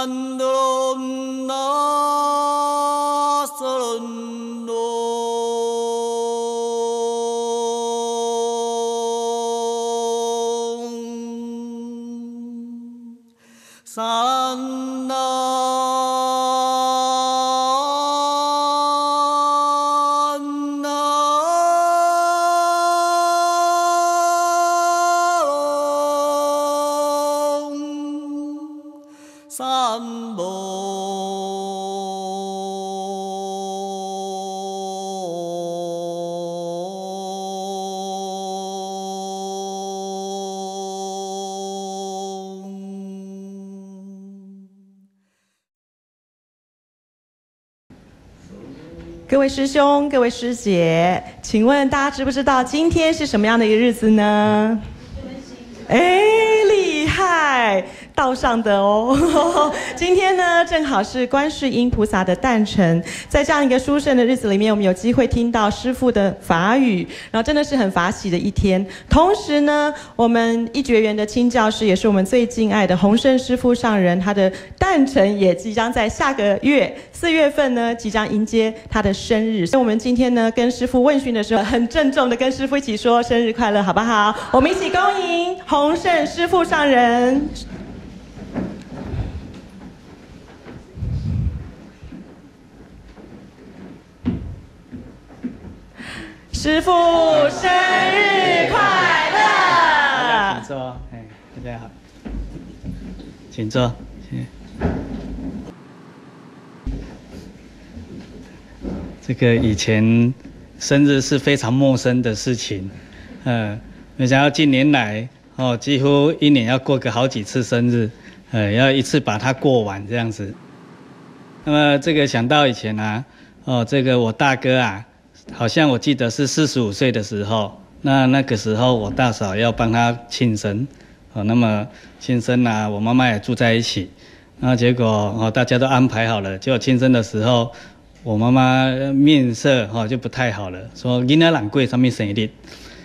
各位师兄、各位师姐，请问大家知不知道今天是什么样的一个日子呢？厉害！道上的哦。今天呢，正好是观世音菩萨的诞辰，在这样一个殊胜的日子里面，我们有机会听到师父的法语，然后真的是很法喜的一天。同时呢，我们一觉园的亲教师，也是我们最敬爱的弘盛师父上人，他的诞辰也即将在下个月4月份呢，即将迎接他的生日。所以我们今天呢，跟师父问讯的时候，很郑重的跟师父一起说生日快乐，好不好？我们一起恭迎弘盛师父上人。师父生日快乐！ 请坐，大家好，请坐。这个以前生日是非常陌生的事情，没想到近年来几乎一年要过个好几次生日，要一次把它过完这样子。那么这个想到以前啊，这个我大哥啊。好像我记得是45岁的时候，那个时候我大嫂要帮他庆生，那么庆生啊，我妈妈也住在一起，那结果大家都安排好了，结果庆生的时候，我妈妈面色就不太好了，说囡仔人过上面生日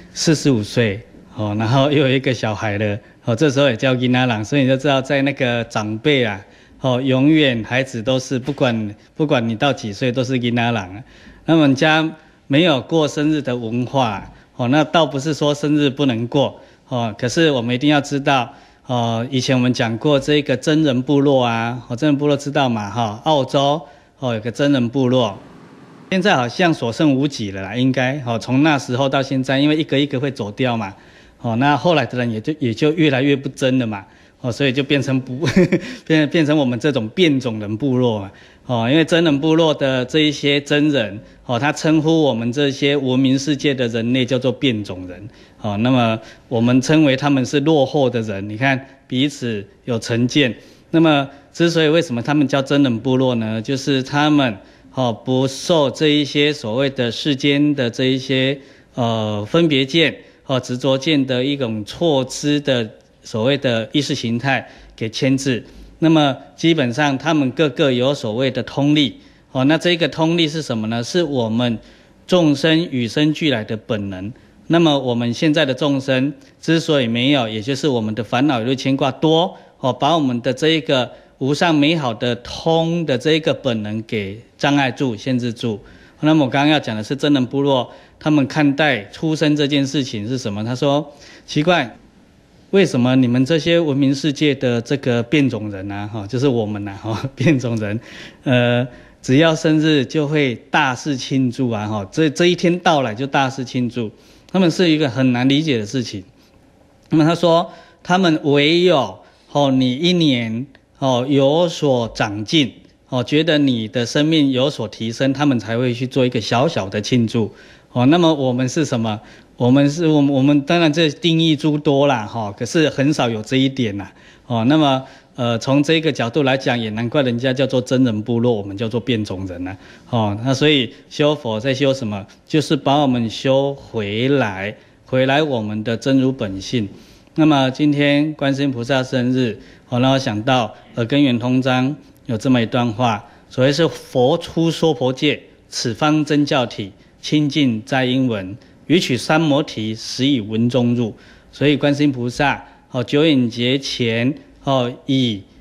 ，45岁然后又有一个小孩了，这时候也叫囡仔人，所以你就知道在那个长辈啊，永远孩子都是不管你到几岁都是囡仔人，那么人家没有过生日的文化，那倒不是说生日不能过，可是我们一定要知道，以前我们讲过这个真人部落啊，真人部落知道嘛，澳洲有个真人部落，现在好像所剩无几了啦，应该从那时候到现在，因为一个一个会走掉嘛，那后来的人也就越来越不真了嘛，所以就变成变成我们这种变种人部落嘛。因为真人部落的这一些真人，他称呼我们这些文明世界的人类叫做变种人，那么我们称为他们是落后的人，你看彼此有成见。那么之所以为什么他们叫真人部落呢？就是他们不受这一些所谓的世间的这一些分别见执着见的一种错知的所谓的意识形态给牵制。那么基本上他们各个有所谓的通力，那这个通力是什么呢？是我们众生与生俱来的本能。那么我们现在的众生之所以没有，也就是我们的烦恼与牵挂多，把我们的这一个无上美好的通的这一个本能给障碍住、限制住。那么我刚刚要讲的是真人部落，他们看待出生这件事情是什么？他说奇怪，为什么你们这些文明世界的这个变种人啊，就是我们啊，变种人，只要生日就会大肆庆祝啊，这一天到来就大肆庆祝，他们是一个很难理解的事情。那么他说，他们唯有你一年有所长进，觉得你的生命有所提升，他们才会去做一个小小的庆祝。那么我们是什么？我们当然这定义诸多啦，可是很少有这一点啦。那么从这个角度来讲，也难怪人家叫做真人部落，我们叫做变种人啦。那所以修佛在修什么？就是把我们修回来我们的真如本性。那么今天观世音菩萨生日，让我想到耳根圆通章有这么一段话，所谓是佛出娑婆界，此方真教体，清净在因闻，予取三摩提，实以文中入。所以观世音菩萨久远劫前以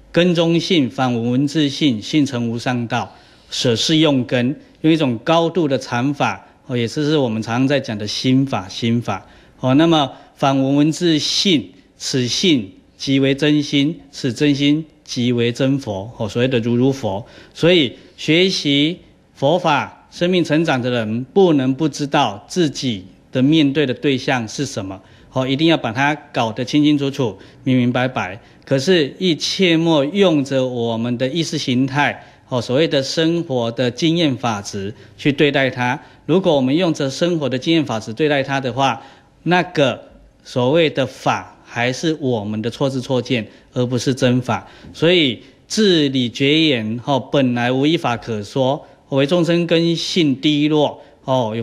根中性，反文字性，性成无上道，舍事用根，用一种高度的禅法，也是我们常常在讲的心法。那么反文字性，此性即为真心，此真心即为真佛，所谓的如佛。所以学习佛法、生命成长的人，不能不知道自己的面对的对象是什么，一定要把它搞得清清楚楚、明明白白。可是，亦切莫用着我们的意识形态，所谓的生活的经验法则去对待它。如果我们用着生活的经验法则对待它的话，那个所谓的法还是我们的错知错见，而不是真法。所以至理绝言，本来无一法可说。为众生根性低落，有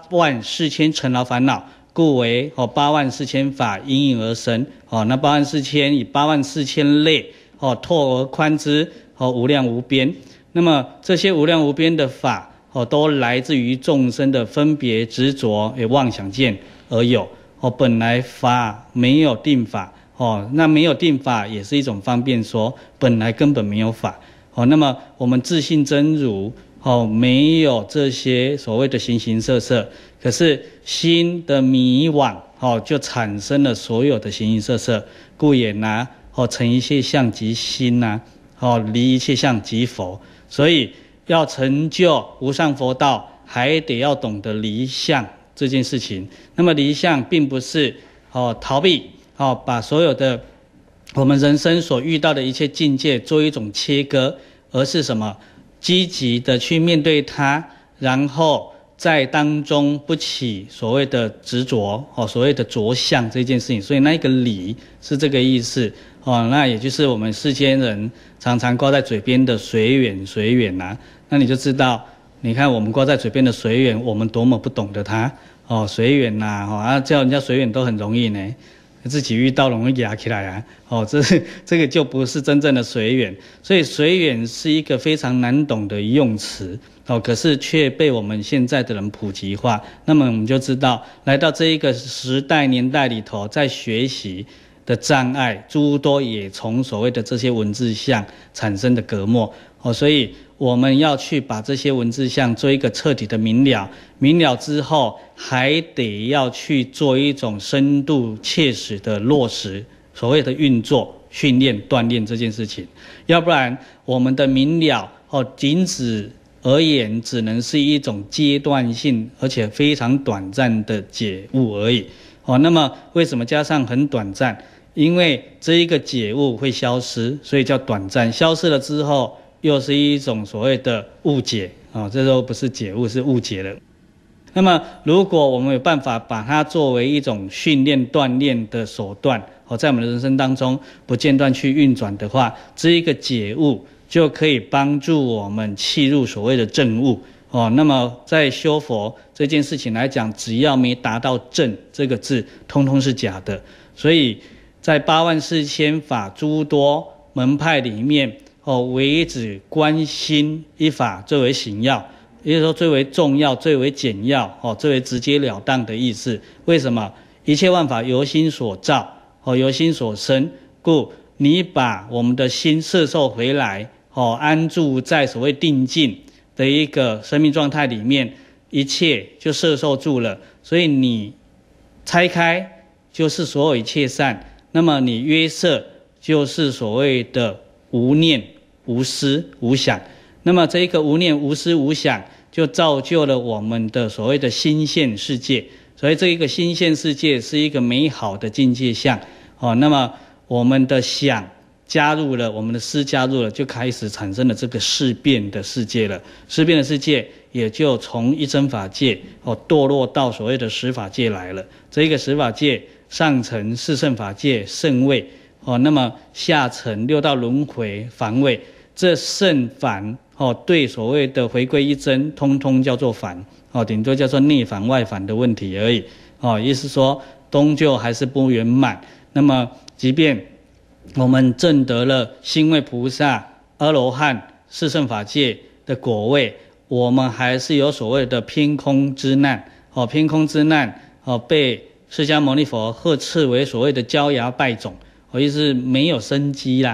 84000尘劳烦恼，故为84000法因应而生。那84000以84000类，拓而宽之，无量无边。那么这些无量无边的法，都来自于众生的分别执着与妄想见而有。本来法没有定法，那没有定法也是一种方便说，本来根本没有法。那么我们自信真如，没有这些所谓的形形色色，可是心的迷惘，就产生了所有的形形色色。故也拿成一切相即心呐，离一切相即佛。所以要成就无上佛道，还得要懂得离相这件事情。那么离相并不是逃避，把所有的我们人生所遇到的一切境界做一种切割，而是什么？积极的去面对它，然后在当中不起所谓的执着，所谓的着相这件事情。所以那一个理是这个意思，那也就是我们世间人常常挂在嘴边的随缘随缘啊。那你就知道，你看我们挂在嘴边的随缘，我们多么不懂得它，随缘呐，叫人家随缘都很容易呢。自己遇到容易压起来啊，这个就不是真正的随缘。所以随缘是一个非常难懂的用词，可是却被我们现在的人普及化。那么我们就知道，来到这一个时代年代里头，在学习的障碍诸多也从所谓的这些文字相产生的隔膜，所以我们要去把这些文字相做一个彻底的明了，明了之后还得要去做一种深度切实的落实，所谓的运作、训练、锻炼这件事情。要不然我们的明了仅止而言，只能是一种阶段性而且非常短暂的解悟而已。那么为什么加上很短暂？因为这一个解悟会消失，所以叫短暂。消失了之后，又是一种所谓的误解，这时候不是解悟，是误解了。那么如果我们有办法把它作为一种训练锻炼的手段，在我们的人生当中不间断去运转的话，这一个解悟就可以帮助我们契入所谓的正悟。那么在修佛这件事情来讲，只要没达到正这个字，通通是假的。所以在84000法诸多门派里面，唯只观心一法最为行要，也就是说最为重要、最为简要、最为直截了当的意思。为什么？一切万法由心所造，由心所生，故你把我们的心摄受回来，安住在所谓定境的一个生命状态里面，一切就摄受住了。所以你拆开就是所有一切善，那么你约摄就是所谓的无念、无思、无想。那么这一个无念、无思、无想，就造就了我们的所谓的心现世界。所以这一个心现世界是一个美好的境界相。那么我们的想加入了，我们的思加入了，就开始产生了这个事变的世界了。事变的世界也就从一真法界堕落到所谓的十法界来了。这一个十法界上层是圣法界圣位，那么下层六道轮回凡位，这圣凡对所谓的回归一真，通通叫做凡，顶多叫做内凡外凡的问题而已。意思说终究还是不圆满。那么即便我们证得了心位菩萨、阿罗汉、四圣法界的果位，我们还是有所谓的偏空之难。偏空之难被释迦牟尼佛呵斥为所谓的焦芽败种，意思是没有生机啦。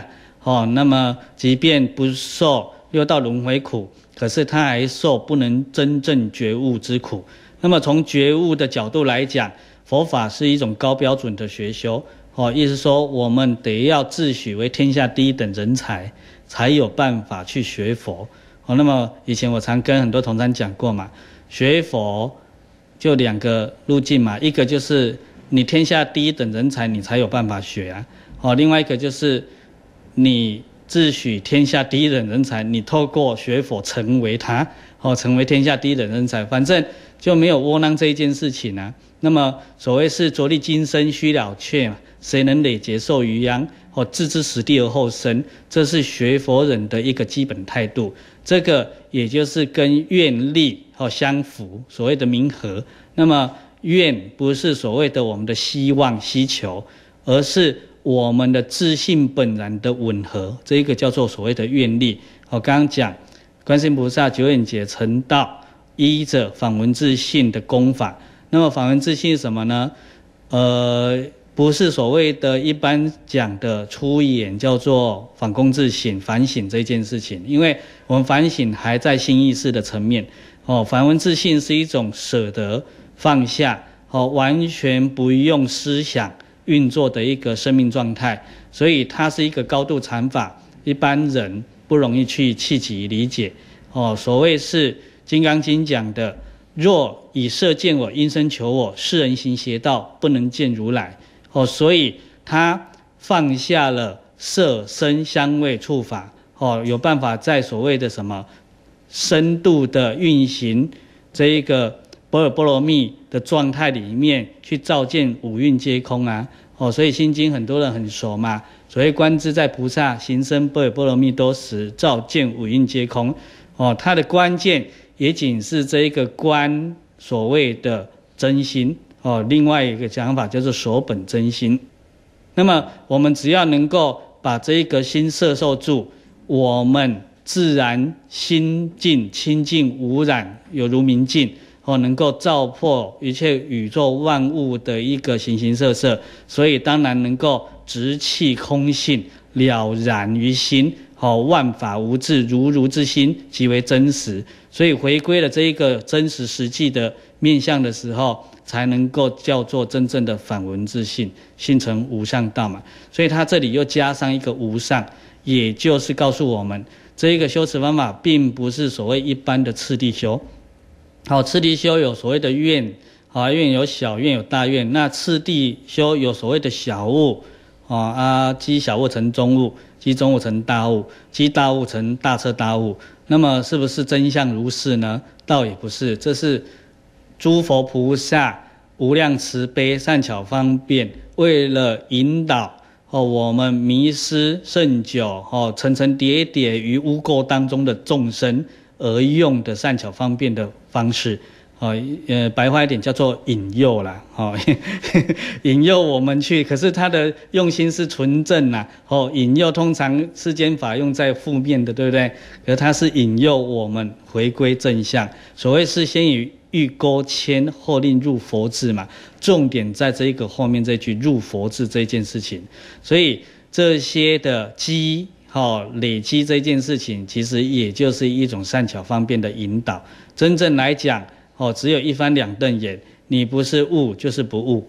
那么即便不受六道轮回苦，可是他还受不能真正觉悟之苦。那么从觉悟的角度来讲，佛法是一种高标准的学修，意思说我们得要自诩为天下第一等人才，才有办法去学佛。那么以前我常跟很多同参讲过嘛，学佛就2个路径嘛，一个就是你天下第一等人才，你才有办法学啊。另外一个就是你自诩天下第一等人才，你透过学佛成为他，成为天下第一等人才，反正就没有窝囊这一件事情啊。那么所谓是着力今生须了却嘛，谁能累劫受余殃，置之死地而后生，这是学佛人的一个基本态度。这个也就是跟愿力相符，所谓的冥合。那么愿不是所谓的我们的希望希求，而是我们的自信本然的吻合，这一个叫做所谓的愿力。刚刚讲观世音菩萨久远劫成道，依着反闻自性的功法。那么反闻自性是什么呢？不是所谓的一般讲的出言叫做反躬自省、反省这件事情，因为我们反省还在心意识的层面。反闻自性是一种舍得放下，完全不用思想运作的一个生命状态，所以它是一个高度禅法，一般人不容易去契机理解。所谓是《金刚经》讲的，若以色见我，因身求我，世人行邪道，不能见如来。所以他放下了色声香味触法，有办法在所谓的什么深度的运行这一个般若波罗蜜的状态里面去照见五蕴皆空啊。所以心经很多人很熟嘛，所谓观自在菩萨行深般若波罗蜜多时，照见五蕴皆空。它的关键也仅是这一个观所谓的真心。另外一个讲法叫做所本真心。那么我们只要能够把这一个心摄受住，我们自然心净清净无染，有如明镜，能够照破一切宇宙万物的一个形形色色，所以当然能够直气空性，了然于心，万法无自，如如之心即为真实。所以回归了这一个真实实际的面向的时候，才能够叫做真正的反闻自性，性成无上道嘛。所以他这里又加上一个无上，也就是告诉我们，这一个修持方法并不是所谓一般的次第修。次第修有所谓的愿，愿有小愿有大愿。那次第修有所谓的小悟，积小悟成中悟，积中悟成大悟，积大悟成大彻大悟。那么是不是真相如是呢？倒也不是，这是诸佛菩萨无量慈悲善巧方便，为了引导我们迷失甚久层层叠叠于污垢当中的众生而用的善巧方便的方式。白话一点叫做引诱啦，引诱我们去，可是他的用心是纯正啦，引诱通常世间法用在负面的，对不对？可是他是引诱我们回归正向，所谓是先以欲钩牵，后令入佛智嘛，重点在这一个后面这句入佛智这件事情。所以这些的累积这件事情，其实也就是一种善巧方便的引导。真正来讲，只有一翻两瞪眼，你不是悟就是不悟，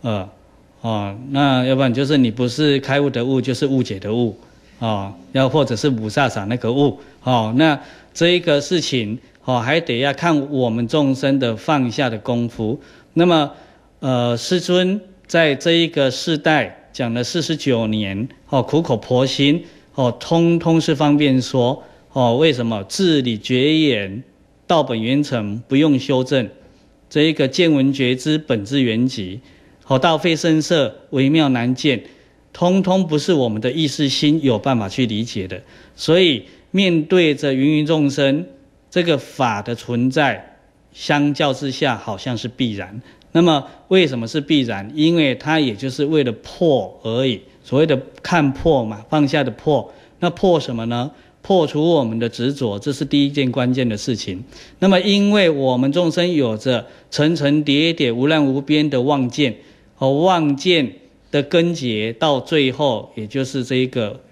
那要不然就是你不是开悟的悟，就是误解的悟，要或者是五煞煞那个悟，那这一个事情，还得要看我们众生的放下的功夫。那么，师尊在这一个世代讲了49年，苦口婆心，通通是方便说，为什么至理绝言？道本圆成，不用修正，这一个见闻觉知本自圆寂，道非声色，微妙难见，通通不是我们的意识心有办法去理解的。所以面对着芸芸众生，这个法的存在，相较之下好像是必然。那么为什么是必然？因为它也就是为了破而已，所谓的看破嘛，放下的破。那破什么呢？破除我们的执着，这是第一件关键的事情。那么因为我们众生有着层层叠叠无量无边的妄见，妄见的根结到最后也就是这一个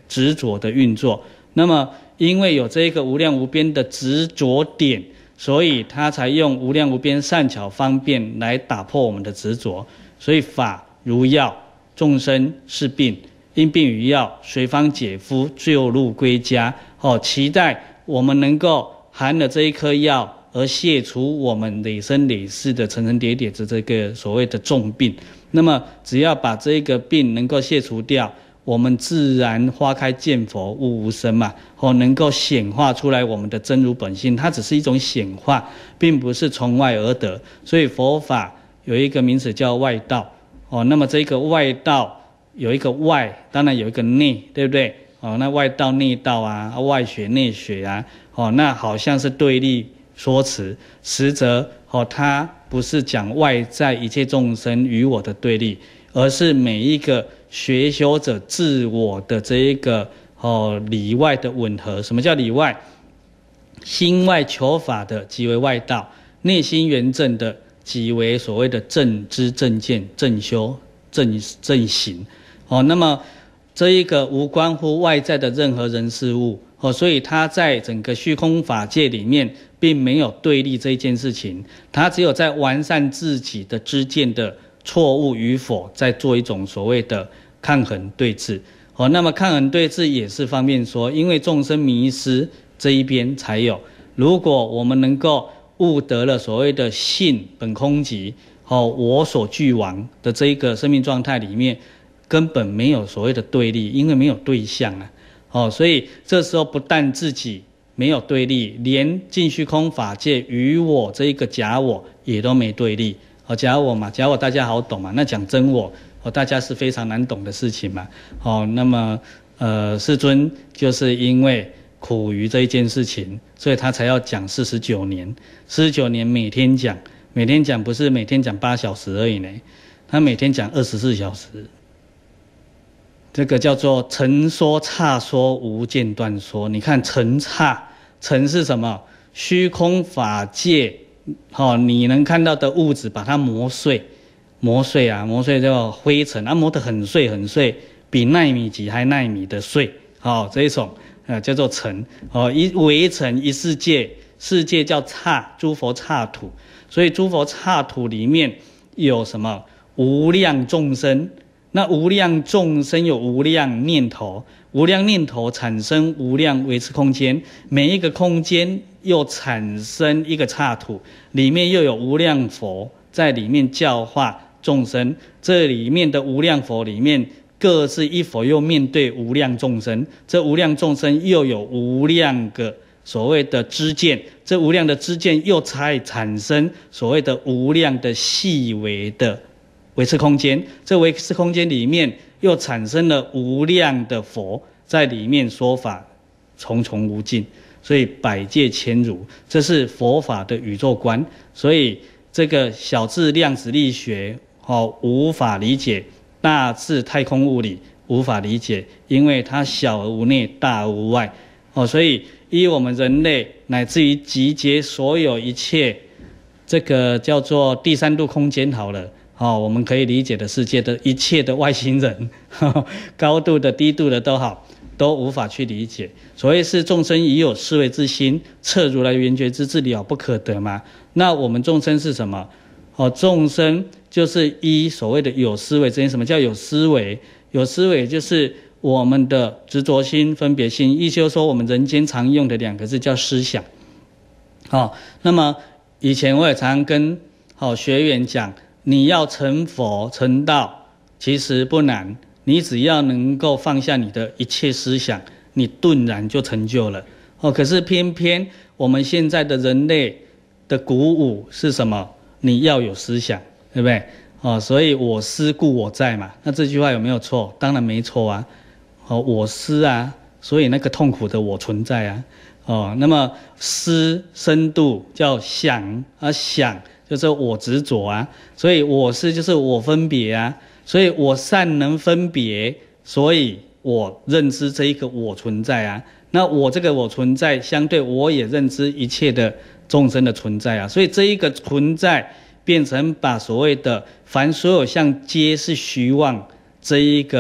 执着的运作。那么因为有这个无量无边的执着点，所以他才用无量无边善巧方便来打破我们的执着。所以法如药，众生是病，因病于药，随方解夫，救路归家。期待我们能够含了这一颗药，而卸除我们累生累世的层层叠叠的这个所谓的重病。那么只要把这个病能够卸除掉，我们自然花开见佛，悟无生嘛。能够显化出来我们的真如本性，它只是一种显化，并不是从外而得。所以佛法有一个名词叫外道。那么这个外道有一个外，当然有一个内，对不对？那外道内道啊，外学内学啊，那好像是对立说辞，实则它不是讲外在一切众生与我的对立，而是每一个学修者自我的这一个里外的吻合。什么叫里外？心外求法的即为外道，内心圆正的即为所谓的正知正见正修正行。那么这一个无关乎外在的任何人事物，所以他在整个虚空法界里面并没有对立这一件事情，他只有在完善自己的知见的错误与否，在做一种所谓的抗衡对峙。那么抗衡对峙也是方便说，因为众生迷失这一边才有。如果我们能够悟得了所谓的性本空寂，我所俱亡的这一个生命状态里面，根本没有所谓的对立，因为没有对象啊。所以这时候不但自己没有对立，连尽虚空法界与我这一个假我也都没对立。假我嘛，假我大家好懂嘛，那讲真我，大家是非常难懂的事情嘛。那么世尊就是因为苦于这一件事情，所以他才要讲49年。49年每天讲不是每天讲8小时而已呢，他每天讲24小时。这个叫做成说刹说无间断说。你看成刹，成是什么？虚空法界，你能看到的物质把它磨碎叫灰尘，磨得很碎很碎，比奈米级还奈米的碎。这一种叫做尘。一微尘一世界，世界叫刹，诸佛刹土。所以诸佛刹土里面有什么？无量众生。那无量众生有无量念头，无量念头产生无量维持空间，每一个空间又产生一个刹土，里面又有无量佛在里面教化众生。这里面的无量佛里面，各自一佛又面对无量众生，这无量众生又有无量个所谓的知见，这无量的知见又才产生所谓的无量的细微的维持空间，这维持空间里面又产生了无量的佛在里面说法，重重无尽。所以百界千如，这是佛法的宇宙观。所以这个小至量子力学无法理解，大至太空物理无法理解，因为它小而无内，大而无外。所以依我们人类乃至于集结所有一切，这个叫做第三度空间好了。我们可以理解的世界的一切的外星人，高度的低度的都好，都无法去理解。所谓是众生已有思维之心，测如来圆觉之智了不可得嘛。那我们众生是什么？众生就是依所谓的有思维之心。什么叫有思维？有思维就是我们的执着心、分别心，意思就是说我们人间常用的2个字叫思想。那么以前我也常跟学员讲，你要成佛成道其实不难，你只要能够放下你的一切思想，你顿然就成就了。可是偏偏我们现在的人类的鼓舞是什么？你要有思想，对不对？所以我思故我在嘛。那这句话有没有错？当然没错啊。我思啊，所以那个痛苦的我存在啊。那么思深度叫想啊，想就是我执着啊，所以我是就是我分别啊，所以我善能分别，所以我认知这一个我存在啊。那我这个我存在，相对我也认知一切的众生的存在啊。所以这一个存在变成把所谓的凡所有相皆是虚妄这一个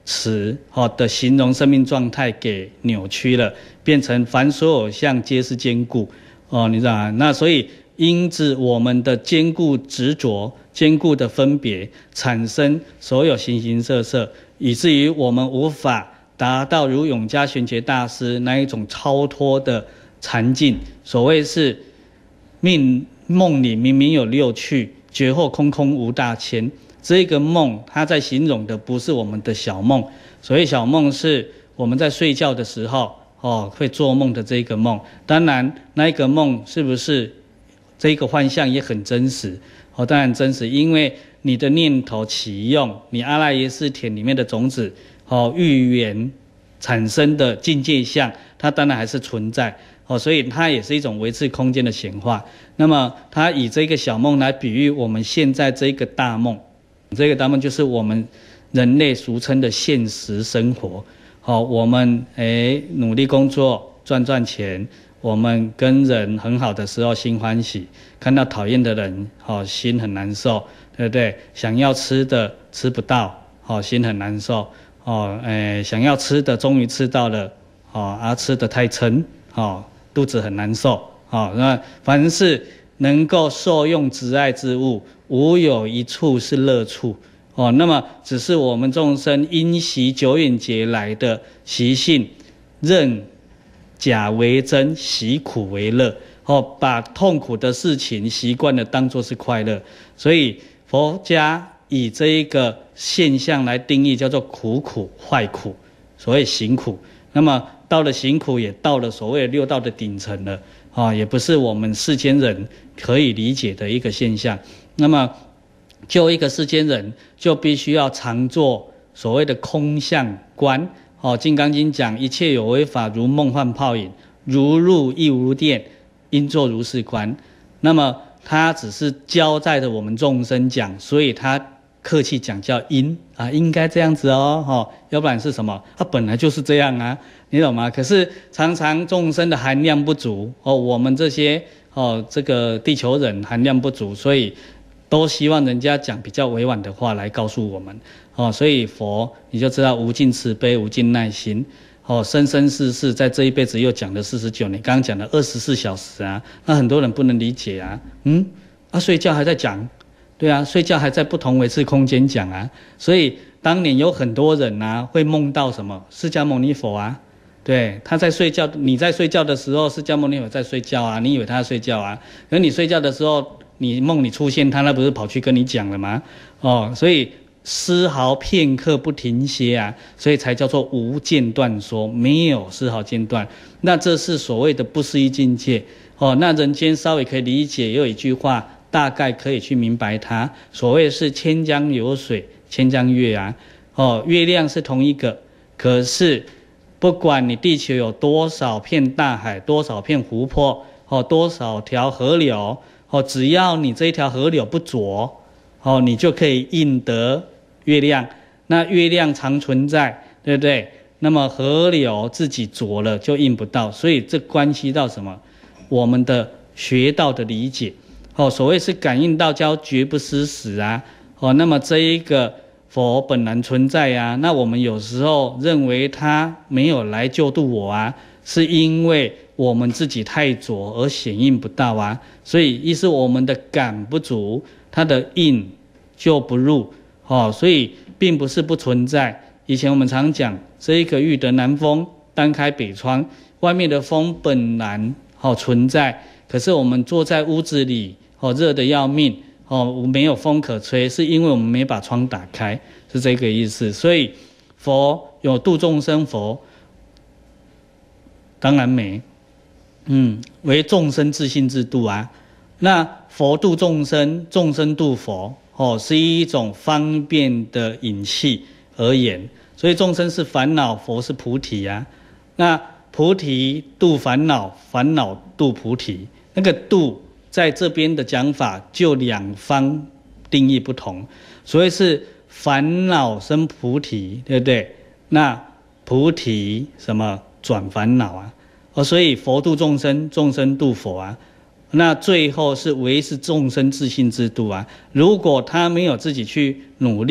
词的形容生命状态给扭曲了，变成凡所有相皆是坚固你知道吗？那所以因此我们的坚固执着、坚固的分别，产生所有形形色色，以至于我们无法达到如永嘉玄觉大师那一种超脱的禅境。所谓是梦里明明有六趣，觉后空空无大千。这个梦它在形容的不是我们的小梦，所谓小梦是我们在睡觉的时候会做梦的这个梦。当然那一个梦是不是这个幻象也很真实当然真实，因为你的念头起用，你阿赖耶识田里面的种子预言产生的境界相，它当然还是存在所以它也是一种维持空间的显化。那么它以这个小梦来比喻我们现在这个大梦，这个大梦就是我们人类俗称的现实生活我们努力工作赚钱，我们跟人很好的时候心欢喜，看到讨厌的人心很难受，对不对？想要吃的吃不到心很难受想要吃的终于吃到了吃得太撑肚子很难受那凡是能够受用执爱之物，无有一处是乐处那么只是我们众生因习久远劫来的习性，认假为真，习苦为乐把痛苦的事情习惯了当作是快乐。所以佛家以这一个现象来定义，叫做苦苦坏苦，所谓行苦。那么到了行苦，也到了所谓的六道的顶层了也不是我们世间人可以理解的一个现象。那么就一个世间人，就必须要常做所谓的空相观金刚经讲，一切有为法，如梦幻泡影，如露亦如电，应作如是观。那么他只是交代着我们众生讲，所以他客气讲叫应该这样子要不然是什么？它本来就是这样你懂吗？可是常常众生的含量不足我们这些这个地球人含量不足，所以都希望人家讲比较委婉的话来告诉我们所以佛你就知道无尽慈悲、无尽耐心生生世世在这一辈子又讲了49年，刚刚讲了24小时那很多人不能理解睡觉还在讲，对睡觉还在不同维次空间讲所以当年有很多人会梦到什么？释迦牟尼佛对，他在睡觉，你在睡觉的时候，释迦牟尼佛在睡觉你以为他在睡觉可你睡觉的时候，你梦里出现他，那不是跑去跟你讲了吗？所以丝毫片刻不停歇所以才叫做无间断说，没有丝毫间断。那这是所谓的不思议境界那人间稍微可以理解，也有一句话大概可以去明白它，所谓是千江有水千江月月亮是同一个，可是不管你地球有多少片大海，多少片湖泊多少条河流只要你这一条河流不浊你就可以映得月亮。那月亮常存在，对不对？那么河流自己浊了就映不到，所以这关系到什么？我们的学道的理解所谓是感应道交，绝不失时那么这一个佛本然存在那我们有时候认为他没有来救度我是因为我们自己太浊而显应不到所以意思我们的感不足，它的应就不入所以并不是不存在。以前我们常讲，这一个欲得南风，单开北窗，外面的风本然存在，可是我们坐在屋子里热得要命没有风可吹，是因为我们没把窗打开，是这个意思。所以佛有度众生，佛当然没为众生自信自度那佛度众生，众生度佛是一种方便的引器而言。所以众生是烦恼，佛是菩提那菩提度烦恼，烦恼度菩提，那个度在这边的讲法就两方定义不同。所以是烦恼生菩提，对不对？那菩提什么转烦恼所以佛度众生，众生度佛那最后是唯是众生自信之度如果他没有自己去努力，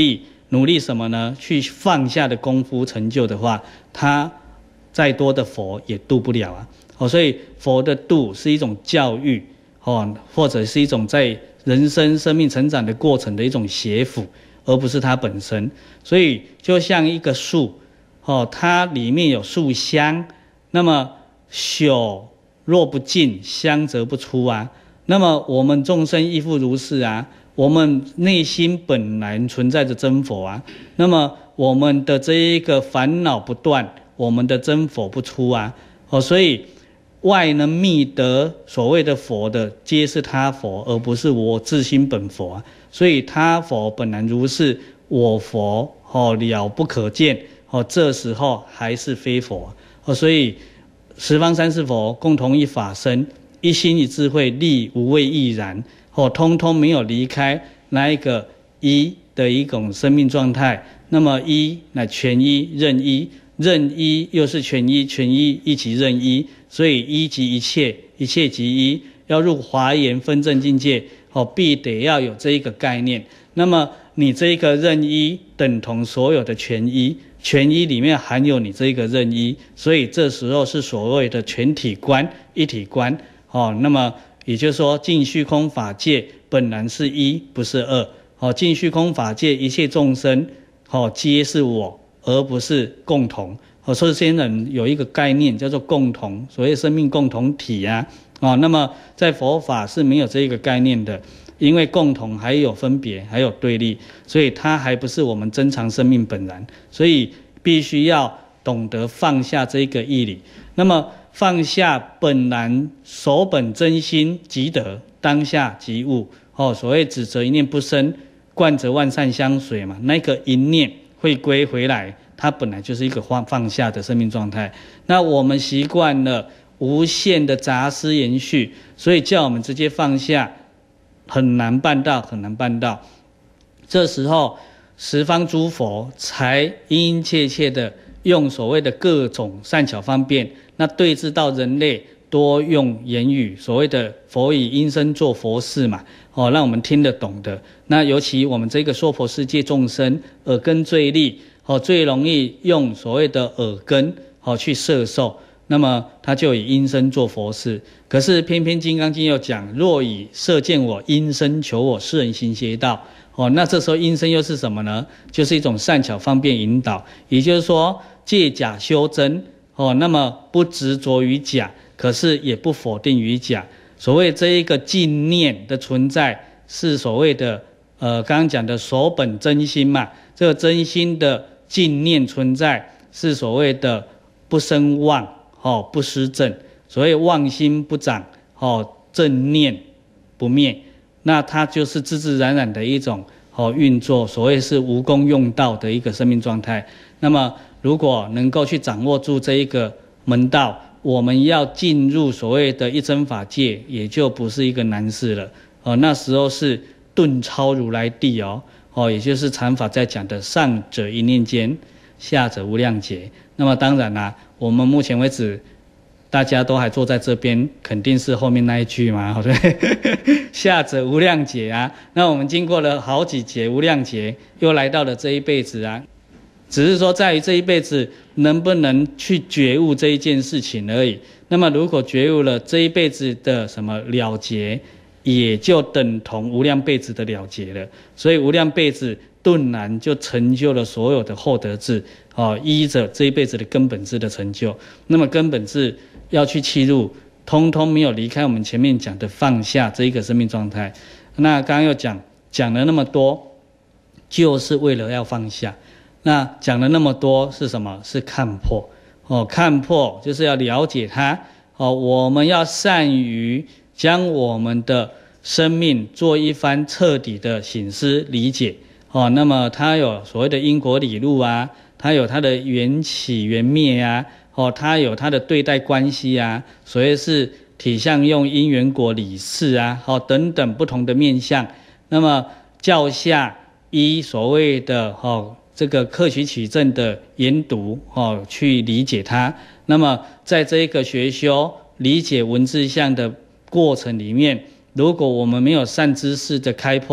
努力什么呢？去放下的功夫成就的话，他再多的佛也度不了啊。所以佛的度是一种教育，或者是一种在人生命成长的过程的一种协辅，而不是它本身。所以就像一个树，它里面有树香，那么朽若不尽，香则不出啊。那么我们众生亦复如是啊。我们内心本来存在着真佛啊，那么我们的这一个烦恼不断，我们的真佛不出啊。所以外能觅得所谓的佛的，皆是他佛，而不是我自心本佛啊。所以他佛本来如是，我佛了不可见，这时候还是非佛。所以十方三世佛共同一法身，一心一智慧，力无畏亦然，通通没有离开那一个一的一种生命状态。那么一乃全一，任一，任一又是全一，全一一即任一。所以一即一切，一切即一。要入华严分正境界，必得要有这一个概念。那么你这一个任一等同所有的全一，全一里面含有你这一个任一，所以这时候是所谓的全体观、一体观。那么也就是说，尽虚空法界本来是一，不是二。尽虚空法界一切众生，皆是我，而不是共同。所以这些人有一个概念叫做共同，所谓生命共同体啊。那么在佛法是没有这一个概念的，因为共同还有分别，还有对立，所以它还不是我们真常生命本然。所以必须要懂得放下这个义理。那么放下本然守本真心即得，当下即悟。所谓只则一念不生，观则万善相随嘛。那个一念会归回来，它本来就是一个放下的生命状态。那我们习惯了无限的杂思延续，所以叫我们直接放下，很难办到，很难办到。这时候十方诸佛才殷殷切切的用所谓的各种善巧方便，那对治到人类多用言语，所谓的佛以音声做佛事嘛，让我们听得懂的。那尤其我们这个娑婆世界众生耳根最利，最容易用所谓的耳根去摄受，那么他就以音声做佛事。可是偏偏金刚经又讲，若以色见我，音声求我，是人行邪道。那这时候音声又是什么呢？就是一种善巧方便引导，也就是说借假修真。那么不执着于假，可是也不否定于假。所谓这一个净念的存在，是所谓的刚刚讲的守本真心嘛。这个真心的净念存在，是所谓的不生妄，不失正。所谓妄心不长，正念不灭，那它就是自自然然的一种运作，所谓是无功用道的一个生命状态。那么如果能够去掌握住这一个门道，我们要进入所谓的一真法界，也就不是一个难事了。那时候是顿超如来地也就是禅法在讲的上者一念间，下者无量劫。那么当然啦，我们目前为止大家都还坐在这边，肯定是后面那一句嘛，对不对？下者无量劫啊。那我们经过了好几劫无量劫，又来到了这一辈子啊。只是说在于这一辈子能不能去觉悟这一件事情而已。那么如果觉悟了，这一辈子的什么了结，也就等同无量辈子的了结了。所以无量辈子顿然就成就了所有的后得智，依着这一辈子的根本智的成就。那么根本智要去契入，通通没有离开我们前面讲的放下这一个生命状态。那刚刚又讲了那么多，就是为了要放下。那讲了那么多是什么？是看破。看破就是要了解它。我们要善于将我们的生命做一番彻底的省思理解。那么它有所谓的因果理路啊，它有它的缘起缘灭啊，它有它的对待关系啊，所谓是体相用因缘果理事啊，等等不同的面向。那么教下依所谓的这个客取取证的研读去理解它。那么在这一个学修理解文字相的过程里面，如果我们没有善知识的开拓，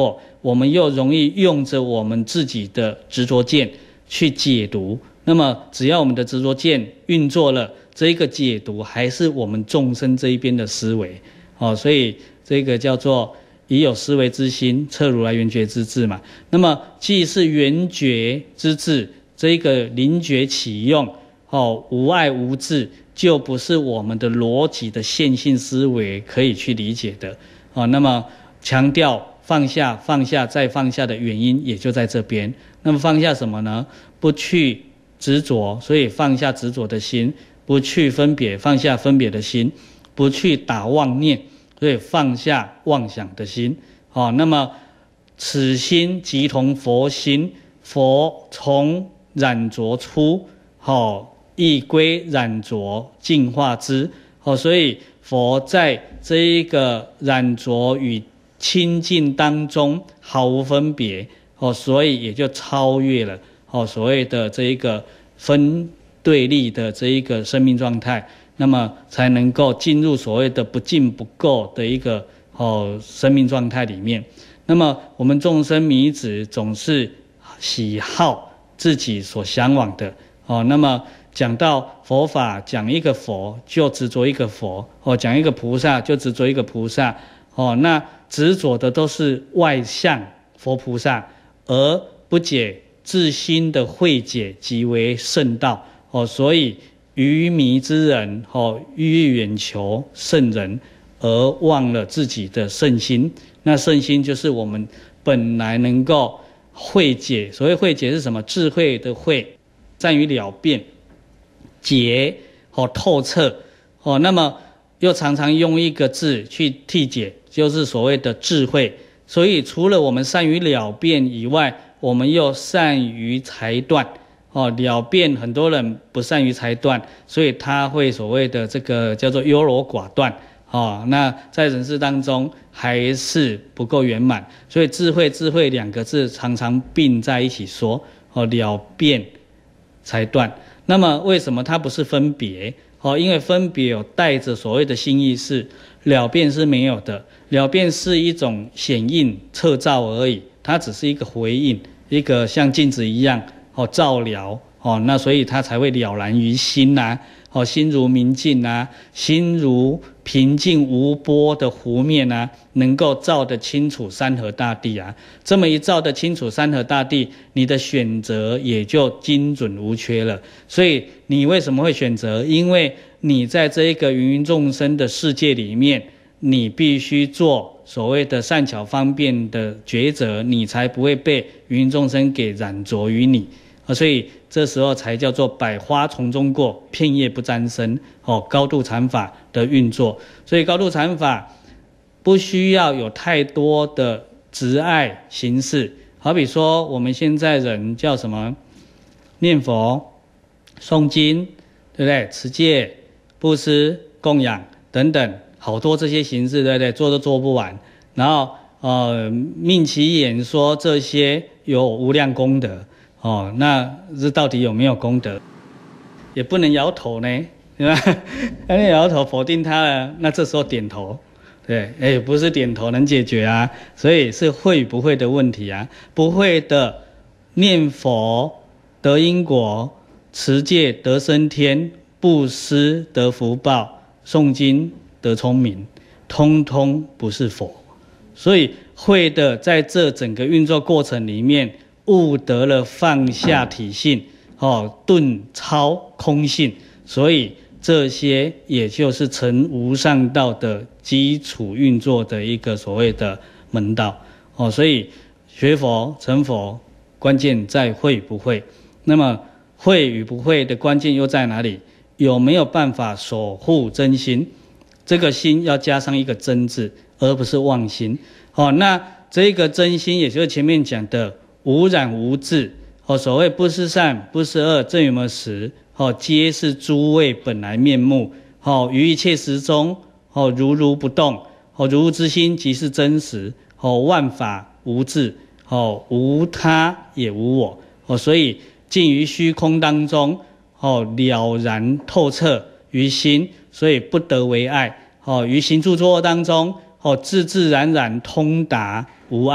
我们又容易用着我们自己的执着见去解读。那么只要我们的执着见运作了，这一个解读还是我们众生这一边的思维。所以这个叫做以有思维之心，测如来圆觉之智嘛。那么既是圆觉之智，这一个灵觉启用，无碍无智，就不是我们的逻辑的线性思维可以去理解的。那么强调放下，放下再放下的原因也就在这边。那么放下什么呢？不去执着，所以放下执着的心；不去分别，放下分别的心；不去打妄念，所以放下妄想的心。那么此心即同佛心，佛从染着出，亦归染着净化之。所以佛在这一个染着与清净当中毫无分别，所以也就超越了所谓的这一个分对立的这一个生命状态，那么才能够进入所谓的不净不垢的一个生命状态里面。那么我们众生迷子总是喜好自己所向往的那么讲到佛法，讲一个佛就执着一个佛讲一个菩萨就执着一个菩萨那执着的都是外相佛菩萨，而不解自心的慧解即为圣道所以愚迷之人欲远求圣人，而忘了自己的圣心。那圣心就是我们本来能够慧解，所谓慧解是什么？智慧的慧，善于了辨，解透彻那么又常常用一个字去替解，就是所谓的智慧。所以除了我们善于了辨以外，我们又善于裁断了辨，很多人不善于裁断，所以他会所谓的这个叫做优柔寡断那在人世当中还是不够圆满。所以智慧两个字常常并在一起说了辨裁断。那么为什么它不是分别因为分别有带着所谓的心意识，了辨是没有的。了辨是一种显应测照而已，它只是一个回应，一个像镜子一样照了那所以它才会了然于心心如明镜心如平静无波的湖面能够照得清楚山河大地这么一照得清楚山河大地，你的选择也就精准无缺了。所以你为什么会选择？因为你在这一个芸芸众生的世界里面，你必须做所谓的善巧方便的抉择，你才不会被芸芸众生给染着于你所以这时候才叫做百花丛中过，片叶不沾身高度禅法的运作。所以高度禅法不需要有太多的执爱形式，好比说我们现在人叫什么？念佛、诵经，对不对？持戒、布施、供养等等，好多这些形式，对不对？做都做不完。然后命其言说这些有无量功德那这到底有没有功德？也不能摇头呢，对吧？那摇头否定他了，那这时候点头，对，不是点头能解决所以是会与不会的问题不会的念佛得因果，持戒得升天，布施得福报，诵经得聪明，通通不是佛。所以会的在这整个运作过程里面悟得了放下体性顿超空性，所以这些也就是成无上道的基础运作的一个所谓的门道所以学佛成佛关键在会不会。那么会与不会的关键又在哪里？有没有办法守护真心？这个心要加上一个真字，而不是妄心那这个真心也就是前面讲的无染无滞所谓不是善不是恶正有没有实皆是诸位本来面目于一切时中如如不动如如之心即是真实万法无自无他也无我所以尽于虚空当中了然透彻于心，所以不得为碍于行住坐卧当中自自然然通达无碍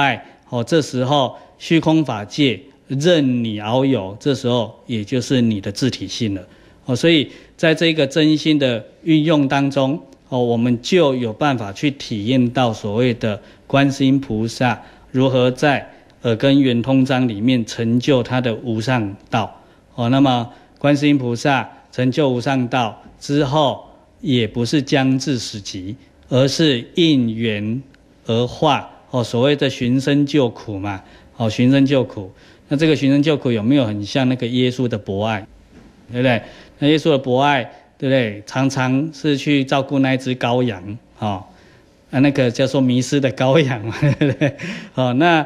这时候虚空法界任你遨游，这时候也就是你的自体性了。所以在这个真心的运用当中，我们就有办法去体验到所谓的观世音菩萨如何在耳根圆通章里面成就他的无上道。那么观世音菩萨成就无上道之后，也不是将至死极，而是应缘而化，所谓的寻声救苦嘛，寻声救苦。那这个寻声救苦有没有很像那个耶稣的博爱，对不对？那耶稣的博爱，对不对？常常是去照顾那一只羔羊，那个叫做迷失的羔羊嘛，对不对？那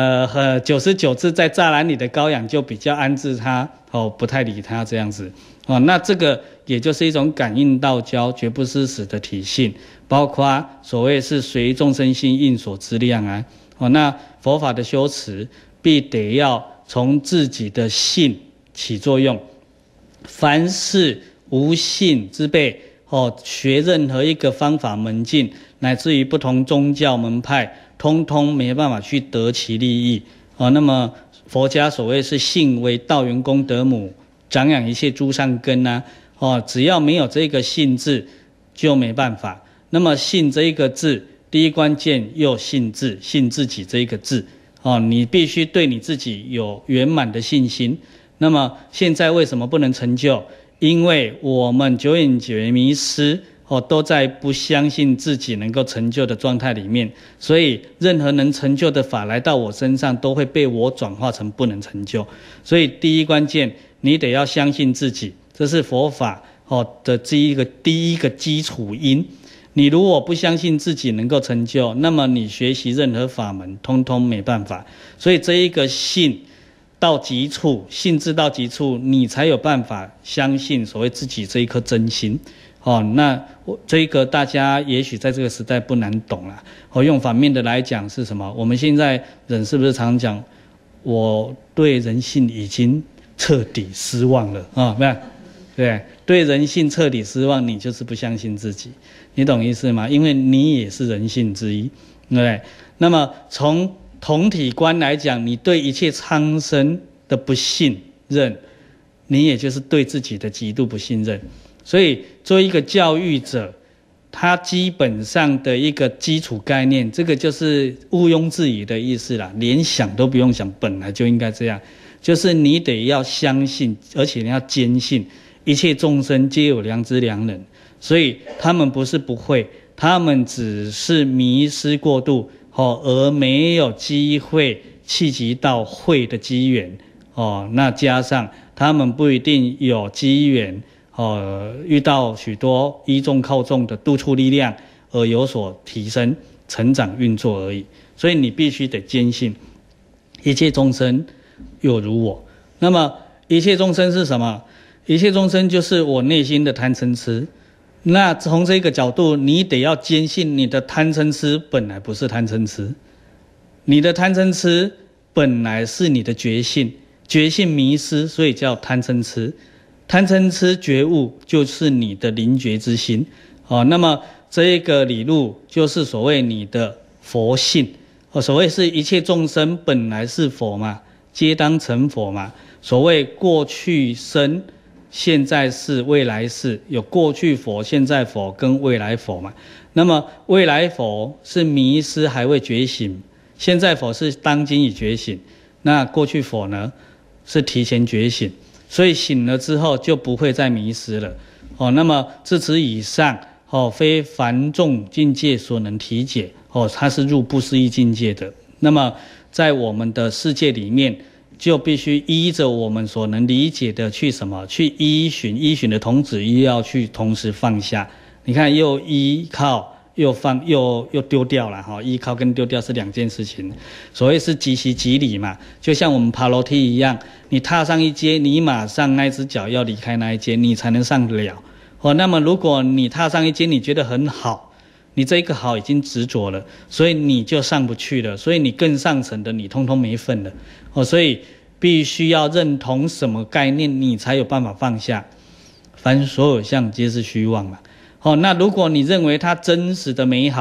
99只在栅栏里的羔羊就比较安置他，不太理他这样子。那这个也就是一种感应道交、绝不失时的体性，包括所谓是随众生心应所知量啊。那佛法的修持必得要从自己的性起作用，凡是无性之辈，学任何一个方法门径，乃至于不同宗教门派，通通没办法去得其利益。那么佛家所谓是性为道源功德母，长养一切诸善根啊，只要没有这个性字就没办法。那么性这一个字，第一关键又性字，信自己这一个字，你必须对你自己有圆满的信心。那么现在为什么不能成就？因为我们九眼觉迷失，都在不相信自己能够成就的状态里面，所以任何能成就的法来到我身上，都会被我转化成不能成就。所以第一关键，你得要相信自己，这是佛法的第一个基础因。你如果不相信自己能够成就，那么你学习任何法门通通没办法。所以这一个信到极处，信智到极处，你才有办法相信所谓自己这一颗真心。那这个大家也许在这个时代不难懂啦。用反面的来讲是什么？我们现在人是不是常讲，我对人性已经彻底失望了没有？对，对人性彻底失望，你就是不相信自己，你懂意思吗？因为你也是人性之一，对不对？那么从同体观来讲，你对一切苍生的不信任，你也就是对自己的极度不信任。所以作为一个教育者，他基本上的一个基础概念，这个就是毋庸置疑的意思啦，连想都不用想，本来就应该这样，就是你得要相信，而且你要坚信一切众生皆有良知良人，所以他们不是不会，他们只是迷失过度，而没有机会契机到会的机缘，那加上他们不一定有机缘，遇到许多依众靠众的督促力量而有所提升、成长、运作而已。所以你必须得坚信，一切众生有如我。那么一切众生是什么？一切众生就是我内心的贪嗔痴。那从这个角度，你得要坚信你的贪嗔痴本来不是贪嗔痴，你的贪嗔痴本来是你的觉性，觉性迷失，所以叫贪嗔痴。贪嗔痴觉悟就是你的灵觉之心，那么这一个理路就是所谓你的佛性，所谓是一切众生本来是佛嘛，皆当成佛嘛。所谓过去生、现在世、未来世，有过去佛、现在佛跟未来佛嘛。那么未来佛是迷失还未觉醒，现在佛是当今已觉醒，那过去佛呢是提前觉醒。所以醒了之后就不会再迷失了。那么自此以上，非凡众境界所能体解，它是入不思议境界的。那么在我们的世界里面，就必须依着我们所能理解的去什么？去依循，依循的同时又要去同时放下。你看，又依靠又放又丢掉了哈，依靠跟丢掉是两件事情。所谓是即席即离嘛，就像我们爬楼梯一样，你踏上一阶，你马上那只脚要离开那一阶，你才能上得了。那么如果你踏上一阶，你觉得很好，你这个好已经执着了，所以你就上不去了，所以你更上层的你通通没份了。所以必须要认同什么概念，你才有办法放下。凡所有相皆是虚妄嘛。那如果你认为它真实的美好，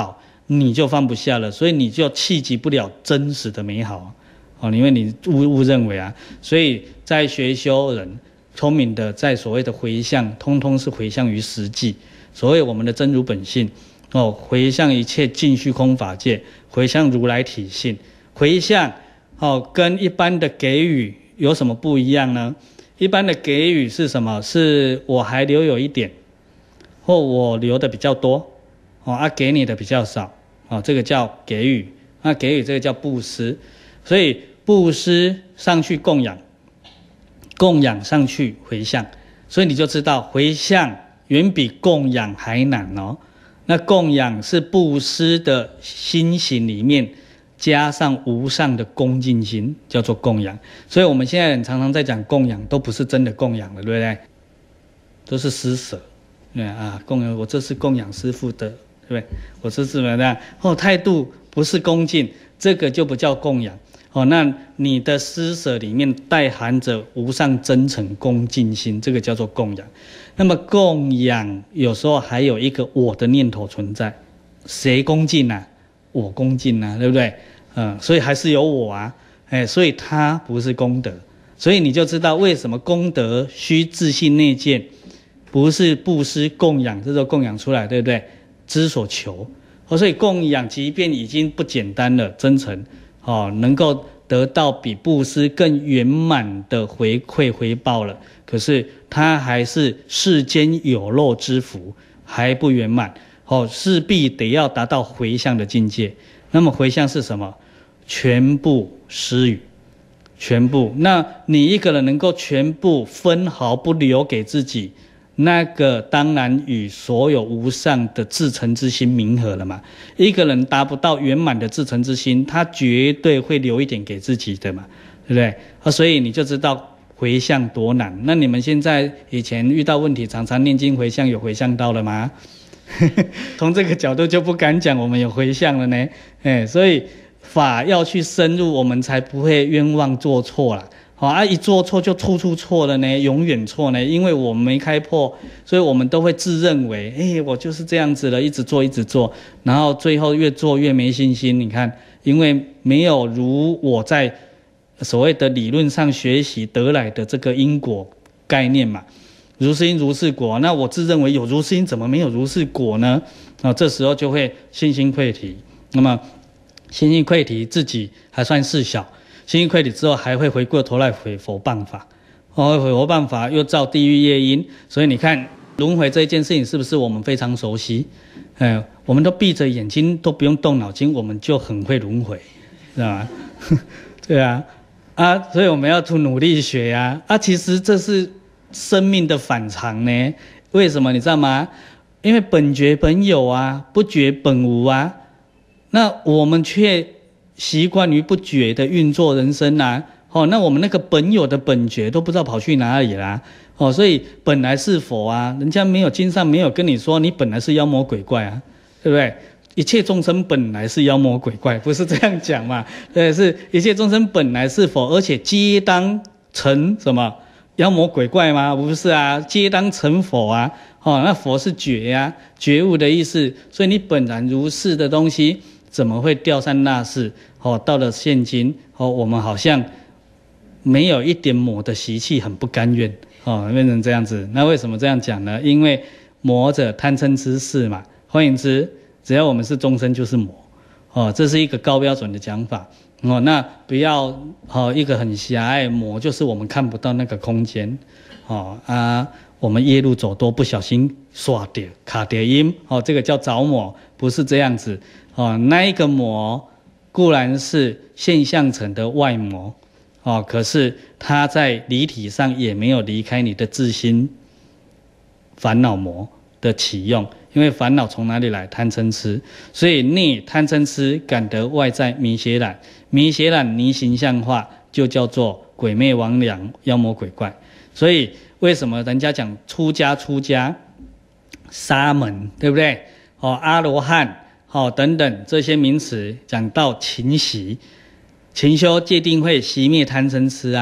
你就放不下了，所以你就企及不了真实的美好因为你误认为啊，所以在学修人聪明的，在所谓的回向，通通是回向于实际。所谓我们的真如本性回向一切尽虚空法界，回向如来体性，回向跟一般的给予有什么不一样呢？一般的给予是什么？是我还留有一点，或我留的比较多给你的比较少这个叫给予。那给予这个叫布施。所以布施上去供养，供养上去回向，所以你就知道回向远比供养还难那供养是布施的心行里面加上无上的恭敬心，叫做供养。所以我们现在常常在讲供养，都不是真的供养了，对不对？都是施舍。供养，我这是供养师父的，对不对？我这是怎么样态度不是恭敬，这个就不叫供养那你的施舍里面带含着无上真诚恭敬心，这个叫做供养。那么供养有时候还有一个我的念头存在，谁恭敬啊？我恭敬啊，对不对？所以还是有我所以它不是功德。所以你就知道为什么功德须自性内见，不是布施供养，这时候供养出来，对不对？知所求所以供养即便已经不简单了，真诚能够得到比布施更圆满的回馈回报了，可是它还是世间有漏之福，还不圆满势必得要达到回向的境界。那么回向是什么？全部施予，全部。那你一个人能够全部分毫不留给自己，那个当然与所有无上的至诚之心冥合了嘛。一个人达不到圆满的至诚之心，他绝对会留一点给自己的嘛，对不对？所以你就知道回向多难。那你们现在以前遇到问题，常常念经回向，有回向到了吗？从这个角度就不敢讲我们有回向了呢。所以法要去深入，我们才不会冤枉做错了。一做错就处错了呢，永远错呢，因为我们没开破，所以我们都会自认为我就是这样子了，一直做，然后最后越做越没信心。你看，因为没有如我在所谓的理论上学习得来的这个因果概念嘛，如是因如是果，那我自认为有如是因，怎么没有如是果呢？这时候就会信心溃堤。那么信心溃堤，自己还算事小，信心溃堤之后还会回过头来毁佛谤法，毁佛谤法又造地狱业因。所以你看轮回这一件事情是不是我们非常熟悉？我们都闭着眼睛都不用动脑筋，我们就很会轮回，知道吗？对啊，所以我们要努力学其实这是生命的反常呢。为什么你知道吗？因为本觉本有不觉本无那我们却习惯于不觉的运作人生那我们那个本有的本觉都不知道跑去哪里啦所以本来是佛人家没有经上没有跟你说你本来是妖魔鬼怪对不对？一切众生本来是妖魔鬼怪，不是这样讲嘛？对，是一切众生本来是佛，而且皆当成什么妖魔鬼怪吗？不是皆当成佛那佛是觉觉悟的意思，所以你本然如是的东西怎么会掉三落四到了现今我们好像没有一点魔的习气，很不甘愿变成这样子。那为什么这样讲呢？因为魔者贪嗔痴事嘛，换言之，只要我们是众生就是魔这是一个高标准的讲法那不要一个很狭隘，魔就是我们看不到那个空间我们夜路走多不小心刷掉卡掉音这个叫着魔，不是这样子那一个魔固然是现象层的外魔可是它在离体上也没有离开你的自心烦恼魔的起用，因为烦恼从哪里来？贪嗔痴，所以内贪嗔痴感得外在迷邪染，迷邪染泥形象化，就叫做鬼魅魍魉妖魔鬼怪。所以为什么人家讲出家沙门，对不对阿罗汉等等这些名词，讲到勤习勤修戒定慧，熄灭贪嗔痴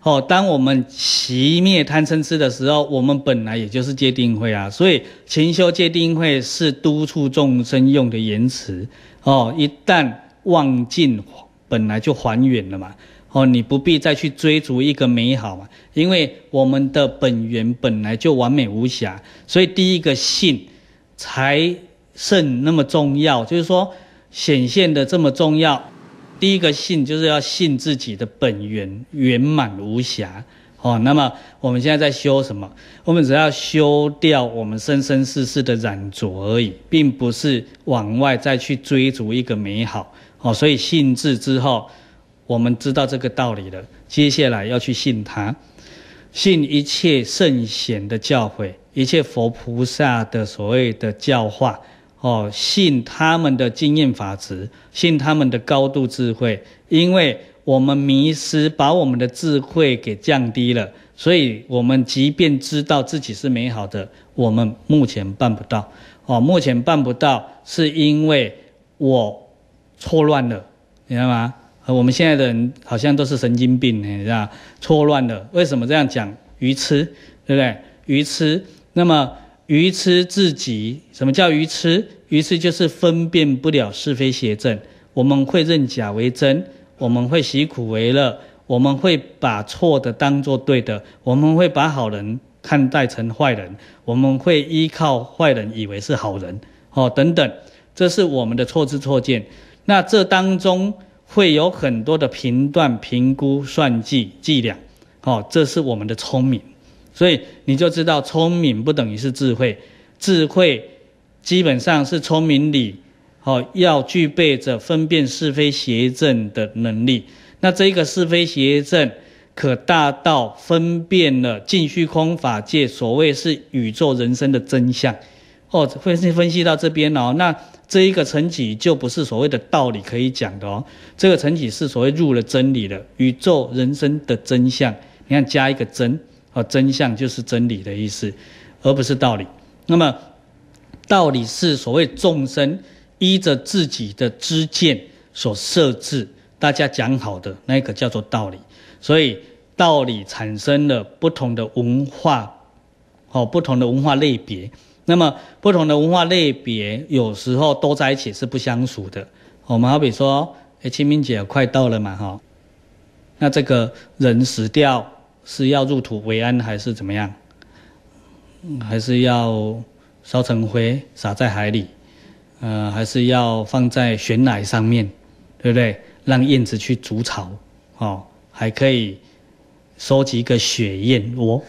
当我们熄灭贪嗔痴的时候，我们本来也就是戒定慧啊。所以勤修戒定慧是督促众生用的言辞。一旦忘尽，本来就还原了嘛。你不必再去追逐一个美好嘛，因为我们的本源本来就完美无瑕。所以第一个信才甚那么重要，就是说显现的这么重要。第一个信就是要信自己的本源圆满无瑕。那么我们现在在修什么？我们只要修掉我们生生世世的染着而已，并不是往外再去追逐一个美好。所以信智之后，我们知道这个道理了，接下来要去信它，信一切圣贤的教诲，一切佛菩萨的所谓的教化。信他们的经验法执，信他们的高度智慧。因为我们迷失，把我们的智慧给降低了，所以我们即便知道自己是美好的，我们目前办不到。目前办不到是因为我错乱了，你知道吗？我们现在的人好像都是神经病，你知道，错乱了。为什么这样讲？愚痴，对不对？愚痴。那么愚痴至极，什么叫愚痴？愚痴就是分辨不了是非邪正。我们会认假为真，我们会习苦为乐，我们会把错的当作对的，我们会把好人看待成坏人，我们会依靠坏人以为是好人，等等，这是我们的错知错见。那这当中会有很多的评断、评估、算计、计量，这是我们的聪明。所以你就知道，聪明不等于是智慧，智慧基本上是聪明里要具备着分辨是非邪正的能力。那这个是非邪正可大到分辨了尽虚空法界所谓是宇宙人生的真相。会分析到这边那这一个层级就不是所谓的道理可以讲的这个层级是所谓入了真理的宇宙人生的真相。你看加一个真，真相就是真理的意思，而不是道理。那么道理是所谓众生依着自己的知见所设置，大家讲好的那个叫做道理。所以道理产生了不同的文化，不同的文化类别。那么不同的文化类别有时候都在一起是不相属的。我们好比说清明节快到了嘛，那这个人死掉是要入土为安还是怎么样？还是要烧成灰撒在海里？还是要放在悬崖上面，对不对？让燕子去筑巢，还可以收集一个雪燕窝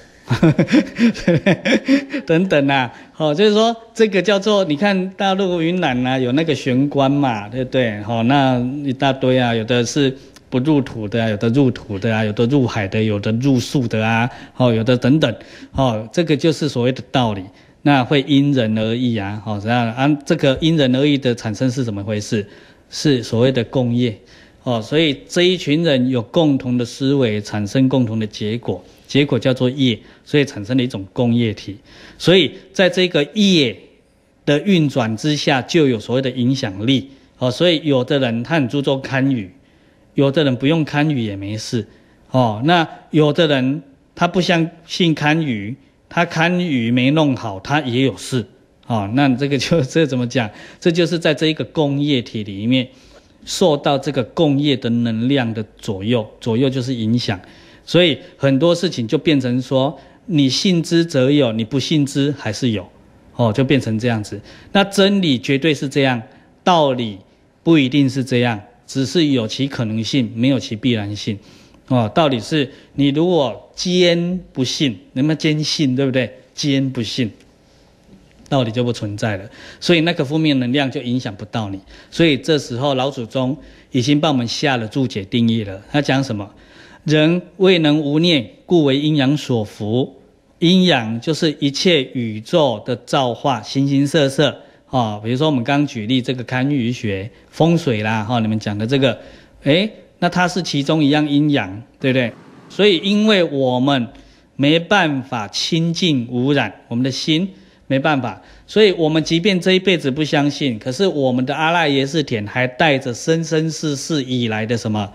等等就是说这个叫做，你看大陆云南有那个玄关嘛，对不对？那一大堆有的是不入土的有的入土的有的入海的，有的入树的有的等等，这个就是所谓的道理。那会因人而异这个因人而异的产生是怎么回事？是所谓的共业所以这一群人有共同的思维，产生共同的结果，结果叫做业，所以产生了一种共业体。所以在这个业的运转之下，就有所谓的影响力所以有的人他很注重堪舆，有的人不用堪舆也没事那有的人他不相信堪舆，他堪舆没弄好，他也有事那这怎么讲？这就是在这一个共业体里面受到这个共业的能量的左右，左右就是影响。所以很多事情就变成说，你信之则有，你不信之还是有就变成这样子。那真理绝对是这样，道理不一定是这样，只是有其可能性，没有其必然性道理是你如果坚不信，能不能坚信，对不对？坚不信，道理就不存在了，所以那个负面能量就影响不到你。所以这时候老祖宗已经帮我们下了注解定义了。他讲什么？人未能无念，故为阴阳所伏。阴阳就是一切宇宙的造化，形形色色比如说我们刚举例这个堪舆学、风水啦你们讲的这个那它是其中一样阴阳，对不对？所以因为我们没办法清净无染，我们的心没办法，所以我们即便这一辈子不相信，可是我们的阿赖耶识田还带着生生世世以来的什么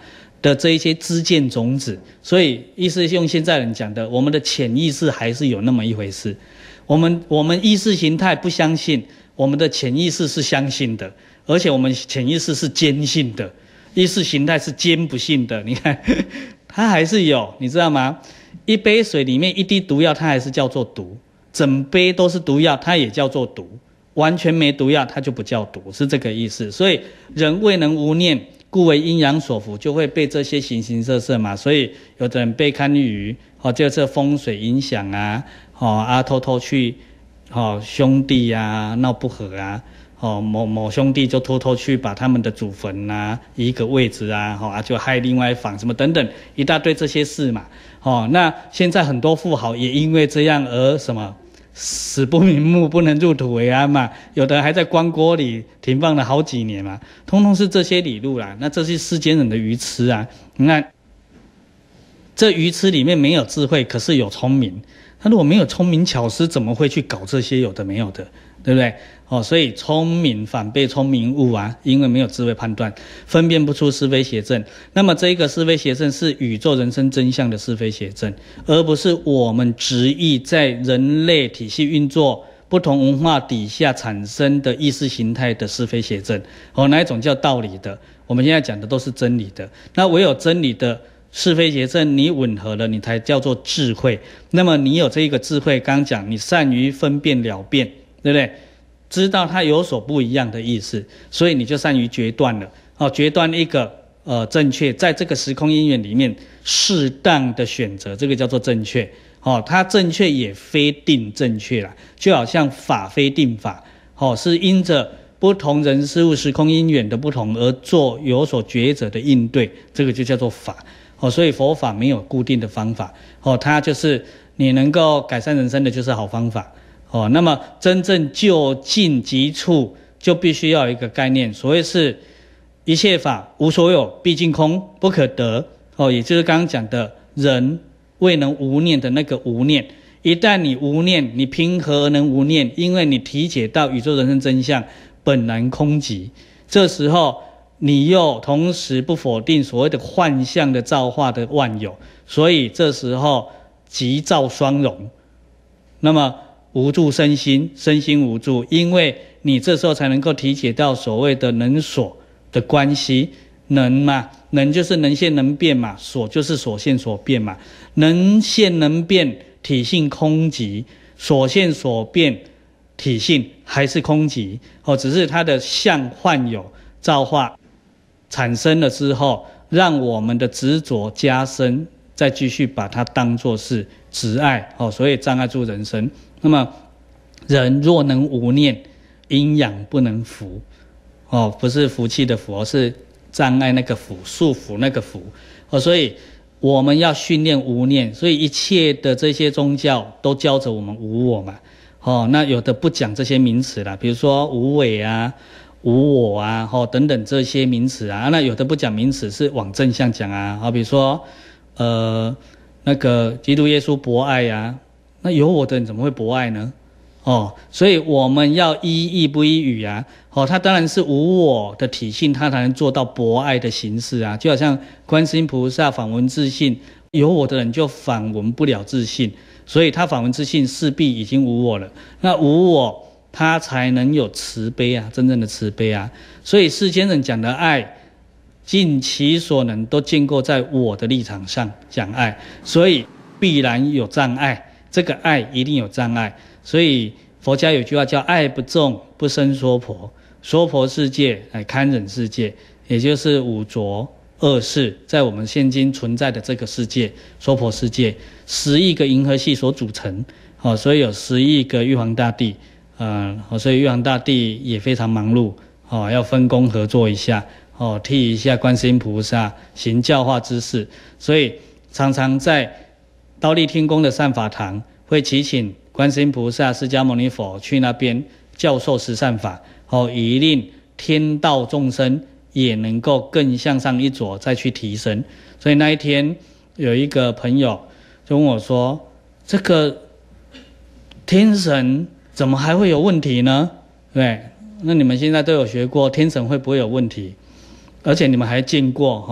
的这一些知见种子。所以意思用现在人讲的，我们的潜意识还是有那么一回事。我们意识形态不相信，我们的潜意识是相信的，而且我们潜意识是坚信的，意识形态是坚不信的。你看，它还是有，你知道吗？一杯水里面一滴毒药，它还是叫做毒；整杯都是毒药，它也叫做毒。完全没毒药，它就不叫毒，是这个意思。所以人未能无念，故为阴阳所伏，就会被这些形形色色嘛。所以有的人被堪舆，就这风水影响啊，偷偷去，兄弟啊闹不和啊，某兄弟就偷偷去把他们的祖坟啊移一个位置啊，就害另外一房什么等等一大堆这些事嘛。那现在很多富豪也因为这样而什么？死不瞑目，不能入土为安嘛，有的还在棺椁里停放了好几年嘛，通通是这些理路啦。那这是世间人的愚痴啊！你看，这愚痴里面没有智慧，可是有聪明。他如果没有聪明巧思，怎么会去搞这些有的没有的，对不对？所以聪明反被聪明误啊，因为没有智慧判断，分辨不出是非邪正。那么这一个是非邪正是宇宙人生真相的是非邪正，而不是我们执意在人类体系运作不同文化底下产生的意识形态的是非邪正。哪一种叫道理的？我们现在讲的都是真理的。那唯有真理的是非邪正你吻合了，你才叫做智慧。那么你有这一个智慧，刚刚讲你善于分辨了辨，对不对？知道它有所不一样的意思，所以你就善于决断了。决断一个正确，在这个时空因缘里面适当的选择，这个叫做正确。它正确也非定正确啦，就好像法非定法，是因着不同人事物时空因缘的不同而做有所抉择的应对，这个就叫做法。所以佛法没有固定的方法，它就是你能够改善人生的就是好方法。那么真正就近即处，就必须要有一个概念，所谓是一切法无所有，毕竟空，不可得。也就是刚刚讲的人未能无念的那个无念。一旦你无念，你凭何而能无念？因为你体解到宇宙人生真相本然空寂，这时候你又同时不否定所谓的幻象的造化的万有，所以这时候即造双融。那么无助身心，身心无助，因为你这时候才能够体解到所谓的能所的关系。能嘛，能就是能现能变嘛，所就是所现所变嘛。能现能变，体性空寂；所现所变，体性还是空寂。只是它的相幻有造化产生了之后，让我们的执着加深，再继续把它当作是执爱，所以障碍住人生。那么人若能无念，阴阳不能伏。不是福气的福，是障碍那个福，束缚那个福。所以我们要训练无念，所以一切的这些宗教都教着我们无我嘛。那有的不讲这些名词啦，比如说无为啊、无我啊，等等这些名词啊。那有的不讲名词，是往正向讲啊。比如说那个基督耶稣博爱啊，那有我的人怎么会博爱呢？所以我们要依义不依语啊。他当然是无我的体性，他才能做到博爱的形式啊。就好像观世音菩萨反闻自性，有我的人就反闻不了自性，所以他反闻自性势必已经无我了。那无我，他才能有慈悲啊，真正的慈悲啊。所以世间人讲的爱，尽其所能都建构在我的立场上讲爱，所以必然有障碍，这个爱一定有障碍。所以佛家有句话叫爱不重不生娑婆，娑婆世界堪忍世界，也就是五浊恶世在我们现今存在的这个世界，娑婆世界10亿个银河系所组成，所以有10亿个玉皇大帝，所以玉皇大帝也非常忙碌，要分工合作一下，替一下观世音菩萨行教化之事。所以常常在忉利天宫的善法堂会祈请观世音菩萨、释迦牟尼佛去那边教授十善法，以令天道众生也能够更向上一着，再去提升。所以那一天有一个朋友就问我说，这个天神怎么还会有问题呢？对，那你们现在都有学过天神会不会有问题，而且你们还见过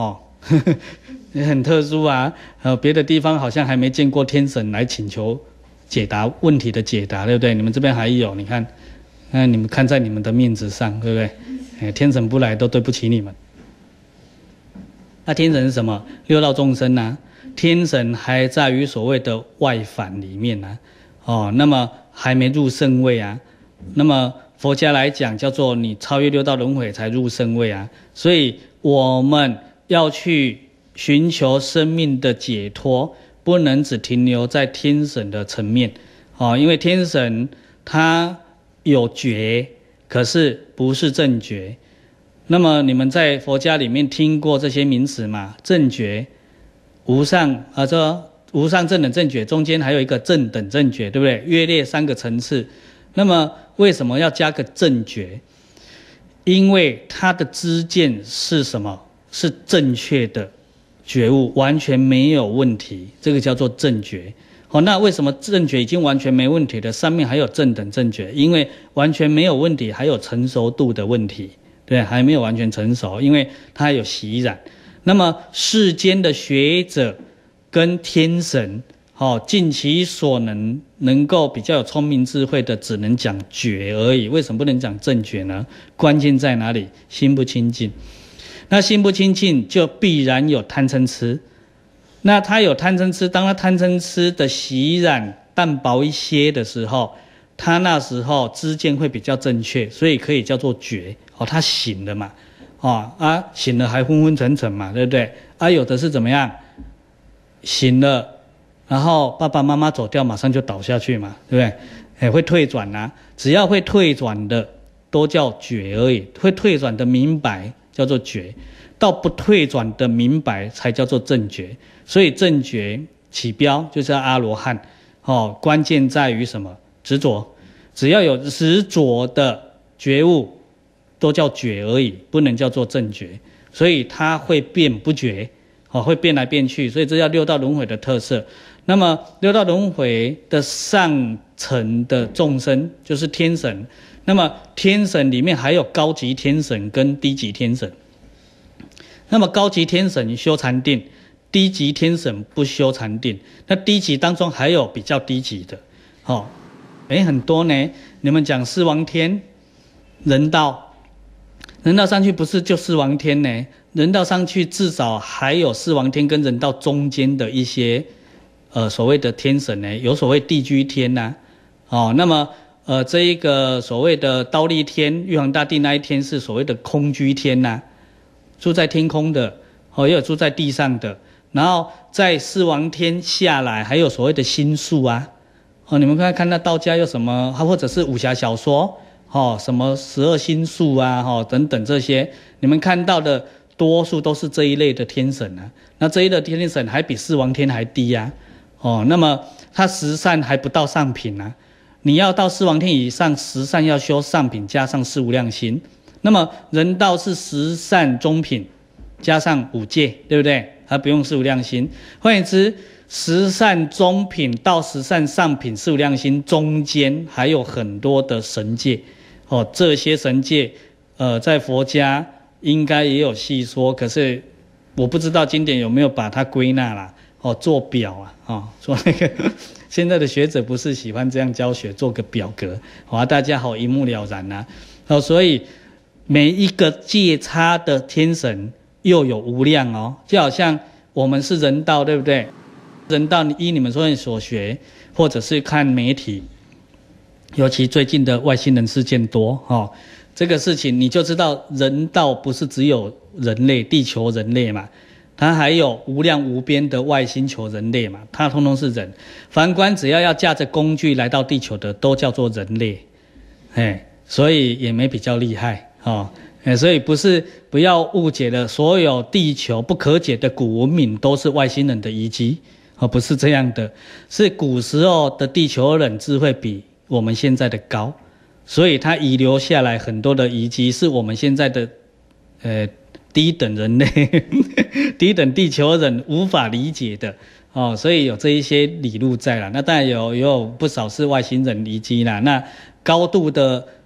也很特殊啊。别的地方好像还没见过天神来请求解答问题的解答，对不对？你们这边还有，你看，你们看在你们的面子上，对不对？天神不来都对不起你们。那天神是什么？六道众生啊。天神还在于所谓的外返里面啊，那么还没入圣位啊。那么佛家来讲，叫做你超越六道轮回才入圣位啊。所以我们要去寻求生命的解脱，不能只停留在天神的层面因为天神他有觉，可是不是正觉。那么你们在佛家里面听过这些名词吗？正觉、无上这无上正等正觉，中间还有一个正等正觉，对不对？约略3个层次。那么为什么要加个正觉？因为它的知见是什么？是正确的觉悟，完全没有问题，这个叫做正觉。那为什么正觉已经完全没问题了，上面还有正等正觉？因为完全没有问题，还有成熟度的问题，对，还没有完全成熟，因为它有习染。那么世间的学者跟天神尽其所能，能够比较有聪明智慧的，只能讲觉而已。为什么不能讲正觉呢？关键在哪里？心不清净。那心不清净，就必然有贪嗔痴。那他有贪嗔痴，当他贪嗔痴的习染淡薄一些的时候，他那时候知见会比较正确，所以可以叫做觉他醒了嘛，醒了还昏昏沉沉嘛，对不对？有的是怎么样？醒了，然后爸爸妈妈走掉，马上就倒下去嘛，对不对？会退转啊，只要会退转的都叫觉而已，会退转的明白叫做觉，到不退转的明白才叫做正觉。所以正觉起标就是阿罗汉，关键在于什么？执着，只要有执着的觉悟，都叫觉而已，不能叫做正觉。所以它会变不觉，会变来变去，所以这叫六道轮回的特色。那么六道轮回的上层的众生就是天神，那么天神里面还有高级天神跟低级天神。那么高级天神修禅定，低级天神不修禅定。那低级当中还有比较低级的很多呢。你们讲四王天人道上去不是就四王天呢？人道上去至少还有四王天跟人道中间的一些所谓的天神呢，有所谓地居天那么这一个所谓的忉利天玉皇大帝那一天是所谓的空居天住在天空的也有住在地上的。然后在四王天下来还有所谓的星宿你们看到道家有什么，或者是武侠小说什么12星宿等等这些，你们看到的多数都是这一类的天神那这一类的天神还比四王天还低那么他十善还不到上品你要到四王天以上，十善要修上品加上四无量心。那么人道是十善中品加上五戒，对不对？还不用四无量心。换言之，十善中品到十善上品四无量心中间还有很多的神界这些神界在佛家应该也有细说，可是我不知道经典有没有把它归纳啦做表做那个现在的学者不是喜欢这样教学，做个表格大家好一目了然所以每一个界差的天神又有无量就好像我们是人道，对不对？人道依你们所学，或者是看媒体，尤其最近的外星人事件多这个事情你就知道，人道不是只有人类地球人类嘛，它还有无量无边的外星球人类嘛，它通通是人。凡观只要驾着工具来到地球的都叫做人类所以也没比较厉害所以不要误解了，所有地球不可解的古文明都是外星人的遗迹不是这样的，是古时候的地球人智慧比我们现在的高，所以它遗留下来很多的遗迹是我们现在的低等人类低等地球人无法理解的所以有这一些理路在啦。那当然有不少是外星人遗迹啦。那高度的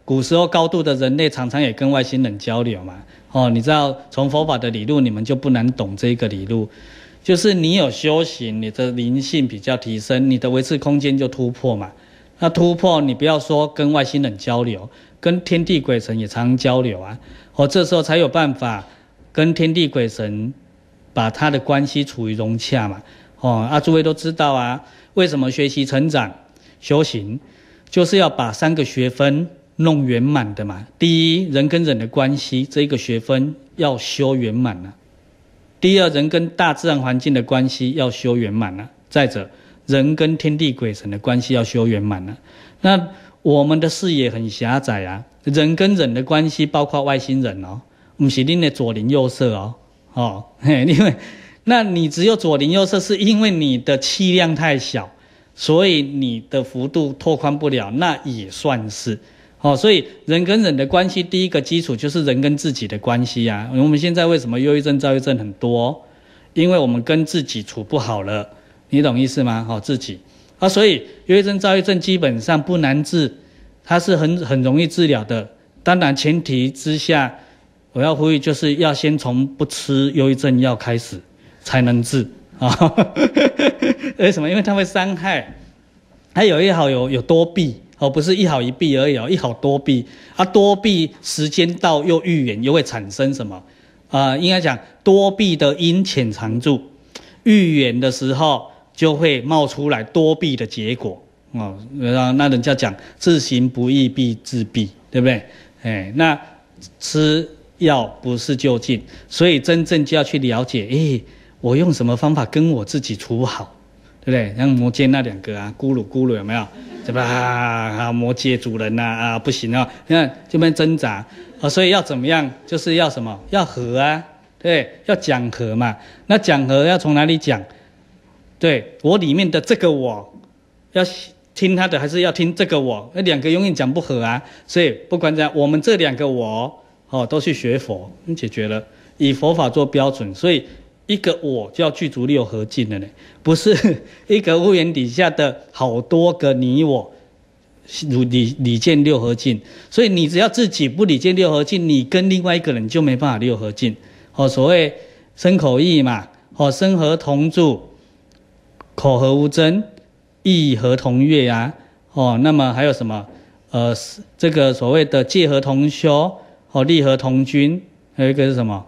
古时候高度的人类常常也跟外星人交流嘛。你知道从佛法的理路，你们就不难懂这个理路，就是你有修行，你的灵性比较提升，你的维持空间就突破嘛。那突破，你不要说跟外星人交流，跟天地鬼神也常交流啊。这时候才有办法跟天地鬼神把他的关系处于融洽嘛。诸位都知道啊，为什么学习成长修行，就是要把3个学分弄圆满的嘛。第一，人跟人的关系这个学分要修圆满了。第二，人跟大自然环境的关系要修圆满了。再者，人跟天地鬼神的关系要修圆满了。那我们的视野很狭窄啊，人跟人的关系包括外星人不是你的左邻右舍因为那你只有左邻右舍，是因为你的气量太小，所以你的幅度拓宽不了，那也算是所以人跟人的关系，第一个基础就是人跟自己的关系啊。我们现在为什么忧郁症、躁郁症很多？因为我们跟自己处不好了，你懂意思吗？自己所以忧郁症、躁郁症基本上不难治，它是很容易治疗的。当然前提之下，我要呼吁就是要先从不吃忧郁症药开始才能治为什么？因为它会伤害，它有一好有多弊不是一好一弊而已一好多弊多弊时间到又愈远，又会产生什么应该讲多弊的因潜藏住，愈远的时候就会冒出来多弊的结果那人家讲自行不义必自毙，对不对？那吃药不是就近，所以真正就要去了解我用什么方法跟我自己处好，对不对？像摩羯那2个咕噜咕噜有没有？对吧？摩羯主人不行你看这边挣扎所以要怎么样？就是要什么？要和对，要讲和嘛。那讲和要从哪里讲？对，我里面的这个我要听他的，还是要听这个我？那2个永远讲不和所以不管怎样，我们这2个我都去学佛，解决了，以佛法做标准，所以一个我就要具足6合境了呢，不是一个屋檐底下的好多个你我理见6合境。所以你只要自己不理见6合境，你跟另外一个人就没办法6合境所谓身口意嘛身和同住，口和无争，意和同悦那么还有什么这个所谓的戒和同修利和同均，还有一个是什么？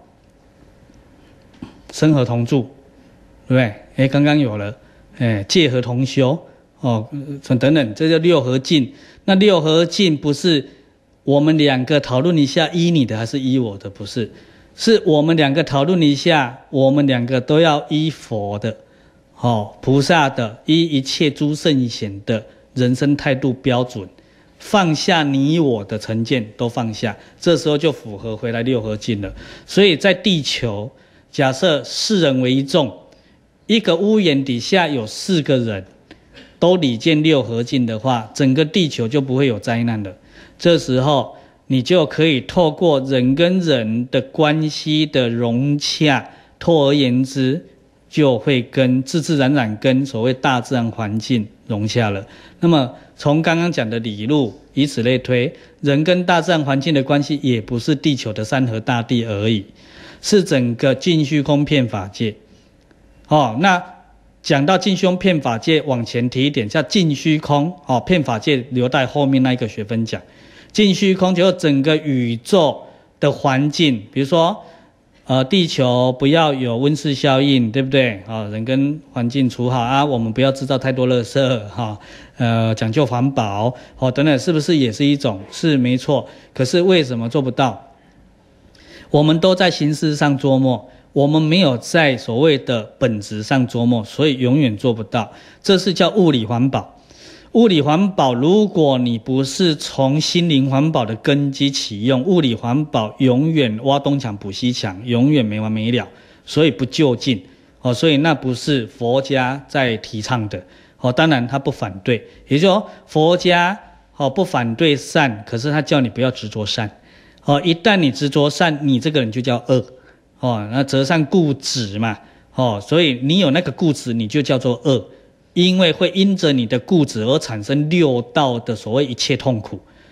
身和同住，对不对？刚刚有了戒和同修等等，这叫6合境。那6合境不是我们2个讨论一下依你的还是依我的，不是，是我们2个讨论一下，我们2个都要依佛的菩萨的，依一切诸圣贤的人生态度标准，放下你我的成见都放下，这时候就符合回来6合境了。所以在地球，假设4人为一众，一个屋檐底下有4个人都理见6合境的话，整个地球就不会有灾难了。这时候你就可以透过人跟人的关系的融洽，透而言之就会跟自自然然跟所谓大自然环境融洽了。那么从刚刚讲的理路，以此类推，人跟大自然环境的关系也不是地球的山河大地而已，是整个尽虚空遍法界那讲到尽虚空遍法界，往前提一点叫尽虚空遍法界留待后面那一个学分讲。尽虚空就是整个宇宙的环境，比如说地球不要有温室效应，对不对人跟环境处好我们不要制造太多垃圾讲究环保等等，是不是也是一种？是没错。可是为什么做不到？我们都在形式上琢磨，我们没有在所谓的本质上琢磨，所以永远做不到。这是叫物理环保。物理环保，如果你不是从心灵环保的根基启用，物理环保永远挖东墙补西墙，永远没完没了，所以不就近所以那不是佛家在提倡的当然他不反对，也就是说佛家不反对善，可是他叫你不要执着善一旦你执着善，你这个人就叫恶那择善固执嘛所以你有那个固执，你就叫做恶，因为会因着你的固执而产生6道的所谓一切痛苦。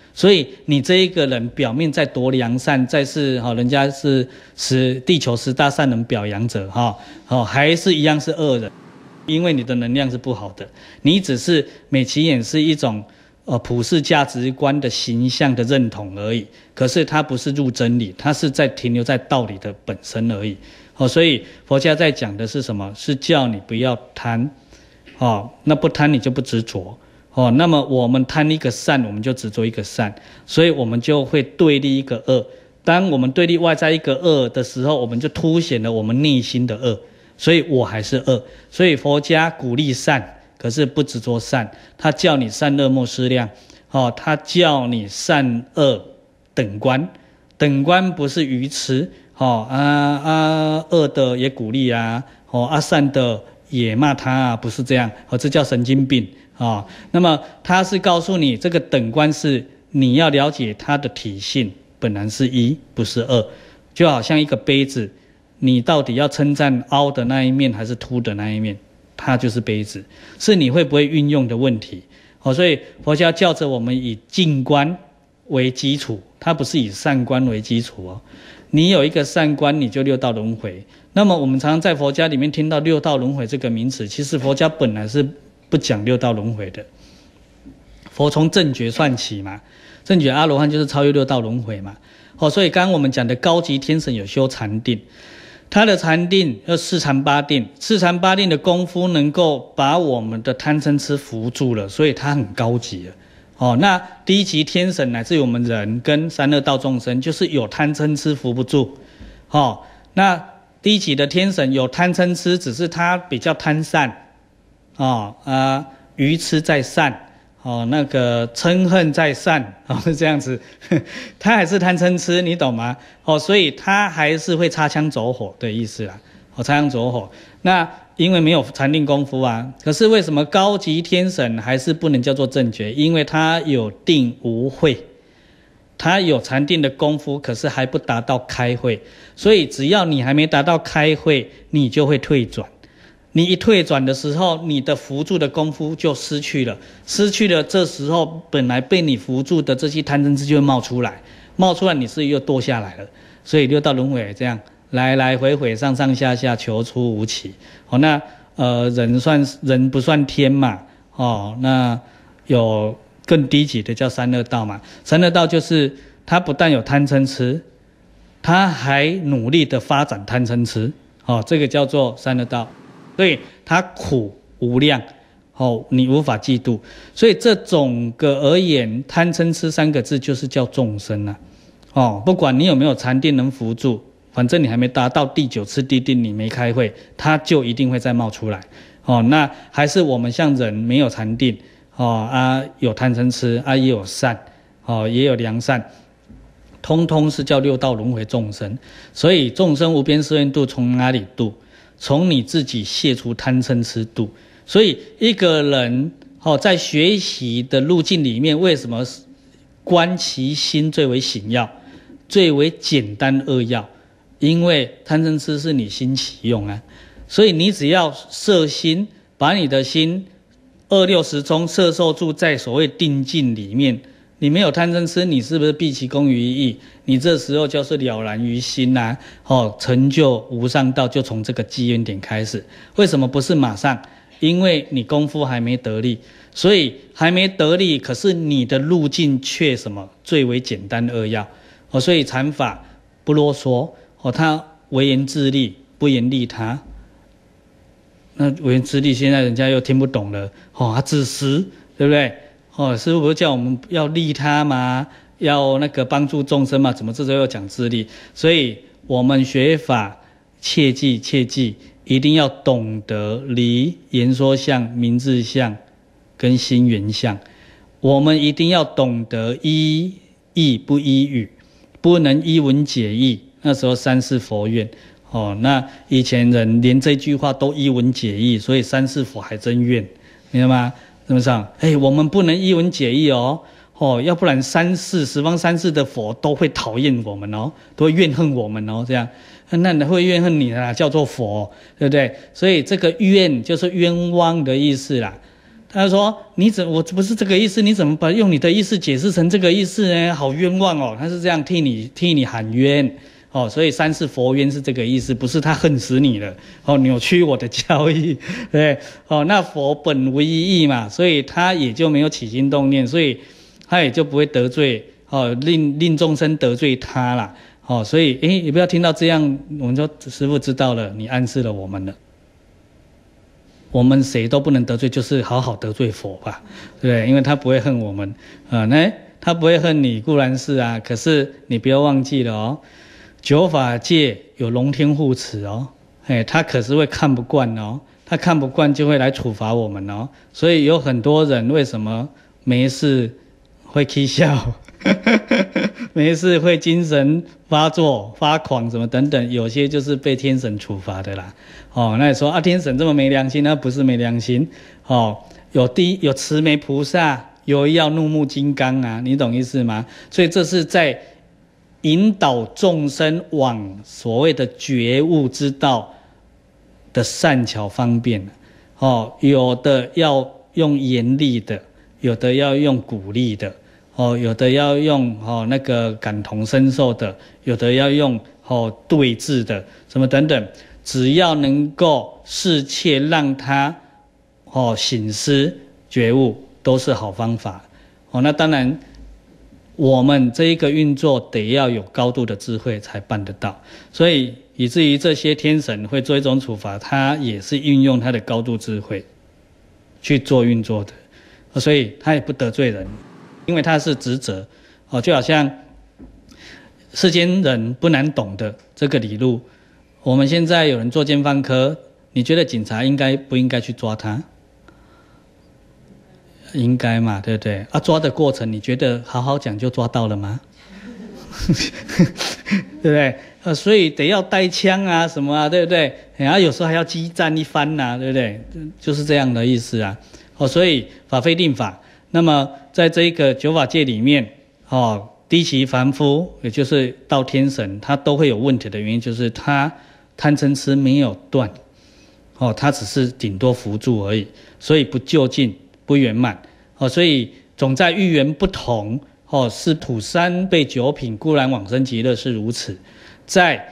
所以你这一个人表面再多良善，再是人家是地球10大善人表扬者还是一样是恶人，因为你的能量是不好的，你只是美其言是一种普世价值观的形象的认同而已，可是它不是入真理，它是在停留在道理的本身而已。所以佛家在讲的是什么？是叫你不要贪，那不贪你就不执着，那么我们贪一个善，我们就执着一个善，所以我们就会对立一个恶。当我们对立外在一个恶的时候，我们就凸显了我们内心的恶，所以我还是恶。所以佛家鼓励善，可是不执着善，他叫你善恶莫思量，他叫你善恶等观，等观不是愚痴，恶的也鼓励啊，善的也骂他啊，不是这样，这叫神经病那么他是告诉你，这个等观是你要了解它的体性，本来是一，不是二，就好像一个杯子，你到底要称赞凹的那一面还是凸的那一面？它就是杯子，是你会不会运用的问题。所以佛教教着我们以静观为基础，它不是以善观为基础你有一个善观，你就六道轮回。那么我们常常在佛家里面听到六道轮回这个名词，其实佛家本来是不讲六道轮回的。佛从正觉算起嘛，正觉阿罗汉就是超越六道轮回嘛。所以刚刚我们讲的高级天神有修禅定，他的禅定要四禅八定，四禅八定的功夫能够把我们的贪嗔痴扶住了，所以他很高级了。那低级天神乃至于我们人跟三恶道众生，就是有贪嗔痴扶不住。那低级的天神有贪嗔痴，只是他比较贪善，愚痴在善，那个嗔恨在善，是这样子，他还是贪嗔痴，你懂吗？所以他还是会擦枪走火的意思啦。擦枪走火，那因为没有禅定功夫啊。可是为什么高级天神还是不能叫做正觉？因为他有定无慧，他有禅定的功夫，可是还不达到开慧。所以只要你还没达到开慧，你就会退转。你一退转的时候，你的扶助的功夫就失去了，这时候本来被你扶助的这些贪嗔痴就会冒出来，你是又堕下来了。所以六道轮回这样来来回回，上上下下，求出无期。那人不算天嘛，那有更低级的叫三恶道嘛。三恶道就是他不但有贪嗔痴，他还努力的发展贪嗔痴，这个叫做三恶道。所以他苦无量，你无法嫉妒。所以这总个而言，贪嗔痴三个字就是叫众生啊。不管你有没有禅定能扶住，反正你还没达到第9次地定，你没开会，它就一定会再冒出来。那还是我们像人没有禅定，有贪嗔痴，也有善，也有良善，通通是叫六道轮回众生。所以众生无边誓愿度，从哪里度？从你自己卸除贪嗔痴度。所以一个人在学习的路径里面，为什么观其心最为醒要，最为简单扼要？因为贪嗔痴是你心起用啊，所以你只要摄心，把你的心260中摄受住在所谓定境里面，你没有贪嗔痴，你是不是毕其功于一役？你这时候就是了然于心啊，成就无上道就从这个机缘点开始。为什么不是马上？因为你功夫还没得力，所以还没得力，可是你的路径却什么最为简单扼要。所以禅法不啰嗦，他为言自利，不言利他。那为言自利，现在人家又听不懂了，他自私，对不对？师父不是叫我们要利他吗？要那个帮助众生嘛？怎么这时候又讲自利？所以我们学法切记，一定要懂得离言说相、名字相跟心缘相。我们一定要懂得依义不依语，不能依文解义。那时候三世佛愿，那以前人连这句话都依文解义，所以三世佛还真怨，明白吗？那么上，我们不能依文解义要不然十方三世的佛都会讨厌我们都会怨恨我们这样，那会怨恨你啦，叫做佛，对不对？所以这个怨就是冤枉的意思啦。 他说我不是这个意思，你怎么把用你的意思解释成这个意思呢？好冤枉哦！他是这样替你喊冤哦，所以三世佛冤是这个意思，不是他恨死你了哦，扭曲我的教义，对哦，那佛本无一义嘛，所以他也就没有起心动念，所以他也就不会得罪哦，令众生得罪他啦哦，所以也不要听到这样，我们说师父知道了，你暗示了我们了。我们谁都不能得罪，就是好好得罪佛吧，对不对？因为他不会恨我们，他不会恨你固然是啊，可是你不要忘记了哦，九法界有龙天护持哦，他可是会看不惯哦，他看不惯就会来处罚我们哦，所以有很多人为什么没事会起笑，没事会精神发作、发狂什么等等，有些就是被天神处罚的啦。哦，那你说啊，天神这么没良心，那不是没良心哦，有慈眉菩萨，有要怒目金刚啊，你懂意思吗？所以这是在引导众生往所谓的觉悟之道的善巧方便哦，有的要用严厉的，有的要用鼓励的。哦，有的要用那个感同身受的，有的要用对峙的，什么等等，只要能够适切让他省思觉悟，都是好方法。那当然，我们这一个运作得要有高度的智慧才办得到，所以以至于这些天神会做一种处罚，他也是运用他的高度智慧去做运作的，所以他也不得罪人。因为他是职责就好像世间人不难懂的这个理路，我们现在有人做奸犯科，你觉得警察应该不应该去抓他？应该嘛，对不对？抓的过程你觉得好好讲就抓到了吗？对不对？所以得要带枪啊什么啊，对不对？有时候还要激战一番啊，对不对？就是这样的意思啊。所以法非定法。那么在这一个九法界里面低级凡夫，也就是到天神，他都会有问题的原因，就是他贪嗔痴没有断他只是顶多扶助而已，所以不究竟不圆满所以总在欲缘不同是土三倍九品固然往生极乐是如此，在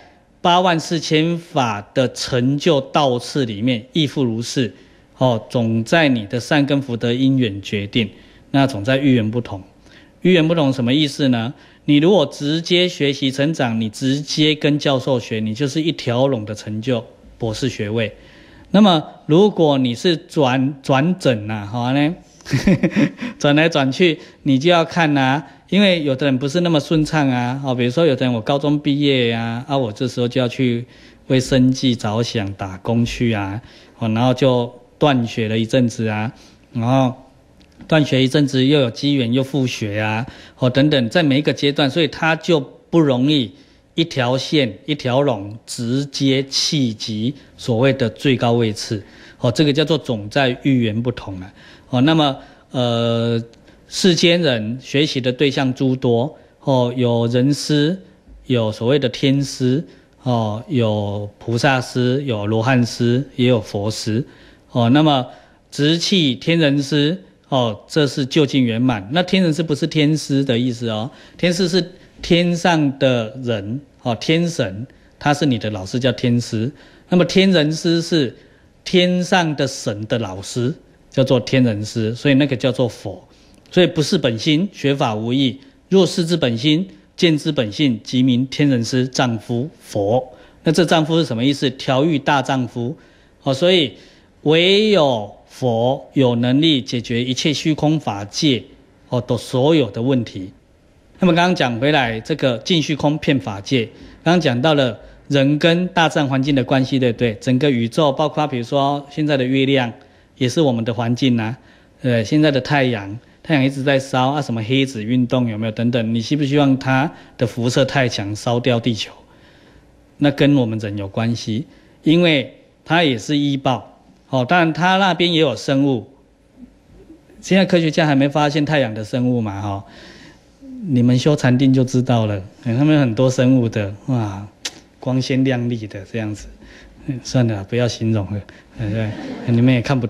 84000法的成就道次里面亦复如是总在你的善根福德因缘决定，那总在欲缘不同。欲缘不同什么意思呢？你如果直接学习成长，你直接跟教授学，你就是一条龙的成就博士学位。那么如果你是转诊好呢转来转去，你就要看因为有的人不是那么顺畅比如说有的人我高中毕业我这时候就要去为生计着想打工去然后就断学了一阵子然后断学一阵子又有机缘又复学等等，在每一个阶段，所以他就不容易一条线一条龙直接契及所谓的最高位次这个叫做总在欲缘不同那么世间人学习的对象诸多有人师，有所谓的天师有菩萨师，有罗汉师，也有佛师那么直契天人师这是究竟圆满。那天人师不是天师的意思天师是天上的人天神，他是你的老师叫天师。那么天人师是天上的神的老师，叫做天人师，所以那个叫做佛。所以不是本心，学法无益。若是之本心，见之本性，即名天人师丈夫佛。那这丈夫是什么意思？调御大丈夫所以唯有佛有能力解决一切虚空法界的所有的问题。那么刚刚讲回来，这个尽虚空遍法界，刚刚讲到了人跟大自然环境的关系，对不对？整个宇宙，包括比如说现在的月亮，也是我们的环境现在的太阳一直在烧什么黑子运动有没有等等，你希不希望它的辐射太强烧掉地球？那跟我们人有关系，因为它也是依报当然它那边也有生物，现在科学家还没发现太阳的生物嘛你们修禅定就知道了，他们有很多生物的哇，光鲜亮丽的这样子，算了不要形容了，对，你们也看不到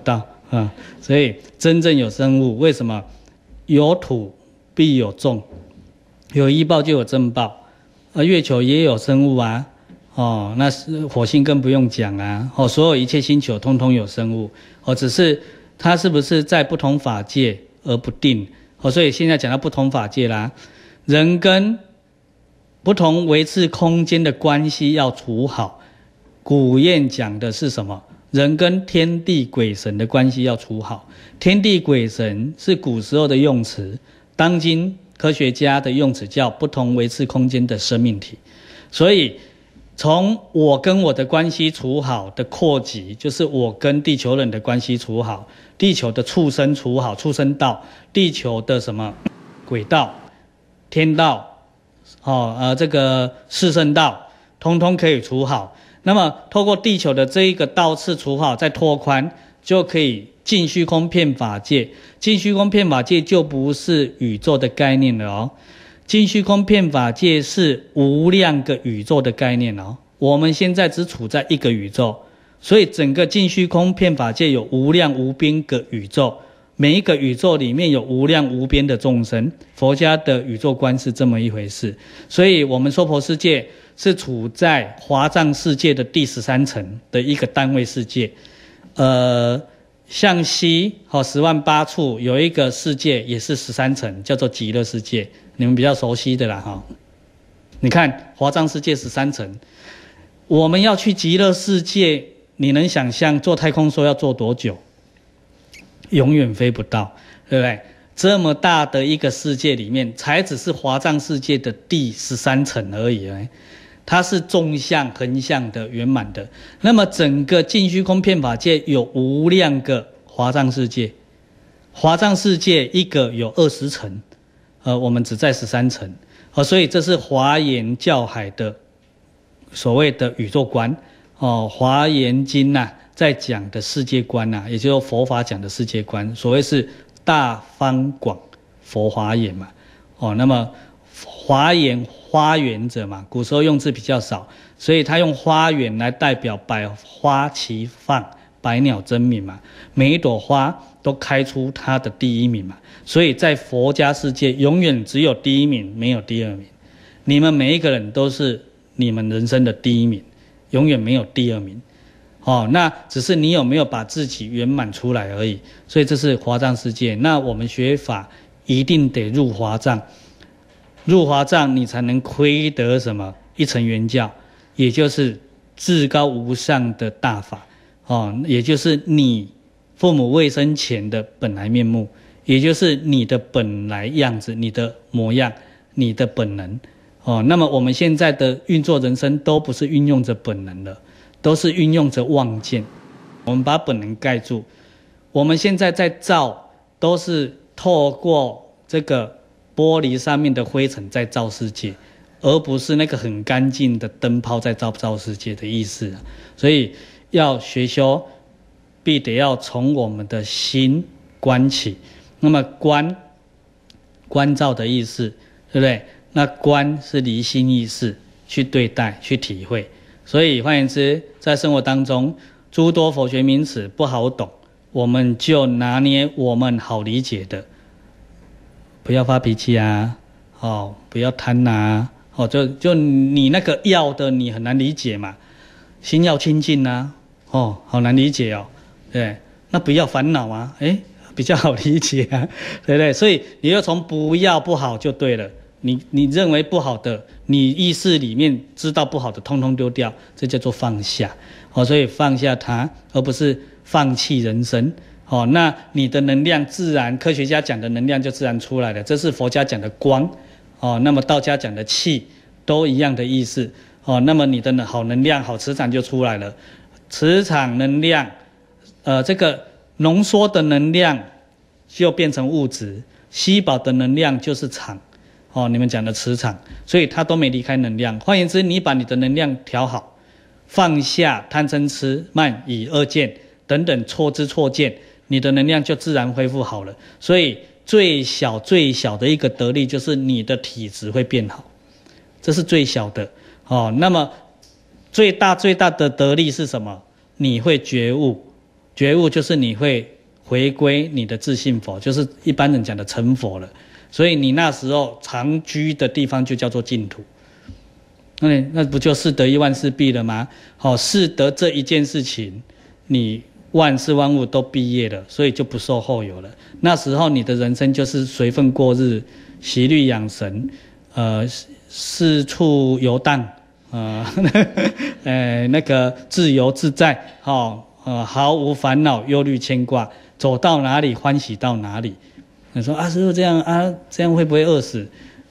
啊。所以真正有生物，为什么有土必有种，有依报就有正报，月球也有生物啊。哦，那是火星更不用讲啊！哦，所有一切星球通通有生物，哦，只是它是不是在不同法界而不定。哦，所以现在讲到不同法界啦，人跟不同维次空间的关系要处好。古谚讲的是什么？人跟天地鬼神的关系要处好。天地鬼神是古时候的用词，当今科学家的用词叫不同维次空间的生命体。所以从我跟我的关系处好的扩及，就是我跟地球人的关系处好，地球的畜生处好，畜生道，地球的什么鬼道、天道，这个四圣道，通通可以处好。那么透过地球的这一个道次处好，再拓宽，就可以尽虚空遍法界。尽虚空遍法界就不是宇宙的概念了哦。尽虚空遍法界是无量个宇宙的概念哦，我们现在只处在一个宇宙，所以整个尽虚空遍法界有无量无边个宇宙，每一个宇宙里面有无量无边的众生。佛家的宇宙观是这么一回事，所以我们娑婆世界是处在华藏世界的第13层的一个单位世界。向西10万8处有一个世界也是13层，叫做极乐世界，你们比较熟悉的啦。你看华藏世界13层，我们要去极乐世界，你能想象坐太空梭要坐多久？永远飞不到，对不对？这么大的一个世界里面，才只是华藏世界的第13层而已。它是纵向横向的圆满的。那么整个尽虚空遍法界有无量个华藏世界，华藏世界一个有20层，我们只在13层，所以这是华严教海的所谓的宇宙观。华严经在讲的世界观也就是佛法讲的世界观，所谓是大方广佛华严嘛。那么华严花园者嘛，古时候用字比较少，所以他用花园来代表百花齐放，百鸟争鸣嘛，每一朵花都开出它的第一名嘛。所以在佛家世界永远只有第一名，没有第二名。你们每一个人都是你们人生的第一名，永远没有第二名。那只是你有没有把自己圆满出来而已。所以这是华藏世界。那我们学法一定得入华藏，入华藏你才能窥得什么？一乘圆教，也就是至高无上的大法。也就是你父母未生前的本来面目，也就是你的本来样子，你的模样，你的本能。那么我们现在的运作人生都不是运用着本能了，都是运用着妄见。我们把本能盖住，我们现在在照，都是透过这个玻璃上面的灰尘在照世界，而不是那个很干净的灯泡在照世界的意思。所以要学修，必得要从我们的心观起。那么观照的意思，对不对？那观是离心意识去对待去体会。所以换言之，在生活当中诸多佛学名词不好懂，我们就拿捏我们好理解的，不要发脾气不要贪就你那个要的你很难理解嘛，心要清净好难理解对，那不要烦恼比较好理解对不对？所以你要从不要不好就对了。你认为不好的，你意识里面知道不好的，通通丢掉，这叫做放下。所以放下它，而不是放弃人生。那你的能量自然，科学家讲的能量就自然出来了。这是佛家讲的光，那么道家讲的气，都一样的意思。那么你的好能量、好磁场就出来了。磁场能量，这个浓缩的能量就变成物质，稀薄的能量就是场。你们讲的磁场，所以它都没离开能量。换言之，你把你的能量调好，放下贪嗔痴慢疑恶见等等错知错见，你的能量就自然恢复好了。所以最小的一个得力就是你的体质会变好，这是最小的。那么最大的得力是什么？你会觉悟，觉悟就是你会回归你的自信佛，就是一般人讲的成佛了。所以你那时候常居的地方就叫做净土。那不就四得一万事毕了吗？四得这一件事情，你万事万物都毕业了，所以就不受后有了。那时候你的人生就是随分过日，习虑养神，四处游荡，那个自由自在，毫无烦恼、忧虑、牵挂，走到哪里欢喜到哪里。你说师父这样这样会不会饿死？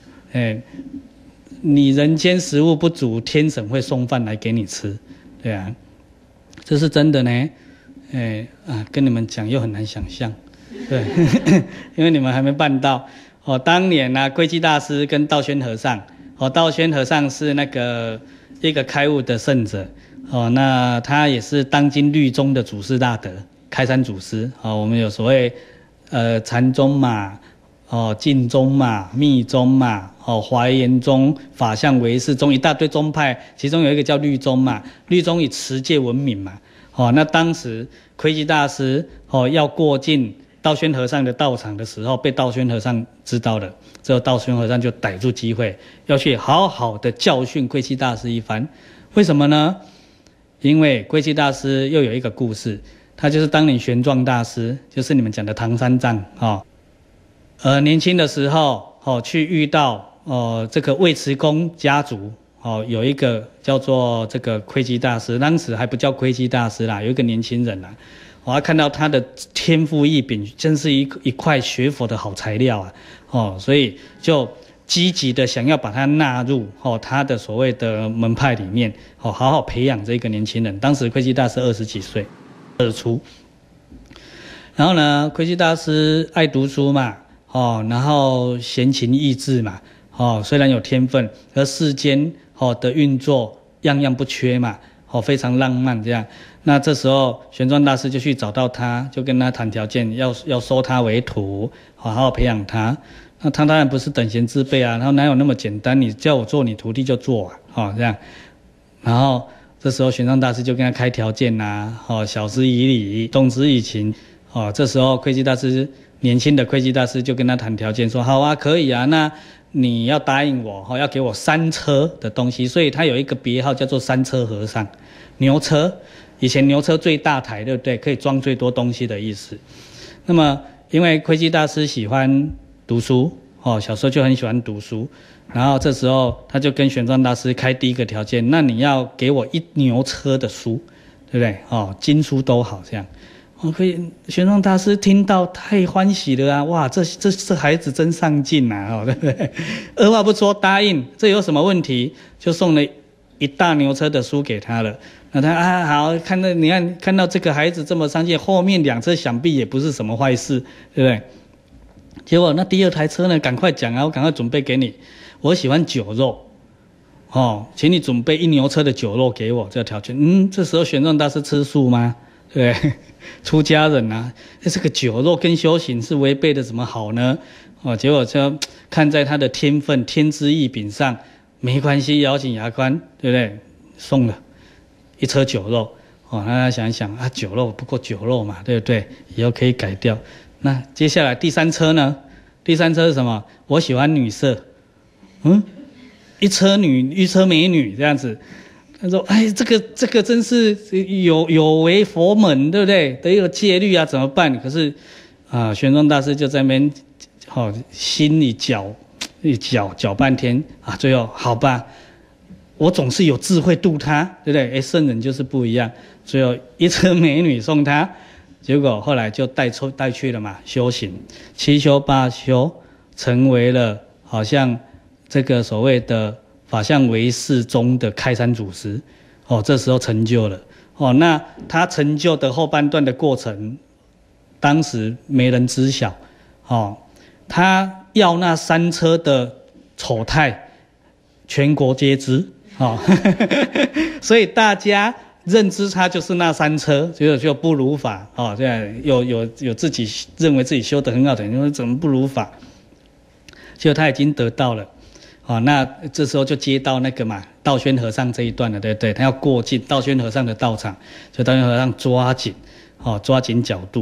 你人间食物不足，天神会送饭来给你吃，对啊，这是真的呢。跟你们讲又很难想象，对，因为你们还没办到。当年窥基大师跟道宣和尚，道宣和尚是那个一个开悟的圣者，那他也是当今律宗的祖师大德，开山祖师。我们有所谓禅宗嘛，净宗嘛，密宗嘛，华严宗、法相唯识宗，一大堆宗派，其中有一个叫律宗嘛，律宗以持戒闻名嘛。那当时窥基大师要过境道宣和尚的道场的时候，被道宣和尚知道了，之后道宣和尚就逮住机会，要去好好的教训窥基大师一番。为什么呢？因为窥基大师又有一个故事，他就是当年玄奘大师，就是你们讲的唐三藏年轻的时候去遇到这个尉迟恭家族。有一个叫做这个窥基大师，当时还不叫窥基大师啦，有一个年轻人啦，我看到他的天赋异禀，真是一块学佛的好材料啊！所以就积极的想要把他纳入他的所谓的门派里面，好好培养这个年轻人。当时窥基大师20几岁，20出。然后呢，窥基大师爱读书嘛，然后闲情逸致嘛，虽然有天分，而世间的运作样样不缺嘛，非常浪漫这样。那这时候玄奘大师就去找到他，就跟他谈条件，要收他为徒，好好培养他。那他当然不是等闲之辈啊，然后哪有那么简单？你叫我做你徒弟就做这样。然后这时候玄奘大师就跟他开条件晓之以理，动之以情。这时候窥基大师，年轻的窥基大师就跟他谈条件，说好啊，可以啊，那你要答应我，要给我3车的东西。所以他有一个别号叫做3车和尚，牛车。以前牛车最大台，对不对？可以装最多东西的意思。那么因为窥基大师喜欢读书，小时候就很喜欢读书，然后这时候他就跟玄奘大师开第一个条件，那你要给我1牛车的书，对不对？经书都好这样。玄奘大师听到太欢喜了啊！哇，这孩子真上进啊，对不对？二话不说答应，这有什么问题？就送了1大牛车的书给他了。那他好，你看到这个孩子这么上进，后面2车想必也不是什么坏事，对不对？结果那第2台车呢，赶快讲啊，我赶快准备给你。我喜欢酒肉，请你准备1牛车的酒肉给我，这个条件。这时候玄奘大师吃素吗？对，出家人啊，这个酒肉跟修行是违背的，怎么好呢？结果就看在他的天分、天资异禀上，没关系，咬紧牙关，对不对？送了1车酒肉。那他想一想啊，酒肉不过酒肉嘛，对不对？以后可以改掉。那接下来第3车呢？第3车是什么？我喜欢女色，一车美女这样子。他说：“这个真是有违佛门，对不对？得有戒律啊，怎么办？”可是玄奘大师就在那边心里搅半天最后好吧，我总是有智慧度他，对不对？圣人就是不一样，最后1车美女送他，结果后来就带去了嘛，修行7修8修，成为了好像这个所谓的法相唯识宗的开山祖师，这时候成就了，那他成就的后半段的过程，当时没人知晓，他要那3车的丑态，全国皆知，所以大家认知他就是那3车，就不如法，这样有自己认为自己修得很好的人，因为怎么不如法？结果他已经得到了。那这时候就接到那个嘛道宣和尚这一段了，对不对？他要过境道宣和尚的道场，所以道宣和尚抓紧角度，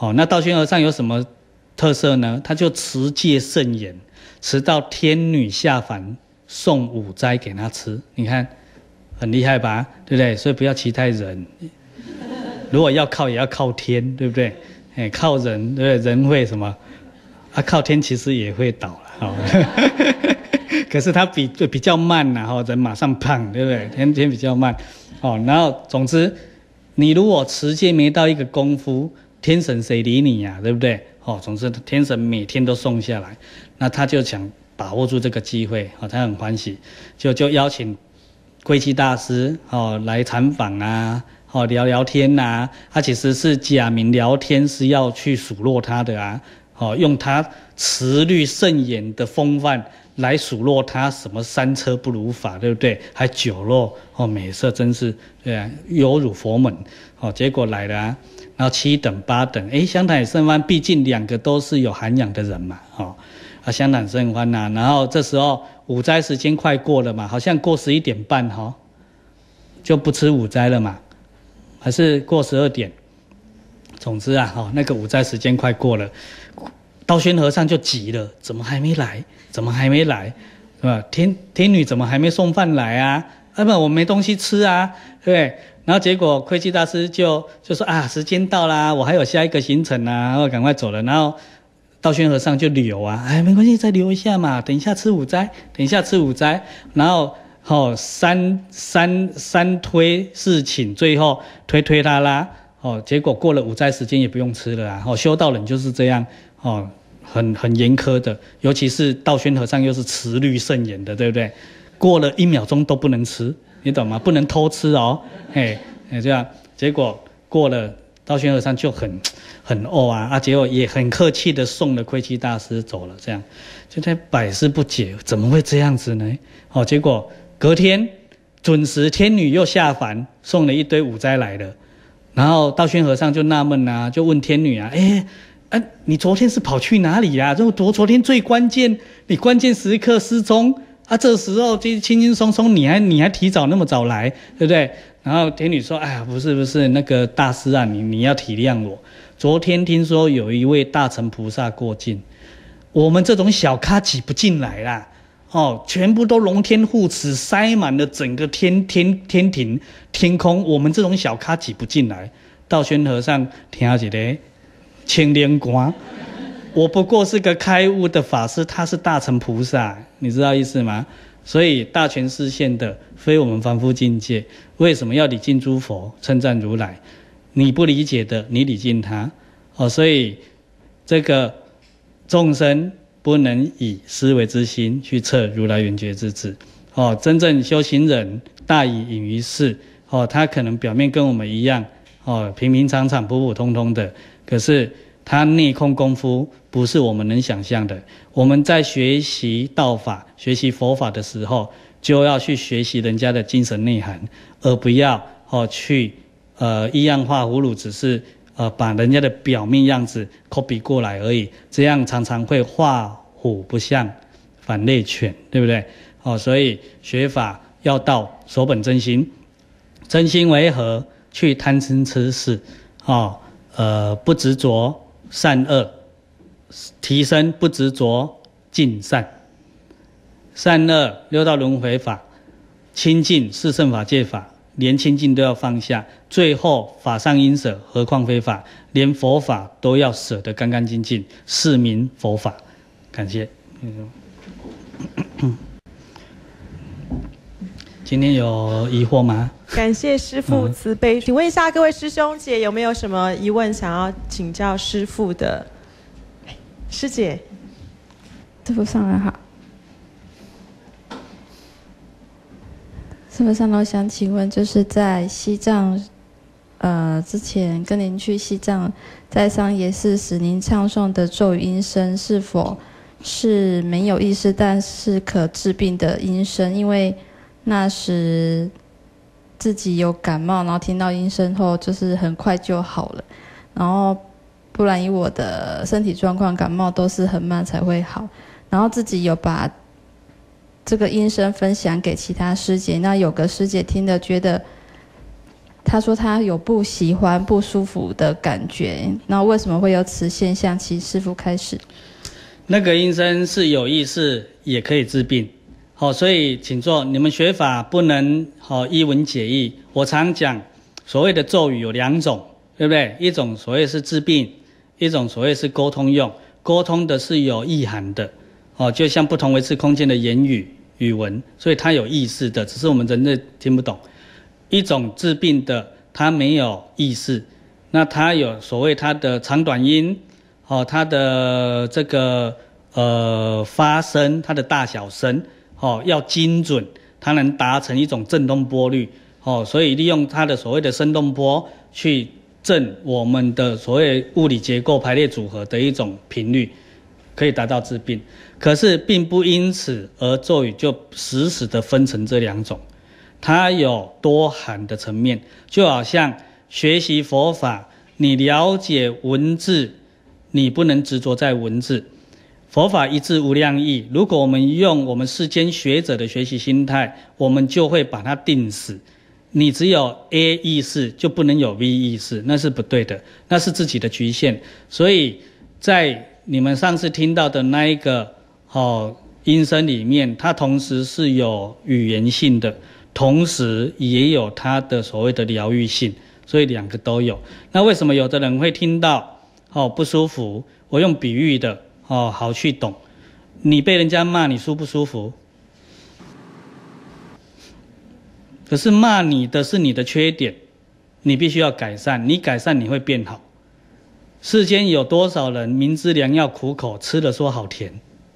那道宣和尚有什么特色呢？他就持戒甚严，持到天女下凡送五斋给他吃，你看很厉害吧？对不对？所以不要期待人，如果要靠也要靠天，对不对？靠人，对不对？人会什么？靠天其实也会倒了，可是他比较慢呐，人马上胖，对不对？天比较慢，然后总之，你如果持戒没到一个功夫，天神谁理你呀，对不对？总之天神每天都送下来，那他就想把握住这个机会，他很欢喜，就邀请龟基大师来参访啊，聊聊天啊，他其实是假名聊天，是要去数落他的啊，用他持律甚严的风范来数落他什么三车不如法，对不对？还酒肉美色，真是对啊，有辱佛门，结果来了啊，然后7等8等，香坦与圣欢毕竟2个都是有涵养的人嘛，香坦圣欢啊，然后这时候午斋时间快过了嘛，好像过11点半就不吃午斋了嘛，还是过12点，总之啊，那个午斋时间快过了，道宣和尚就急了，怎么还没来？是吧？天女怎么还没送饭来啊？不，我没东西吃啊，对不对？然后结果窥基大师就说啊，时间到啦，我还有下一个行程啊，然后赶快走了。然后道宣和尚就留啊，没关系，再留一下嘛，等一下吃午斋。然后三推四请，最后推他啦，结果过了午斋时间也不用吃了啊。修道人就是这样，很严苛的，尤其是道宣和尚又是持律甚严的，对不对？过了1秒钟都不能吃，你懂吗？不能偷吃这样，结果过了，道宣和尚就很啊，结果也很客气的送了窥基大师走了，这样就在百思不解，怎么会这样子呢？结果隔天准时天女又下凡送了一堆午斋来了，然后道宣和尚就纳闷啊，就问天女啊，你昨天是跑去哪里啊？昨天最关键，你关键时刻失踪啊！这时候就轻轻松松，你还提早那么早来，对不对？然后天女说：“哎呀，不是，那个大师啊，你要体谅我。昨天听说有一位大乘菩萨过境，我们这种小咖挤不进来啦，全部都龙天护持，塞满了整个天庭天空，我们这种小咖挤不进来。”道宣和尚听一个清凉观，我不过是个开悟的法师，他是大乘菩萨，你知道意思吗？所以大权示现的非我们凡夫境界，为什么要礼敬诸佛，称赞如来？你不理解的，你礼敬他，所以这个众生不能以思维之心去测如来圆觉之智，真正修行人大以隐于世，他可能表面跟我们一样，平平常常普普通通的，可是他内空功夫不是我们能想象的。我们在学习道法、学习佛法的时候，就要去学习人家的精神内涵，而不要去依样画葫芦，只是把人家的表面样子 copy 过来而已。这样常常会画虎不像反类犬，对不对？所以学法要到守本真心，真心为何？去贪嗔痴事，不执着善恶，提升不执着尽善，善恶六道轮回法，清净四圣法界法，连清净都要放下，最后法上应舍，何况非法，连佛法都要舍得干干净净，是名佛法。感谢。今天有疑惑吗？ 感谢师父慈悲。请问一下各位师兄姐，有没有什么疑问想要请教师父的？师姐， 师父上人好。师父上人，我想请问，就是在西藏，之前跟您去西藏，在上夜市时，您唱诵的咒语音声是否是没有意识，但是可治病的音声？因为那时自己有感冒，然后听到音声后，就是很快就好了。然后不然以我的身体状况，感冒都是很慢才会好。然后自己有把这个音声分享给其他师姐，那有个师姐听了觉得他说他有不喜欢、不舒服的感觉，那为什么会有此现象？请师父开始。 那个阴身是有意识，也可以治病。好，所以请坐。你们学法不能一文解义。我常讲，所谓的咒语有2种，对不对？一种所谓是治病，一种所谓是沟通用。沟通的是有意涵的，就像不同维次空间的言语、语文，所以它有意识的，只是我们人类听不懂。一种治病的，它没有意识，那它有所谓它的长短音，它的这个发声，它的大小声，要精准，它能达成一种振动波率，所以利用它的所谓的声动波去振我们的所谓物理结构排列组合的一种频率，可以达到治病。可是并不因此而咒语就死死的分成这2种，它有多含的层面，就好像学习佛法，你了解文字，你不能执着在文字。佛法一字无量义，如果我们用我们世间学者的学习心态，我们就会把它定死。你只有 A 意识就不能有 V 意识，那是不对的，那是自己的局限。所以在你们上次听到的那一个音声里面，它同时是有语言性的，同时也有它的所谓的疗愈性，所以2个都有。那为什么有的人会听到不舒服？我用比喻的好去懂。你被人家骂，你舒不舒服？可是骂你的是你的缺点，你必须要改善，你改善你会变好。世间有多少人明知良药苦口，吃了说好甜？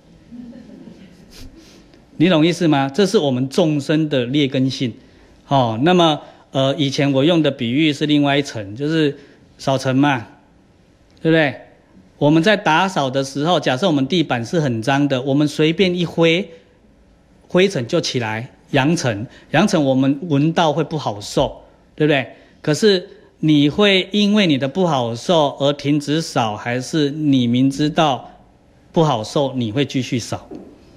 你懂意思吗？这是我们众生的劣根性。那么以前我用的比喻是另外一层，就是扫尘嘛，对不对？我们在打扫的时候，假设我们地板是很脏的，我们随便一挥，灰尘就起来，扬尘我们闻到会不好受，对不对？可是你会因为你的不好受而停止扫，还是你明知道不好受你会继续扫？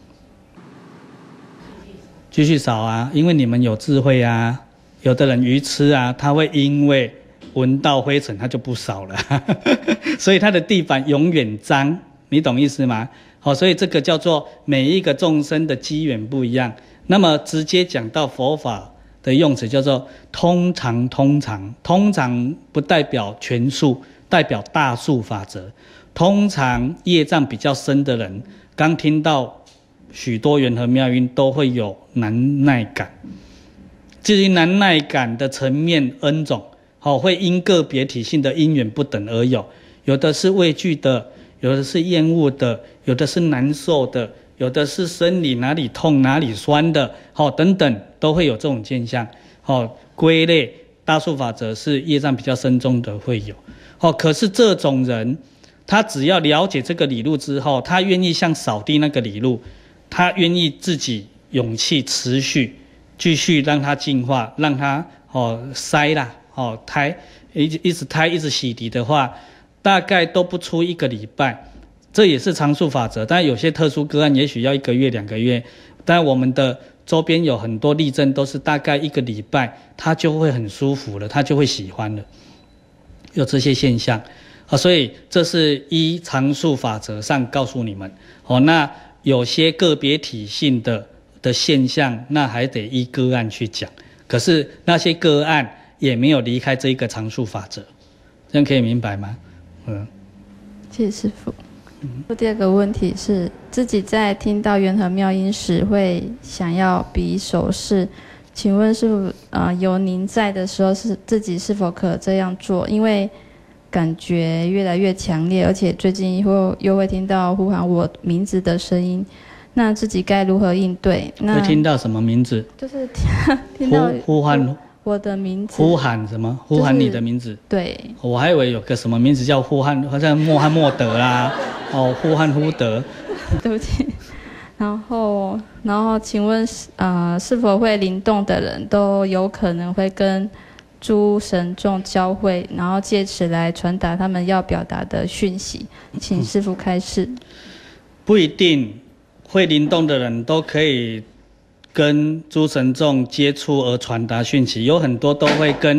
继续扫啊，因为你们有智慧啊。有的人愚痴啊，他会因为闻到灰尘他就不扫了所以他的地板永远脏，你懂意思吗？所以这个叫做每一个众生的机缘不一样。那么直接讲到佛法的用词叫做通常不代表全数，代表大数法则。通常业障比较深的人，刚听到许多缘和妙音都会有难耐感。至于难耐感的层面 N 种，会因个别体性的因缘不等而有，有的是畏惧的，有的是厌恶的，有的是难受的，有的是生理哪里痛哪里酸的，等等都会有这种现象。归类大数法则是业障比较深重的会有。可是这种人，他只要了解这个理路之后，他愿意像扫地那个理路，他愿意自己勇气持续继续让它净化，让它筛啦胎，一直胎一直洗涤的话，大概都不出1个礼拜。这也是常数法则，但有些特殊个案也许要1个月2个月，但我们的周边有很多例证都是大概1个礼拜他就会很舒服了，他就会喜欢了，有这些现象所以这是依常数法则上告诉你们那有些个别体性的现象，那还得依个案去讲。可是那些个案也没有离开这一个常数法则，这样可以明白吗？ 谢谢师父。第2个问题是，自己在听到缘和妙音时会想要比手势，请问师父有您在的时候自己是否可这样做？因为感觉越来越强烈，而且最近又会听到呼喊我名字的声音，那自己该如何应对？ 会听到什么名字？ 就是听到呼唤我的名字。 呼喊什么？呼喊你的名字？ 对， 我还以为有个什么名字叫呼喊，好像穆罕默德啦，呼喊呼德。 对不起。然后请问是否会灵动的人都有可能会跟诸神众交汇，然后借此来传达他们要表达的讯息？请师父开示。 不一定会灵动的人都可以跟诸神众接触而传达讯息，有很多都会跟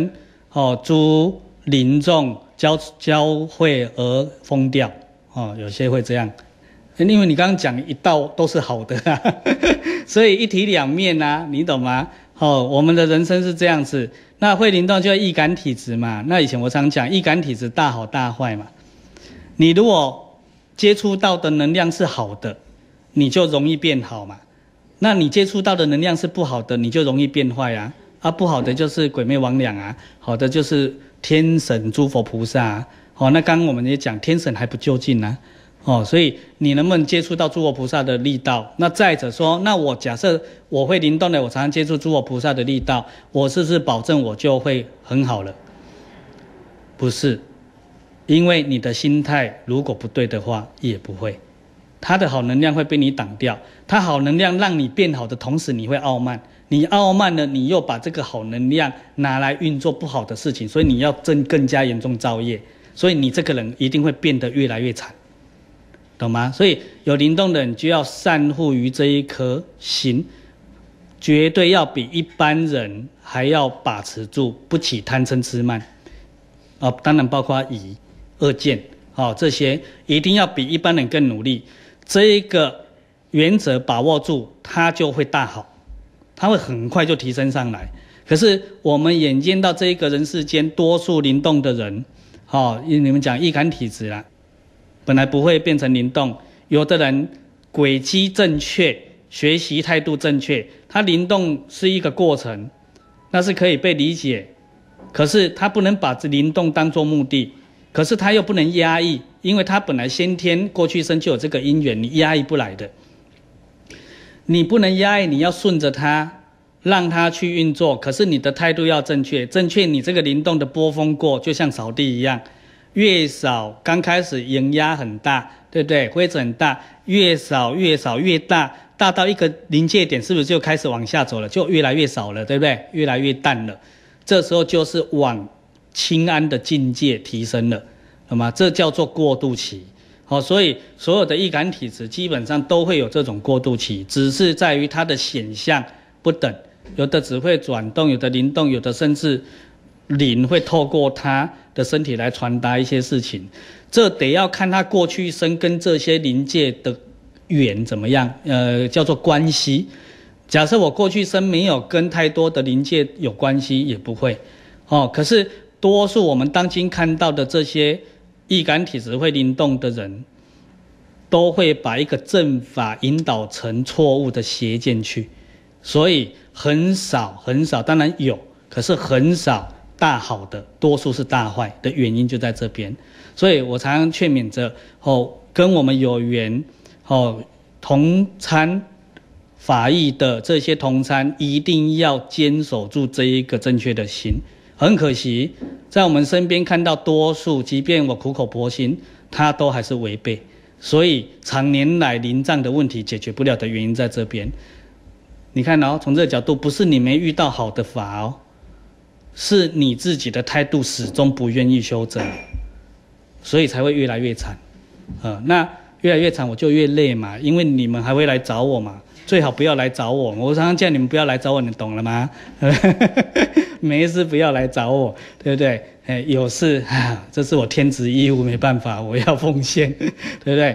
诸灵众交会而疯掉，有些会这样。因为你刚刚讲一道都是好的啊，所以一体两面啊，你懂吗？我们的人生是这样子。那会灵动就易感体质嘛。那以前我常讲易感体质大好大坏嘛。你如果接触到的能量是好的，你就容易变好嘛。那你接触到的能量是不好的，你就容易变坏啊。不好的就是鬼魅魍魉啊，好的就是天神诸佛菩萨啊。那刚刚我们也讲天神还不究竟啊。所以你能不能接触到诸佛菩萨的力道？那再者说，那我假设我会灵动的，我常常接触诸佛菩萨的力道，我是不是保证我就会很好了？不是，因为你的心态如果不对的话，也不会。他的好能量会被你挡掉，他好能量让你变好的同时，你会傲慢。你傲慢了，你又把这个好能量拿来运作不好的事情，所以你要更加严重造业，所以你这个人一定会变得越来越惨。懂吗？所以有灵动的人就要善护于这一颗心，绝对要比一般人还要把持住，不起贪嗔痴慢。当然包括疑、恶见，这些一定要比一般人更努力。这一个原则把握住，他就会大好，他会很快就提升上来。可是我们眼见到这一个人世间多数灵动的人，你们讲易感体质啦。本来不会变成灵动，有的人轨迹正确，学习态度正确，他灵动是一个过程，那是可以被理解。可是他不能把这灵动当作目的，可是他又不能压抑，因为他本来先天过去生就有这个因缘，你压抑不来的。你不能压抑，你要顺着他，让他去运作。可是你的态度要正确，你这个灵动的波峰过，就像扫地一样。越少，刚开始营压很大，对不对？灰尘很大，越少越大，大到一个临界点，是不是就开始往下走了？就越来越少了，对不对？越来越淡了。这时候就是往清安的境界提升了，懂吗？这叫做过渡期。所以所有的易感体质基本上都会有这种过渡期，只是在于它的显象不等，有的只会转动，有的灵动，有的甚至灵会透过他的身体来传达一些事情，这得要看他过去生跟这些灵界的缘怎么样，叫做关系。假设我过去生没有跟太多的灵界有关系，也不会。可是多数我们当今看到的这些易感体质会灵动的人，都会把一个正法引导成错误的邪见去，所以很少，当然有，可是很少。大好的多数是大坏的原因就在这边，所以我常常劝勉着跟我们有缘同参法义的这些同参，一定要坚守住这一个正确的心。很可惜，在我们身边看到多数，即便我苦口婆心，他都还是违背，所以常年来灵障的问题解决不了的原因在这边。你看从这个角度，不是你没遇到好的法是你自己的态度始终不愿意修正，所以才会越来越惨。那越来越惨，我就越累嘛，因为你们还会来找我嘛，最好不要来找我。我常常叫你们不要来找我，你懂了吗？没事不要来找我，对不对？有事这是我天职义务，没办法，我要奉献，对不对？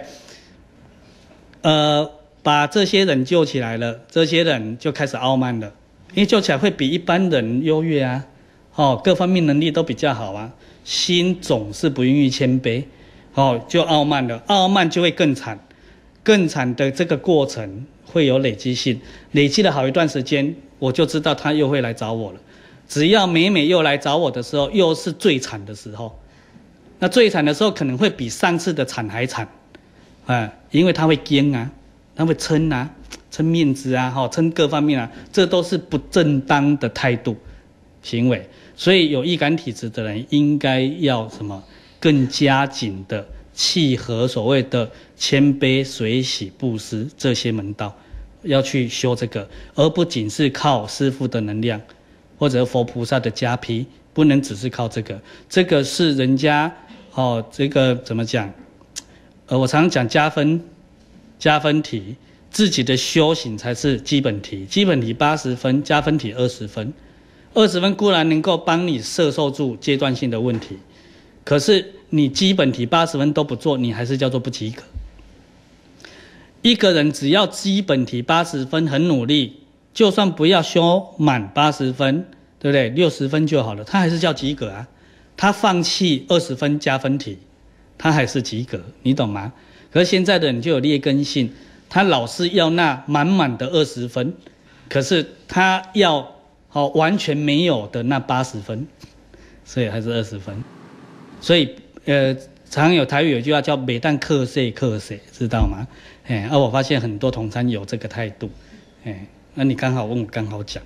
把这些人救起来了，这些人就开始傲慢了，因为救起来会比一般人优越啊。各方面能力都比较好啊，心总是不愿意谦卑，就傲慢了，傲慢就会更惨，更惨的这个过程会有累积性，累积了好一段时间，我就知道他又会来找我了。只要每又来找我的时候，又是最惨的时候，那最惨的时候可能会比上次的惨还惨，因为他会惊啊，他会撑啊，撑面子啊，撑各方面啊，这都是不正当的态度行为。所以有易感体质的人应该要什么？更加紧的契合所谓的谦卑、随喜、布施这些门道，要去修这个，而不仅是靠师父的能量或者佛菩萨的加被，不能只是靠这个。这个是人家这个怎么讲？我常常讲加分题，自己的修行才是基本题，基本题80分，加分题20分。 20分固然能够帮你摄受住阶段性的问题，可是你基本题80分都不做，你还是叫做不及格。一个人只要基本题80分很努力，就算不要修满80分，对不对？60分就好了，他还是叫及格啊。他放弃20分加分题，他还是及格，你懂吗？可是现在的人就有劣根性，他老是要那满满的20分，可是他要完全没有的那80分，所以还是20分。所以常有台语有句话叫每旦课税课税，知道吗？我发现很多同参有这个态度，那你刚好问我刚好讲。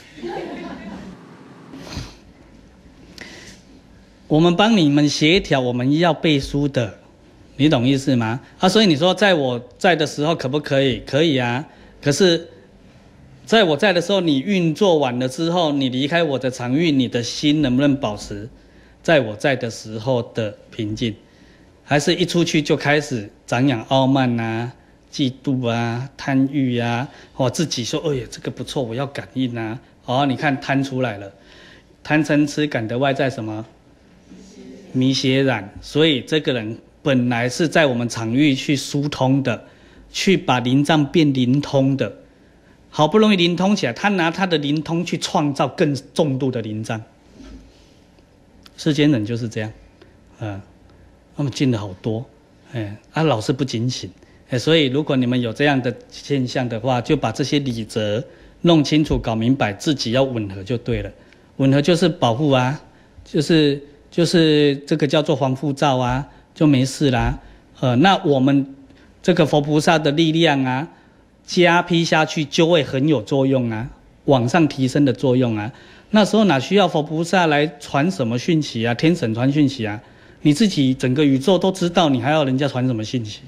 我们帮你们协调我们要背书的，你懂意思吗？所以你说在我在的时候可不可以？可以啊。可是在我在的时候，你运作完了之后，你离开我的场域，你的心能不能保持在我在的时候的平静？还是一出去就开始长养傲慢啊、嫉妒啊、贪欲啊？自己说哎呀这个不错，我要感应啊。你看贪出来了，贪嗔痴感的外在什么？迷邪染。所以这个人本来是在我们场域去疏通的，去把灵障变灵通的，好不容易灵通起来，他拿他的灵通去创造更重度的灵障。世间人就是这样，他们进了好多，老是不警醒，所以如果你们有这样的现象的话，就把这些理则弄清楚、搞明白，自己要吻合就对了。吻合就是保护啊，就是这个叫做防护罩啊，就没事啦。那我们这个佛菩萨的力量啊，加披下去就会很有作用啊，往上提升的作用啊。那时候哪需要佛菩萨来传什么讯息啊？天神传讯息啊？你自己整个宇宙都知道，你还要人家传什么讯息？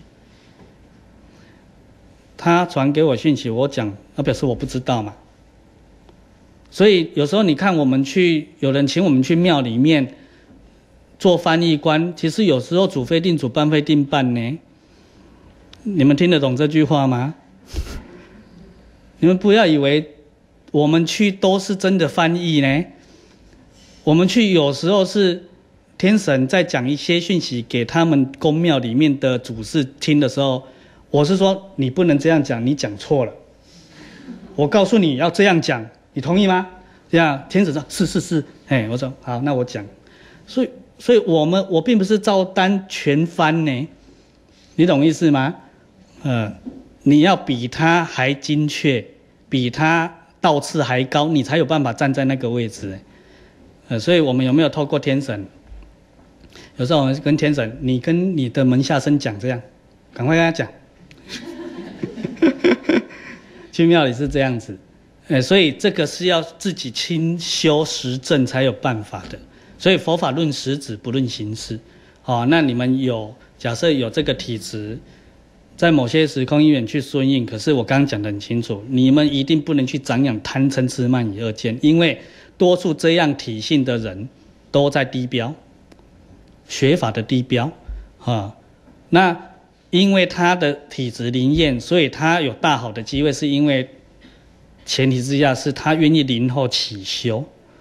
他传给我讯息，我讲，那表示我不知道嘛。所以有时候你看我们去，有人请我们去庙里面做翻译官，其实有时候主非定主，半非定半呢。你们听得懂这句话吗？你们不要以为我们去都是真的翻译呢。我们去有时候是天神在讲一些讯息给他们宫庙里面的主事听的时候，我是说你不能这样讲，你讲错了。我告诉你要这样讲，你同意吗？这样天神说是，我说好，那我讲。所以我并不是照单全翻呢，你懂意思吗？你要比他还精确，比他道次还高，你才有办法站在那个位置。所以我们有没有透过天神？有时候我们跟天神，你跟你的门下生讲这样，赶快跟他讲。去庙里是这样子，所以这个是要自己亲修实证才有办法的。所以佛法论实质不论形式。那你们假设有这个体质，在某些时空因缘去顺应，可是我刚刚讲得很清楚，你们一定不能去长养贪嗔痴慢疑二见，因为多数这样体性的人都在低标，学法的低标。那因为他的体质灵验，所以他有大好的机会，是因为前提之下是他愿意临后起修，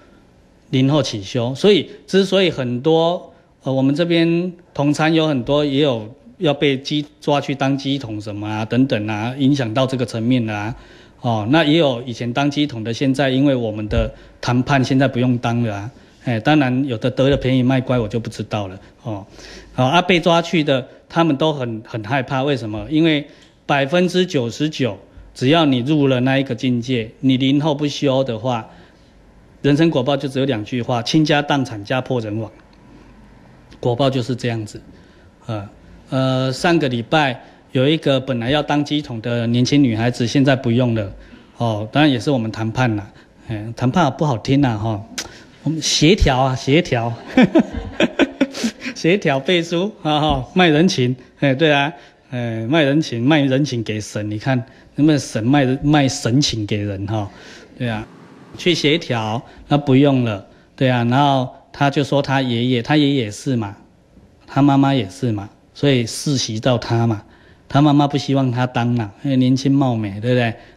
所以之所以很多我们这边同参有很多也有要被抓去当乩童什么啊等等啊，影响到这个层面啊。那也有以前当乩童的，现在因为我们的谈判现在不用当了啊。当然有的得了便宜卖乖，我就不知道了。被抓去的他们都很害怕，为什么？因为99%只要你入了那一个境界，你临后不修的话，人生果报就只有2句话：倾家荡产、家破人亡。果报就是这样子。上个礼拜有一个本来要当乩童的年轻女孩子，现在不用了。当然也是我们谈判啦。谈判不好听啦我们协调协调背书卖人情。对啊，卖人情给神，你看能不能神卖神情给人对啊，去协调，那不用了。对啊，然后他就说他爷爷是嘛，他妈妈也是嘛，所以世袭到他嘛，他妈妈不希望他当嘛，因为年轻貌美，对不对？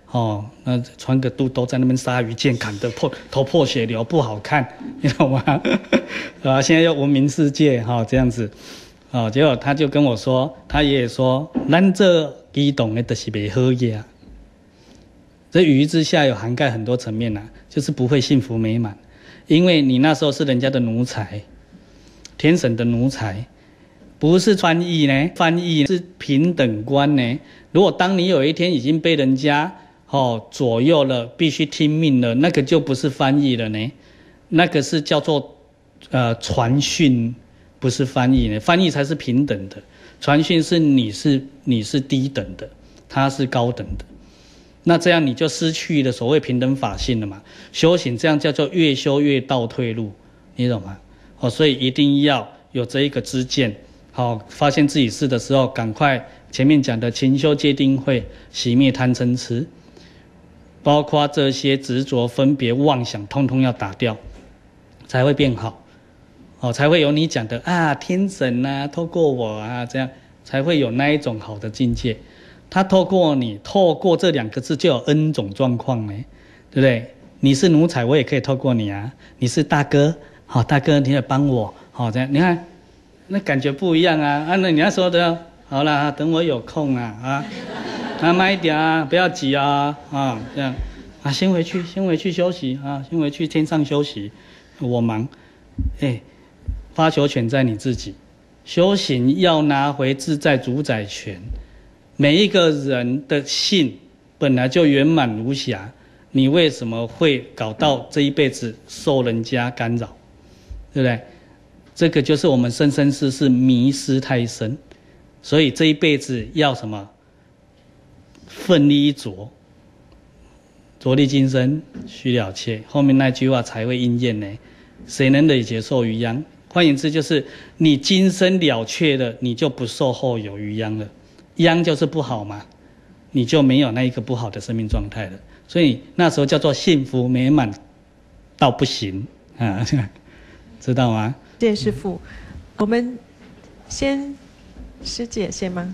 哦，那穿个肚兜在那边鲨鱼剑砍得头破血流，不好看，你懂吗？啊，现在要文明世界哈、这样子，哦，结果他就跟我说，他爷爷说，咱这移动的就是不好嘢。这语之下有涵盖很多层面就是不会幸福美满，因为你那时候是人家的奴才，天神的奴才。不是翻译呢，翻译是平等观呢。如果当你有一天已经被人家左右了，必须听命了，那个就不是翻译了呢，那个是叫做传讯，不是翻译呢。翻译才是平等的，传讯是你是低等的，他是高等的。那这样你就失去了所谓平等法性了嘛。修行这样叫做越修越倒退路，你懂吗？所以一定要有这一个知见。好，发现自己是的时候，赶快前面讲的勤修戒定慧，熄灭贪嗔痴，包括这些执着、分别、妄想，通通要打掉，才会变好。才会有你讲的天神透过我这样才会有那一种好的境界。他透过你，透过这2个字就有 N 种状况呢，对不对？你是奴才，我也可以透过你你是大哥，大哥你也帮我，这样你看。那感觉不一样那你那时候的好啦，等我有空慢一点不要急这样先回去休息先回去天上休息，我忙。发球权在你自己，修行要拿回自在主宰权。每一个人的性本来就圆满无瑕，你为什么会搞到这一辈子受人家干扰，对不对？这个就是我们生生世世迷失太深，所以这一辈子要什么？奋力一着，着力今生须了却，后面那句话才会应验呢。谁能累劫受余殃？换言之，就是你今生了却了，你就不受后有余殃了。殃就是不好嘛，你就没有那一个不好的生命状态了。所以那时候叫做幸福美满到不行知道吗？ 谢谢师父。我们先师姐先吗？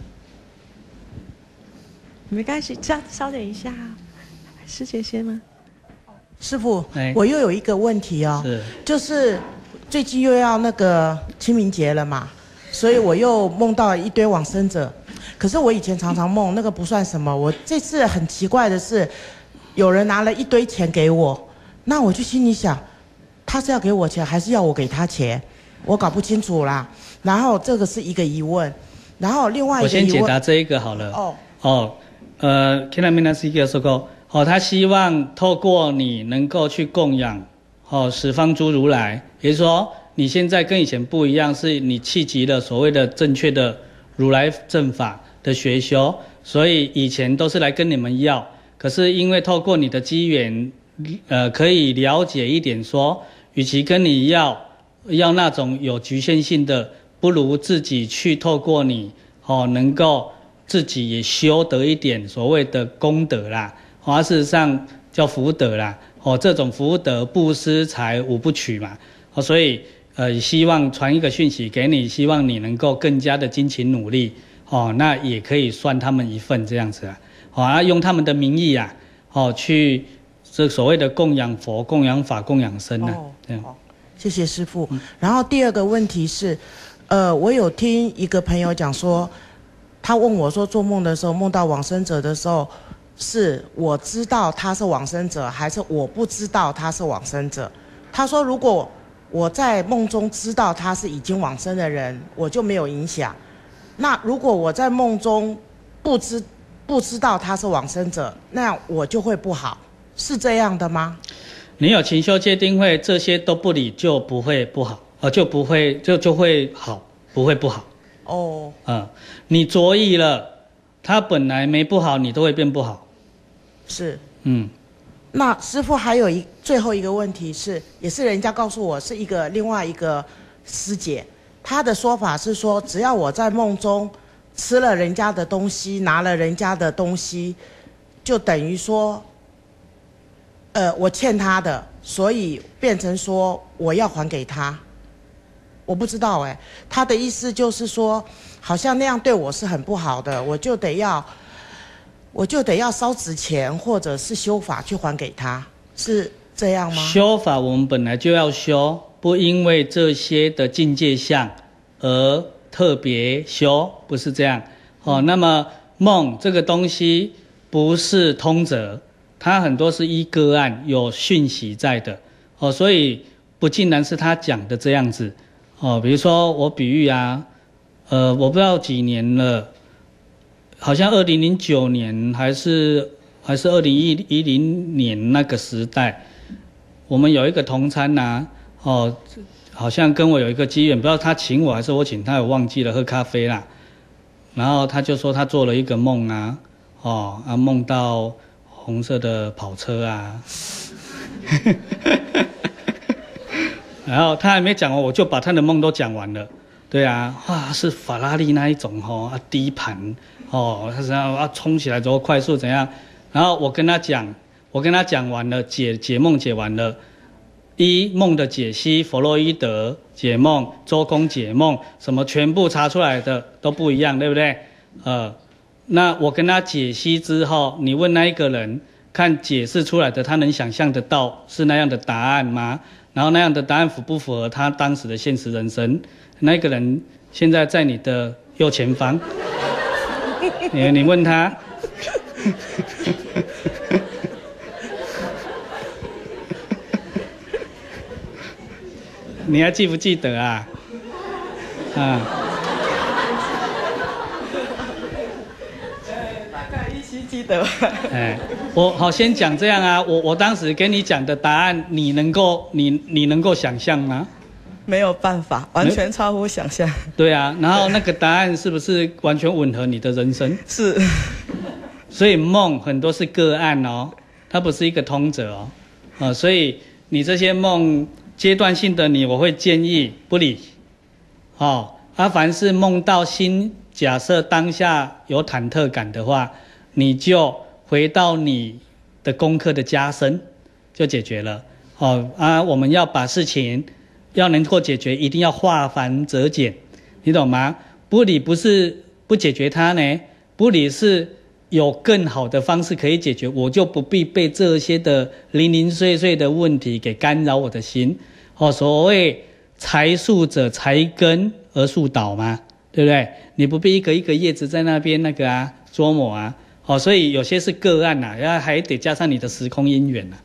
没关系，稍等一下师姐先吗？ 师父，我又有一个问题就是最近又要那个清明节了嘛，所以我又梦到一堆往生者。可是我以前常常梦，那个不算什么。我这次很奇怪的是，有人拿了一堆钱给我，那我就心里想，他是要给我钱还是要我给他钱？我搞不清楚啦。然后这个是一个疑问，然后另外一个疑问， 我先解答这一个好了。看面那是一个说过，他希望透过你能够去供养十方诸如来，也就是说你现在跟以前不一样，是你契集了所谓的正确的如来正法的学修，所以以前都是来跟你们要，可是因为透过你的机缘，可以了解一点说，与其跟你要那种有局限性的，不如自己去透过你能够自己也修得一点所谓的功德啦，事实上叫福德啦，这种福德布施财五不取嘛，所以希望传一个讯息给你，希望你能够更加的精勤努力，那也可以算他们一份这样子用他们的名义去这所谓的供养佛、供养法、供养僧这样。 谢谢师父。然后第二个问题是，我有听一个朋友讲说，他问我说，做梦的时候梦到往生者的时候，是我知道他是往生者，还是我不知道他是往生者？他说，如果我在梦中知道他是已经往生的人，我就没有影响。那如果我在梦中不知道他是往生者，那我就会不好，是这样的吗？ 你有勤修戒定慧，这些都不理，就不会不好，就会好，不会不好。你着意了，他本来没不好，你都会变不好。 是。那师父还有最后一个问题是，也是人家告诉我，是另外一个师姐，她的说法是说，只要我在梦中吃了人家的东西，拿了人家的东西，就等于说，我欠他的，所以变成说我要还给他。我不知道他的意思就是说，好像那样对我是很不好的，我就得要我就得要烧纸钱或者是修法去还给他，是这样吗？ 修法我们本来就要修，不因为这些的境界相而特别修，不是这样。那么梦这个东西不是通则，它很多是依个案有讯息在的，所以不尽然是他讲的这样子。比如说我比喻啊，我不知道几年了，好像2009年还是2010年那个时代，我们有一个同参啊，好像跟我有一个机缘，不知道他请我还是我请他，我忘记了，喝咖啡啦。然后他就说他做了一个梦啊，梦到红色的跑车啊，然后他还没讲完，我就把他的梦都讲完了。对啊，是法拉利那一种低盘他怎样冲起来之后快速怎样，然后我跟他讲完了，解梦解完了。梦的解析，弗洛伊德解梦，周公解梦，什么全部查出来的都不一样，对不对？那我跟他解析之后，你问那一个人，看解释出来的，他能想象得到是那样的答案吗？然后那样的答案符不符合他当时的现实人生？那个人现在在你的右前方，你问他。你还记不记得啊？ 大概依稀记得。 我好先讲这样啊，我当时跟你讲的答案，你能够想象吗？ 没有办法，完全超乎想象。 对啊，然后那个答案是不是完全吻合你的人生？ 是。 所以梦很多是个案它不是一个通则所以你这些梦。阶段性的我会建议不理，凡是梦到心，假设当下有忐忑感的话，你就回到你的功课的加深，就解决了。我们要把事情要能够解决，一定要化繁则简，你懂吗？不理不是不解决它呢，不理是有更好的方式可以解决，我就不必被这些的零零碎碎的问题给干扰我的心。所谓裁树者裁根而树倒嘛，对不对？你不必一个一个叶子在那边琢磨所以有些是个案然后还得加上你的时空因缘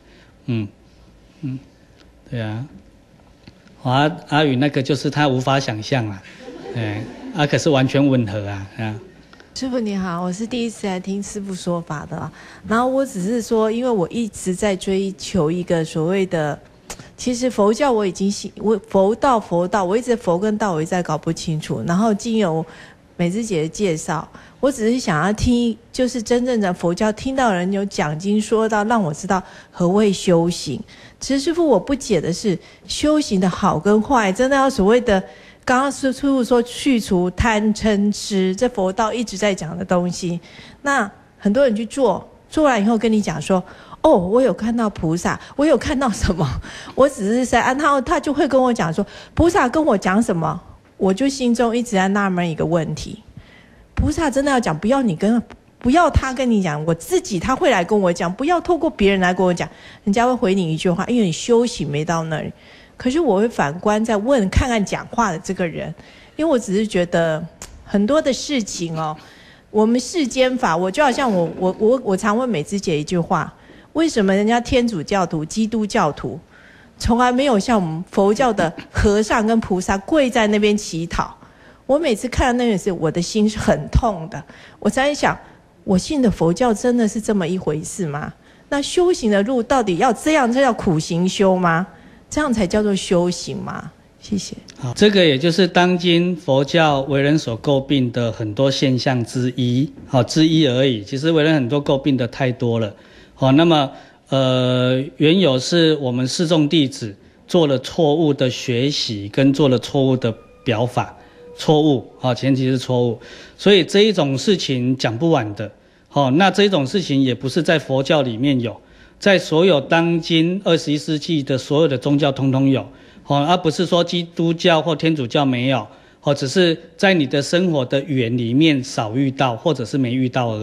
对啊。阿宇那个就是他无法想象可是完全吻合师父你好，我是第一次来听师父说法的然后我只是说，因为我一直在追求一个所谓的，其实佛教我已经佛道，我一直佛跟道我一直在搞不清楚。然后经由美芝姐的介绍，我只是想要听，就是真正的佛教听到人有讲经说到，让我知道何谓修行。其实师父我不解的是，修行的好跟坏，真的要所谓的。刚刚师父说去除贪嗔痴，这佛道一直在讲的东西。那很多人去做完以后跟你讲说，我有看到菩萨，我有看到什么，我只是在他就会跟我讲说，菩萨跟我讲什么，我就心中一直在纳闷一个问题：菩萨真的要讲，不要他跟你讲，我自己他会来跟我讲，不要透过别人来跟我讲，人家会回你一句话，因为你修行没到那里。可是我会反观再问看看讲话的这个人，因为我只是觉得很多的事情我们世间法，我就好像我常问美芝姐一句话：为什么人家天主教徒、基督教徒从来没有像我们佛教的和尚跟菩萨跪在那边乞讨？我每次看到那件事，我的心是很痛的。我在想，我信的佛教真的是这么一回事吗？那修行的路到底要这样，这叫苦行修吗？这样才叫做修行吗？谢谢。 好，这个也就是当今佛教为人所诟病的很多现象之一而已。其实为人很多诟病的太多了。那么原有是我们示众弟子做了错误的学习，跟做了错误的表法，错误前提是错误，所以这一种事情讲不完的。那这种事情也不是在佛教里面有。在所有当今21世纪的所有的宗教通通有，而不是说基督教或天主教没有，只是在你的生活的语言里面少遇到，或者是没遇到而已。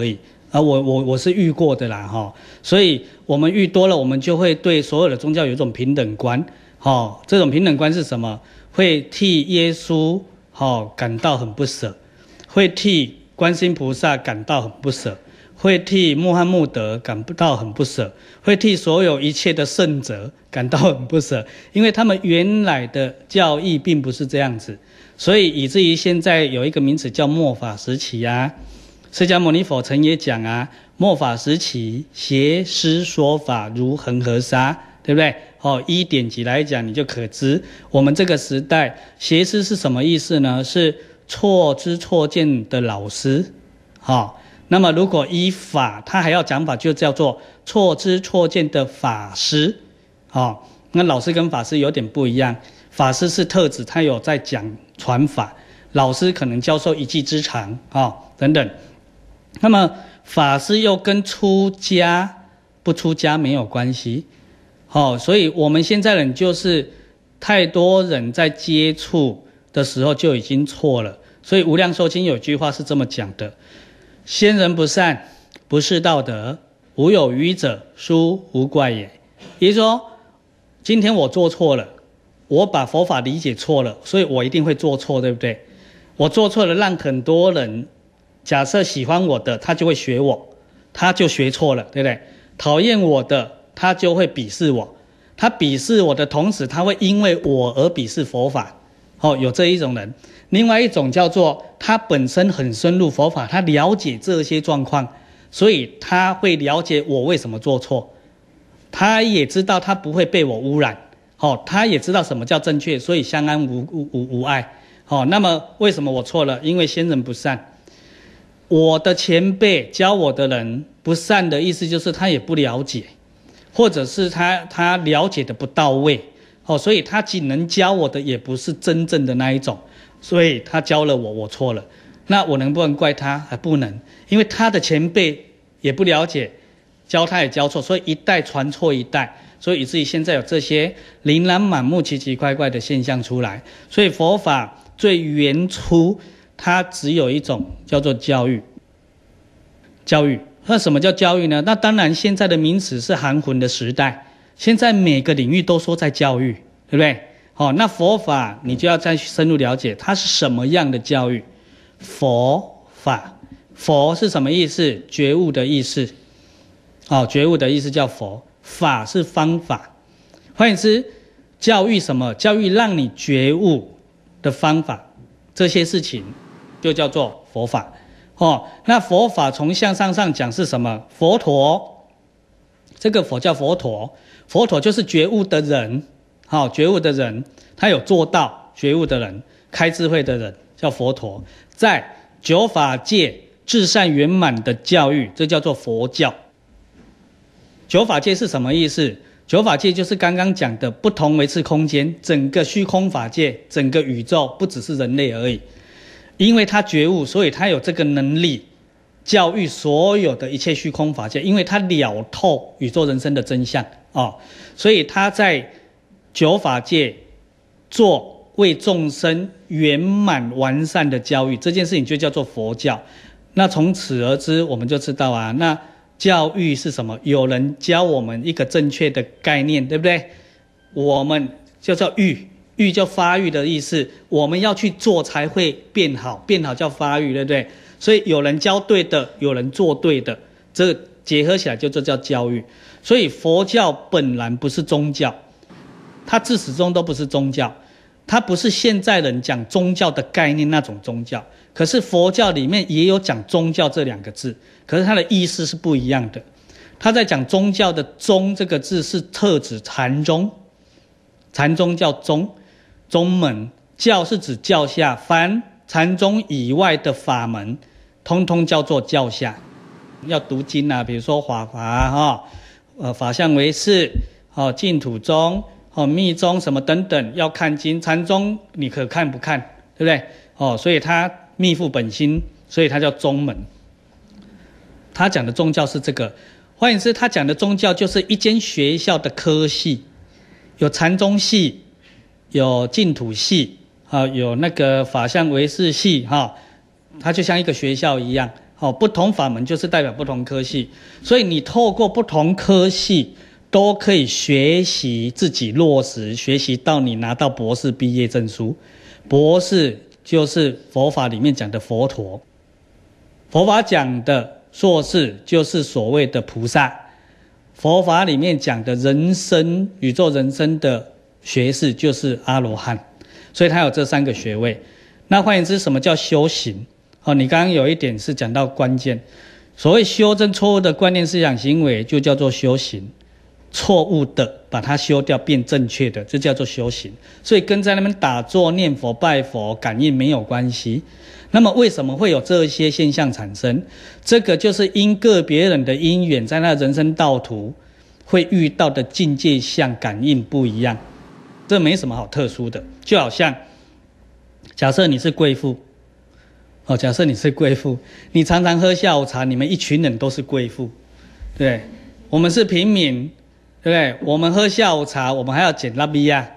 我是遇过的啦哈，所以我们遇多了，我们就会对所有的宗教有一种平等观。这种平等观是什么？会替耶稣感到很不舍，会替观世音菩萨感到很不舍，会替穆罕默德感到很不舍，会替所有一切的圣者感到很不舍，因为他们原来的教义并不是这样子，所以以至于现在有一个名词叫末法时期啊。释迦牟尼佛曾也讲啊，末法时期邪师说法如恒河沙，对不对？依典籍来讲，你就可知我们这个时代邪师是什么意思呢？是错知错见的老师。那么如果依法，他还要讲法，就叫做错知错见的法师。那老师跟法师有点不一样，法师是特指他有在讲传法，老师可能教授一技之长等等。那么法师又跟出家不出家没有关系。所以我们现在人就是太多人在接触的时候就已经错了。所以无量寿经有句话是这么讲的：先人不善，不是道德，无有愚者，殊无怪也。也就是说，今天我做错了，我把佛法理解错了，所以我一定会做错，对不对？我做错了，让很多人假设喜欢我的，他就会学我，他就学错了，对不对？讨厌我的，他就会鄙视我，他鄙视我的同时，他会因为我而鄙视佛法。有这一种人。另外一种叫做他本身很深入佛法，他了解这些状况，所以他会了解我为什么做错，他也知道他不会被我污染，他也知道什么叫正确，所以相安无碍。那么为什么我错了？因为先人不善，我的前辈教我的人不善的意思就是他也不了解，或者是他了解的不到位，所以他仅能教我的也不是真正的那一种，所以他教了我错了。那我能不能怪他？还不能，因为他的前辈也不了解，教他也教错，所以一代传错一代，所以以至于现在有这些琳琅满目奇奇怪怪的现象出来。所以佛法最原初它只有一种叫做教育。那什么叫教育呢？那当然现在的名词是含混的时代，现在每个领域都说在教育，对不对？那佛法你就要再深入了解它是什么样的教育。佛法，佛是什么意思？觉悟的意思。觉悟的意思叫佛，法是方法。换言之，教育什么？教育让你觉悟的方法，这些事情就叫做佛法。那佛法从向上讲是什么？佛陀，这个佛叫佛陀，佛陀就是觉悟的人，觉悟的人，他有做到觉悟的人，开智慧的人叫佛陀。在九法界至善圆满的教育，这叫做佛教。九法界是什么意思？九法界就是刚刚讲的不同维次空间，整个虚空法界，整个宇宙，不只是人类而已。因为他觉悟，所以他有这个能力教育所有的一切虚空法界，因为他了透宇宙人生的真相所以他在九法界做为众生圆满完善的教育，这件事情就叫做佛教。那从此而知，我们就知道啊，那教育是什么？有人教我们一个正确的概念，对不对？我们就叫育叫发育的意思，我们要去做才会变好，变好叫发育，对不对？所以有人教对的，有人做对的，这结合起来就叫教育。所以佛教本来不是宗教，它自始终都不是宗教，它不是现在人讲宗教的概念那种宗教。可是佛教里面也有讲宗教这两个字，可是它的意思是不一样的。他在讲宗教的宗这个字是特指禅宗，禅宗叫宗，宗门，教是指教下，凡禅宗以外的法门通通叫做教下。要读经比如说法华法相唯识净土宗密宗什么等等，要看经。禅宗你可看不看，对不对？所以他密付本心，所以他叫宗门。他讲的宗教是这个。换言之，他讲的宗教就是一间学校的科系，有禅宗系，有净土系有那个法相唯识系它就像一个学校一样不同法门就是代表不同科系，所以你透过不同科系都可以学习自己落实，学习到你拿到博士毕业证书。博士就是佛法里面讲的佛陀，佛法讲的硕士就是所谓的菩萨，佛法里面讲的人生宇宙人生的学士就是阿罗汉，所以他有这3个学位。那换言之，什么叫修行？你刚刚有一点是讲到关键，所谓修正错误的观念思想行为就叫做修行，错误的把它修掉变正确的，这叫做修行。所以跟在那边打坐念佛拜佛感应没有关系。那么为什么会有这些现象产生？这个就是因个别人的因缘，在他的人生道途会遇到的境界相感应不一样，这没什么好特殊的。就好像假设你是贵妇，假设你是贵妇，你常常喝下午茶，你们一群人都是贵妇，对，我们是平民，对不对？我们喝下午茶，我们还要捡拉比亚，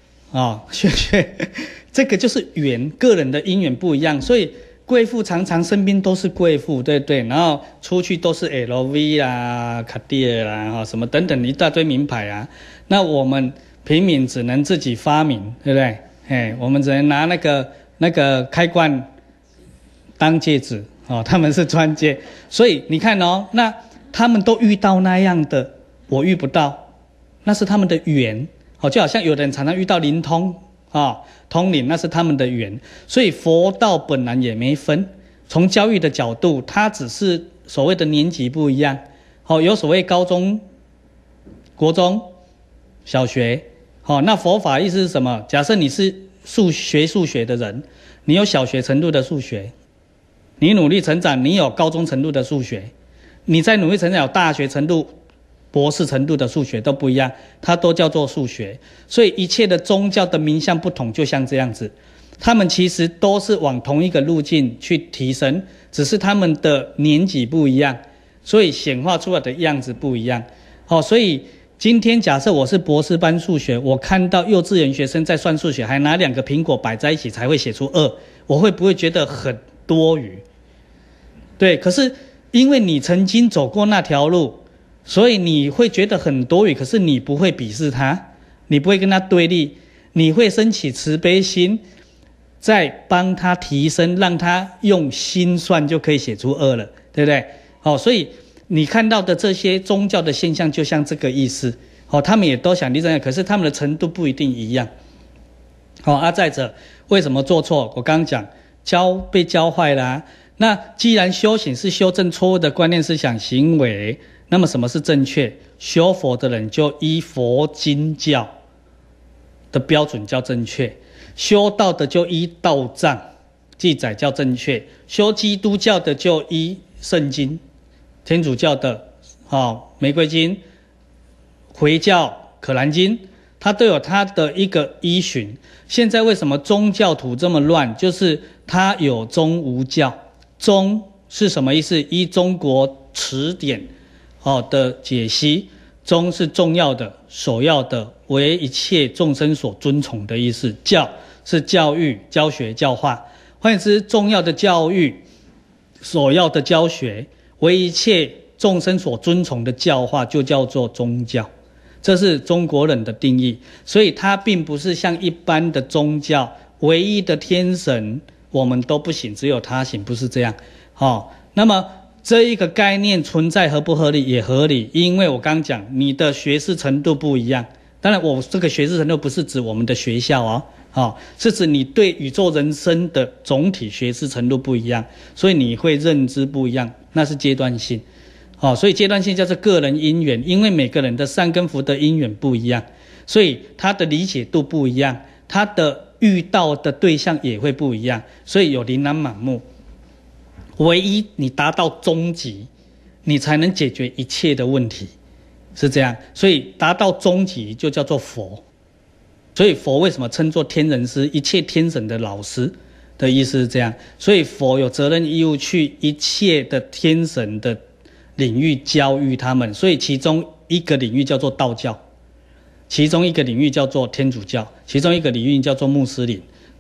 这个就是缘，个人的因缘不一样，所以贵妇常常身边都是贵妇，对不对？然后出去都是 LV 啦、卡地亚啦，什么等等一大堆名牌啊。那我们平民只能自己发明，对不对？我们只能拿那个开罐当戒指，他们是穿戒，所以你看那他们都遇到那样的，我遇不到，那是他们的缘，就好像有的人常常遇到灵通，通灵，那是他们的缘。所以佛道本来也没分，从教育的角度，它只是所谓的年级不一样，有所谓高中、国中、小学，那佛法意思是什么？假设你是数学的人，你有小学程度的数学，你努力成长，你有高中程度的数学，你在努力成长有大学程度、博士程度的数学都不一样，它都叫做数学。所以一切的宗教的名相不同，就像这样子，他们其实都是往同一个路径去提升，只是他们的年纪不一样，所以显化出来的样子不一样。所以今天假设我是博士班数学，我看到幼稚园学生在算数学，还拿2个苹果摆在一起才会写出2，我会不会觉得很多余？对，可是因为你曾经走过那条路，所以你会觉得很多余，可是你不会鄙视他，你不会跟他对立，你会升起慈悲心，再帮他提升，让他用心算就可以写出2了，对不对？所以你看到的这些宗教的现象就像这个意思，他们也都想立正，可是他们的程度不一定一样。再者，为什么做错？我刚刚讲被教坏啦。那既然修行是修正错误的观念思想行为，那么什么是正确？修佛的人就依佛经教的标准叫正确，修道的就依道藏记载叫正确，修基督教的就依圣经，天主教的玫瑰经，回教可兰经，它都有它的一个依循。现在为什么宗教徒这么乱？就是它有宗无教。宗是什么意思？依中国词典的解析，宗是重要的、首要的，为一切众生所尊崇的意思。教是教育、教学、教化。换言之，重要的教育、首要的教学，为一切众生所尊崇的教化，就叫做宗教。这是中国人的定义，所以它并不是像一般的宗教，唯一的天神我们都不行，只有他行，不是这样。那么这一个概念存在合不合理？也合理，因为我刚讲你的学识程度不一样。当然我这个学识程度不是指我们的学校是指你对宇宙人生的总体学识程度不一样，所以你会认知不一样，那是阶段性。所以阶段性叫做个人因缘，因为每个人的善根福德因缘不一样，所以他的理解度不一样，他的遇到的对象也会不一样，所以有琳琅满目。唯一你达到终极，你才能解决一切的问题，是这样。所以达到终极就叫做佛。所以佛为什么称作天人师？一切天神的老师的意思是这样。所以佛有责任义务去一切的天神的领域教育他们，所以其中一个领域叫做道教，其中一个领域叫做天主教，其中一个领域叫做穆斯林，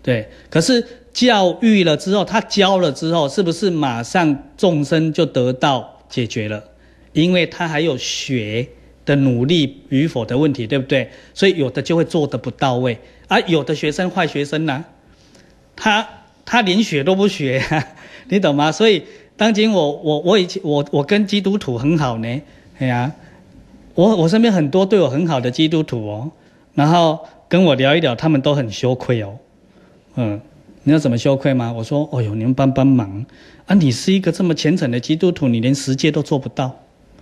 对。可是教育了之后，他教了之后，是不是马上众生就得到解决了？因为他还有学的努力与否的问题，对不对？所以有的就会做得不到位啊，有的学生坏学生啊，他连学都不学啊，你懂吗？所以当今我跟基督徒很好呢，哎呀，我身边很多对我很好的基督徒哦，然后跟我聊一聊，他们都很羞愧哦，你知道怎么羞愧吗？我说，哦哟，你们帮忙啊！你是一个这么虔诚的基督徒，你连十戒都做不到，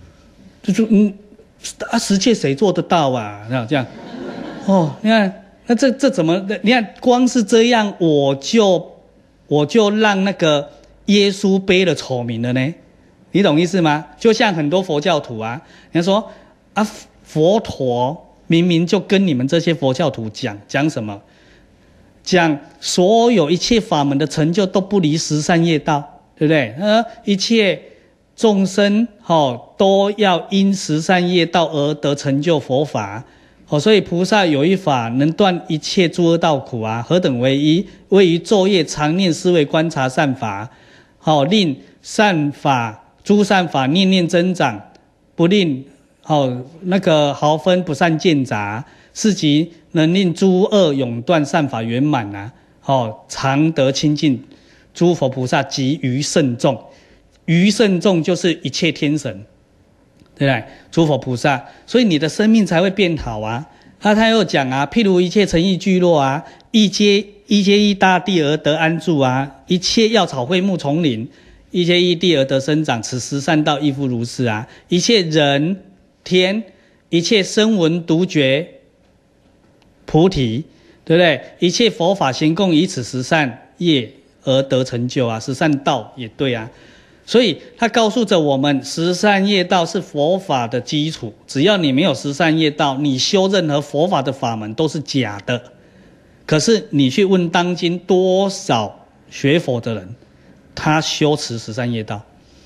十戒谁做得到啊？这样，哦，你看，那这怎么？你看，光是这样，我就让那个耶稣背了丑名了呢，你懂意思吗？就像很多佛教徒啊，人家说啊，佛陀明明就跟你们这些佛教徒讲什么？讲所有一切法门的成就都不离十善业道，对不对？一切众生都要因十善业道而得成就佛法。所以菩萨有一法能断一切诸恶道苦啊，何等为一？位于昼夜常念思维观察善法，令善法诸善法念念增长，不令那个毫分不善见杂，是即能令诸恶永断，善法圆满啊！常得清净诸佛菩萨及余圣众，余圣众就是一切天神，对不对？诸佛菩萨，所以你的生命才会变好啊！他又讲啊，譬如一切诚意聚落啊，一皆依大地而得安住啊，一切药草会木丛林，一切依地而得生长，此十善道亦复如是啊！一切人天，一切声闻独觉菩提，对不对？一切佛法行供以此十善业而得成就啊，十善道也对啊。所以他告诉着我们，十善业道是佛法的基础，只要你没有十善业道，你修任何佛法的法门都是假的。可是你去问当今多少学佛的人，他修持十善业道。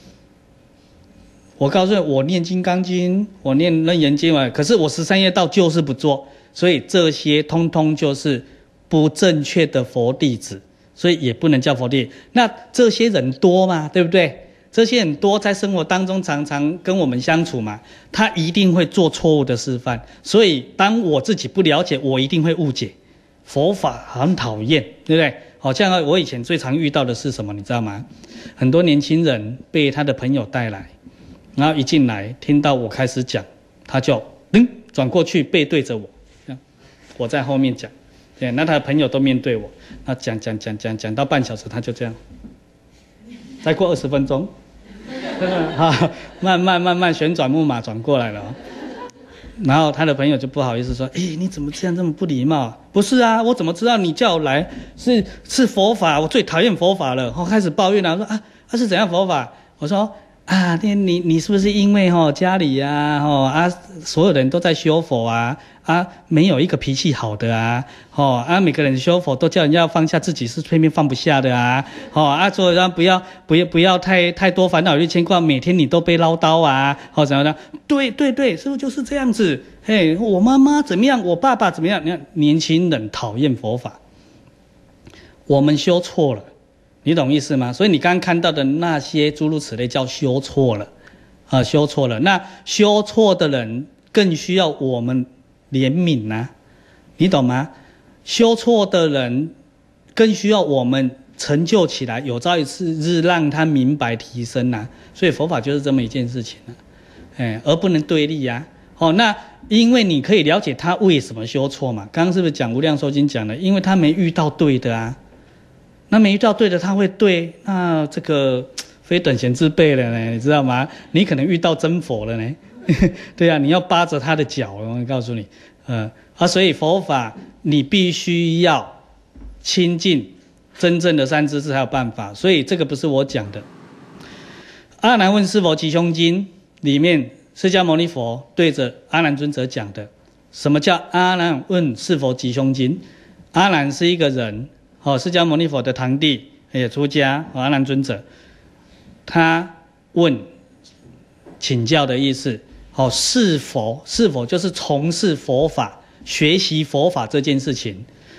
我告诉你，我念金刚经，我念楞严经，可是我十善业道就是不做，所以这些通通就是不正确的佛弟子，所以也不能叫佛弟子。那这些人多嘛，对不对？这些人多，在生活当中常常跟我们相处嘛，他一定会做错误的示范。所以当我自己不了解，我一定会误解。佛法很讨厌，对不对？好像我以前最常遇到的是什么，你知道吗？很多年轻人被他的朋友带来，然后一进来听到我开始讲，他就转过去背对着我，我在后面讲，对，那他的朋友都面对我，那讲到半小时，他就这样，再过20分钟，慢慢旋转木马转过来了。然后他的朋友就不好意思说：“你怎么这样这么不礼貌？不是啊，我怎么知道你叫我来是佛法？我最讨厌佛法了。”开始抱怨了，说是怎样佛法？我说你是不是因为家里所有人都在修佛啊没有一个脾气好的每个人修佛都叫人家放下自己，是偏偏放不下的所以让不要太多烦恼与牵挂，每天你都被唠叨怎么的？对，是不是就是这样子？我妈妈怎么样，我爸爸怎么样？你看年轻人讨厌佛法，我们修错了。你懂意思吗？所以你刚刚看到的那些诸如此类叫修错了，修错了。那修错的人更需要我们怜悯啊，你懂吗？修错的人更需要我们成就起来，有朝一日让他明白提升啊。所以佛法就是这么一件事情而不能对立啊。那因为你可以了解他为什么修错嘛。刚刚是不是讲无量寿经讲的？因为他没遇到对的啊。那没遇到对的他会对，那这个非等闲之辈了呢，你知道吗？你可能遇到真佛了呢。对啊，你要扒着他的脚，我告诉你，所以佛法你必须要亲近真正的三知识才有办法。所以这个不是我讲的。阿难问是否吉凶经里面，释迦牟尼佛对着阿难尊者讲的。什么叫阿难问是否吉凶经？阿难是一个人。释迦牟尼佛的堂弟也出家，阿难尊者，他问请教的意思，是否就是从事佛法、学习佛法这件事情，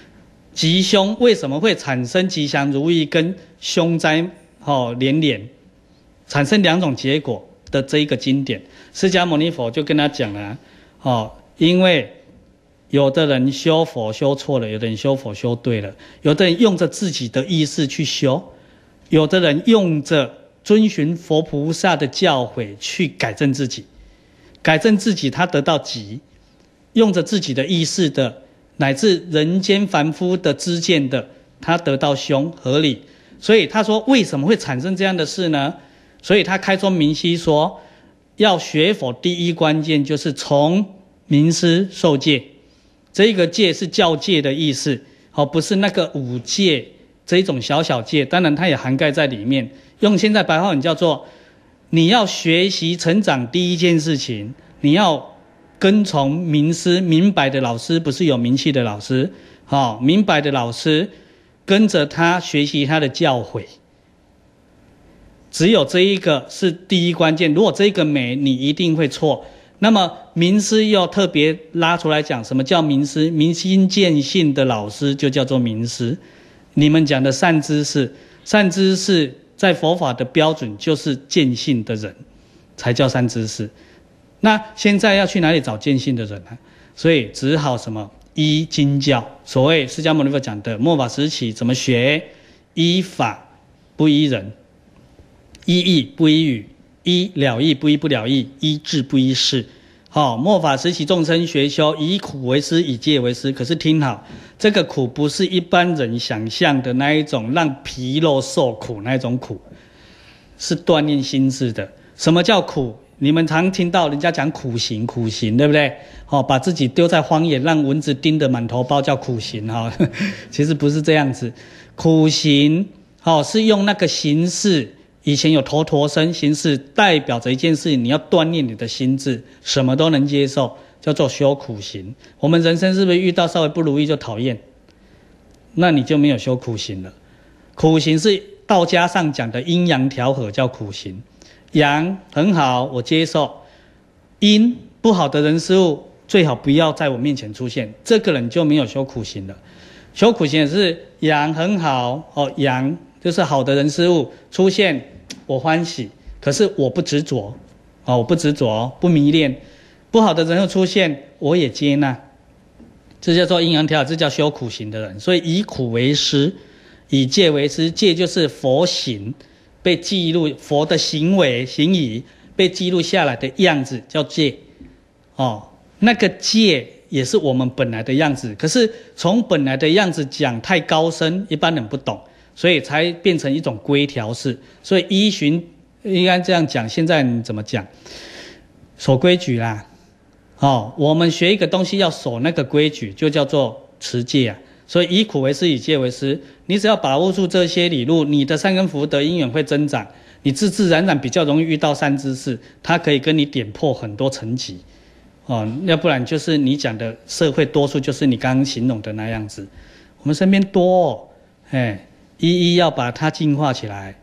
吉凶为什么会产生吉祥如意跟凶灾连连，产生2种结果的这一个经典，释迦牟尼佛就跟他讲了因为有的人修佛修错了，有的人修佛修对了，有的人用着自己的意识去修，有的人用着遵循佛菩萨的教诲去改正自己，他得到吉，用着自己的意识的乃至人间凡夫的知见的，他得到凶，合理。所以他说为什么会产生这样的事呢？所以他开宗明析说，要学佛第一关键就是从明师受戒，这个戒是教戒的意思，不是那个五戒这一种小小戒，当然它也涵盖在里面。用现在白话文叫做，你要学习成长第一件事情，你要跟从明师，明白的老师，不是有名气的老师，明白的老师，跟着他学习他的教诲。只有这一个是第一关键，如果这一个没，你一定会错。那么明师又特别拉出来讲，什么叫明师？明心见性的老师就叫做明师。你们讲的善知识，善知识在佛法的标准就是见性的人才叫善知识。那现在要去哪里找见性的人呢？所以只好什么？依经教。所谓释迦牟尼佛讲的末法时期怎么学？依法不依人，依义不依语，依了义不依不了义，依智不依事。末法时期众生学修，以苦为师，以戒为师。可是听好，这个苦不是一般人想象的那一种让皮肉受苦那一种苦，是锻炼心智的。什么叫苦？你们常听到人家讲苦行，苦行对不对？把自己丢在荒野，让蚊子叮得满头包叫苦行其实不是这样子。苦行是用那个形式，以前有头陀身形式，代表着一件事情，你要锻炼你的心智，什么都能接受，叫做修苦行。我们人生是不是遇到稍微不如意就讨厌？那你就没有修苦行了。苦行是道家上讲的阴阳调和，叫苦行。阳很好，我接受；阴不好的人事物，最好不要在我面前出现，这个人就没有修苦行了。修苦行也是阳很好阳就是好的人事物出现，我欢喜，可是我不执着我不执着，不迷恋。不好的人物出现，我也接纳，这叫做阴阳调和，这叫修苦行的人。所以以苦为师，以戒为师。戒就是佛行被记录，佛的行为行仪被记录下来的样子叫戒那个戒也是我们本来的样子，可是从本来的样子讲太高深，一般人不懂，所以才变成一种规条式。所以依循应该这样讲，现在你怎么讲？守规矩啦我们学一个东西要守那个规矩，就叫做持戒啊。所以以苦为师，以戒为师。你只要把握住这些理路，你的善根福德因缘会增长，你自自然然比较容易遇到善知识，它可以跟你点破很多层级要不然就是你讲的社会多数就是你刚刚形容的那样子。我们身边多一一要把它净化起来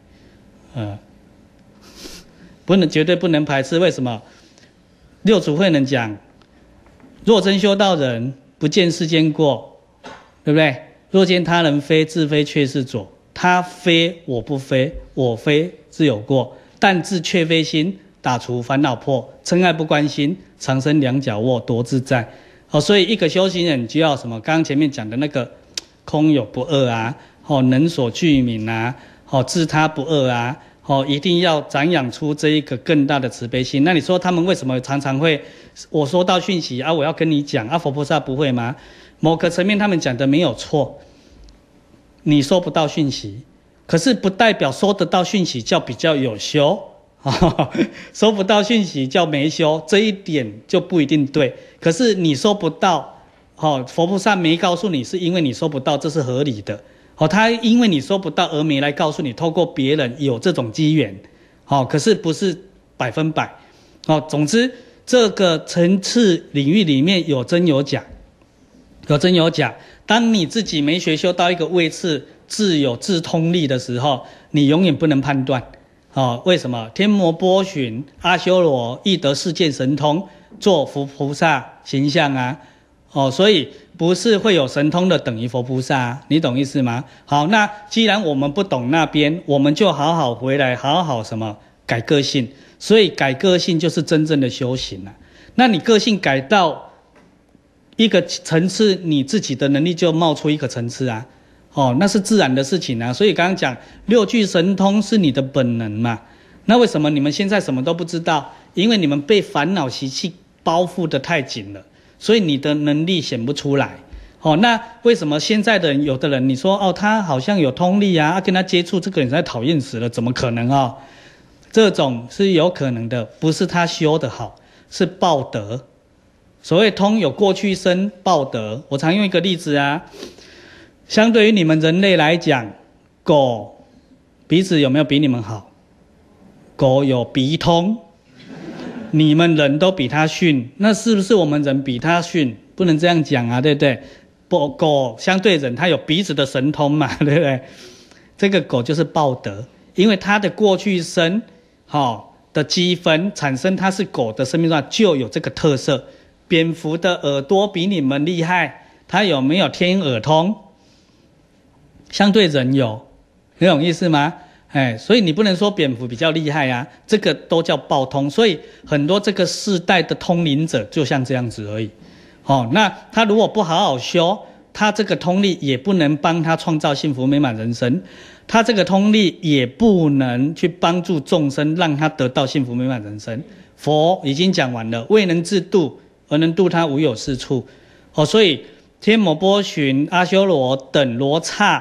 绝对不能排斥。为什么？六祖慧能讲，若真修道人，不见世间过，对不对？若见他人非，自非却是左。他非我不非，我非自有过。但自却非心，打除烦恼破。嗔爱不关心，长生两脚卧，多自在。所以一个修行人就要什么？刚刚前面讲的那个空有不二啊，能所具名啊，自他不二啊，一定要长养出这一个更大的慈悲心。那你说他们为什么常常会我说到讯息我要跟你讲佛菩萨不会吗？某个层面他们讲的没有错，你收不到讯息，可是不代表收得到讯息叫比较有修收不到讯息叫没修，这一点就不一定对。可是你收不到佛菩萨没告诉你，是因为你收不到，这是合理的他因为你收不到而没来告诉你，透过别人有这种机缘可是不是100%总之这个层次领域里面有真有假，有真有假。当你自己没学修到一个位次，自有自通力的时候，你永远不能判断为什么？天魔波旬阿修罗亦得世界神通，做佛菩萨形象啊哦，所以不是会有神通的等于佛菩萨啊，你懂意思吗？好，那既然我们不懂那边，我们就好好回来，好好什么改个性。所以改个性就是真正的修行啊。那你个性改到一个层次，你自己的能力就冒出一个层次啊。哦，那是自然的事情啊。所以刚刚讲六具神通是你的本能嘛。那为什么你们现在什么都不知道？因为你们被烦恼习气包覆得太紧了，所以你的能力显不出来。哦，那为什么现在的人，有的人你说哦，他好像有通力啊，跟他接触这个人实在讨厌死了，怎么可能啊？这种是有可能的，不是他修得好，是报德。所谓通有过去生报德，我常用一个例子啊，相对于你们人类来讲，狗鼻子有没有比你们好？狗有鼻通，你们人都比它逊，那是不是我们人比它逊？不能这样讲啊，对不对？狗相对人，它有鼻子的神通嘛，对不对？这个狗就是报德，因为它的过去生，的积分产生，它是狗的生命上就有这个特色。蝙蝠的耳朵比你们厉害，它有没有天耳通？相对人有，你懂意思吗？所以你不能说蝙蝠比较厉害啊，这个都叫报通。所以很多这个世代的通灵者就像这样子而已。那他如果不好好修，他这个通力也不能帮他创造幸福美满人生，他这个通力也不能去帮助众生，让他得到幸福美满人生。佛已经讲完了，未能自度而能度他无有是处。所以天魔波旬、阿修罗等罗刹，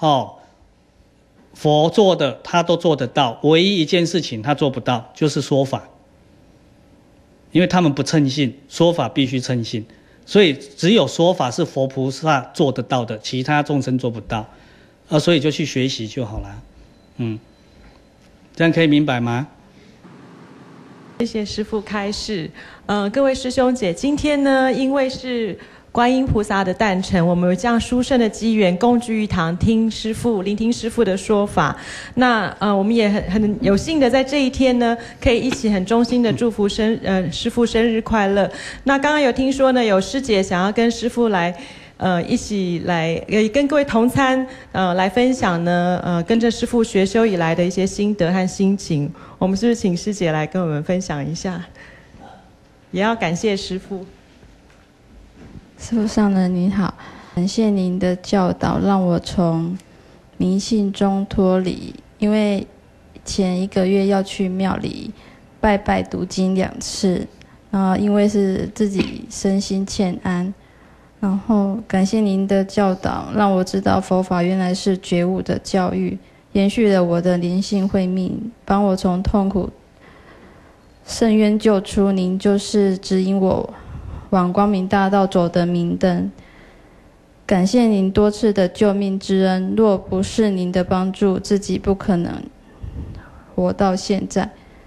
佛做的他都做得到，唯一一件事情他做不到，就是说法。因为他们不称性，说法必须称性，所以只有说法是佛菩萨做得到的，其他众生做不到。所以就去学习就好了。这样可以明白吗？ 谢谢师父开示。各位师兄姐，今天呢，因为是观音菩萨的诞辰，我们有这样殊胜的机缘，共聚一堂，聆听师父的说法。那我们也很有幸的在这一天呢，可以一起很衷心的祝福师父生日快乐。那刚刚有听说呢，有师姐想要跟师父来一起来跟各位同参来分享呢跟着师父学修以来的一些心得和心情。我们是不是请师姐来跟我们分享一下？也要感谢师父。 师父上人您好，感谢您的教导，让我从迷信中脱离。因为前1个月要去庙里拜拜读经2次，因为是自己身心欠安，然后感谢您的教导，让我知道佛法原来是觉悟的教育，延续了我的灵性慧命，帮我从痛苦深渊救出。您就是指引我往光明大道走的明灯。感谢您多次的救命之恩，若不是您的帮助，自己不可能活到现在。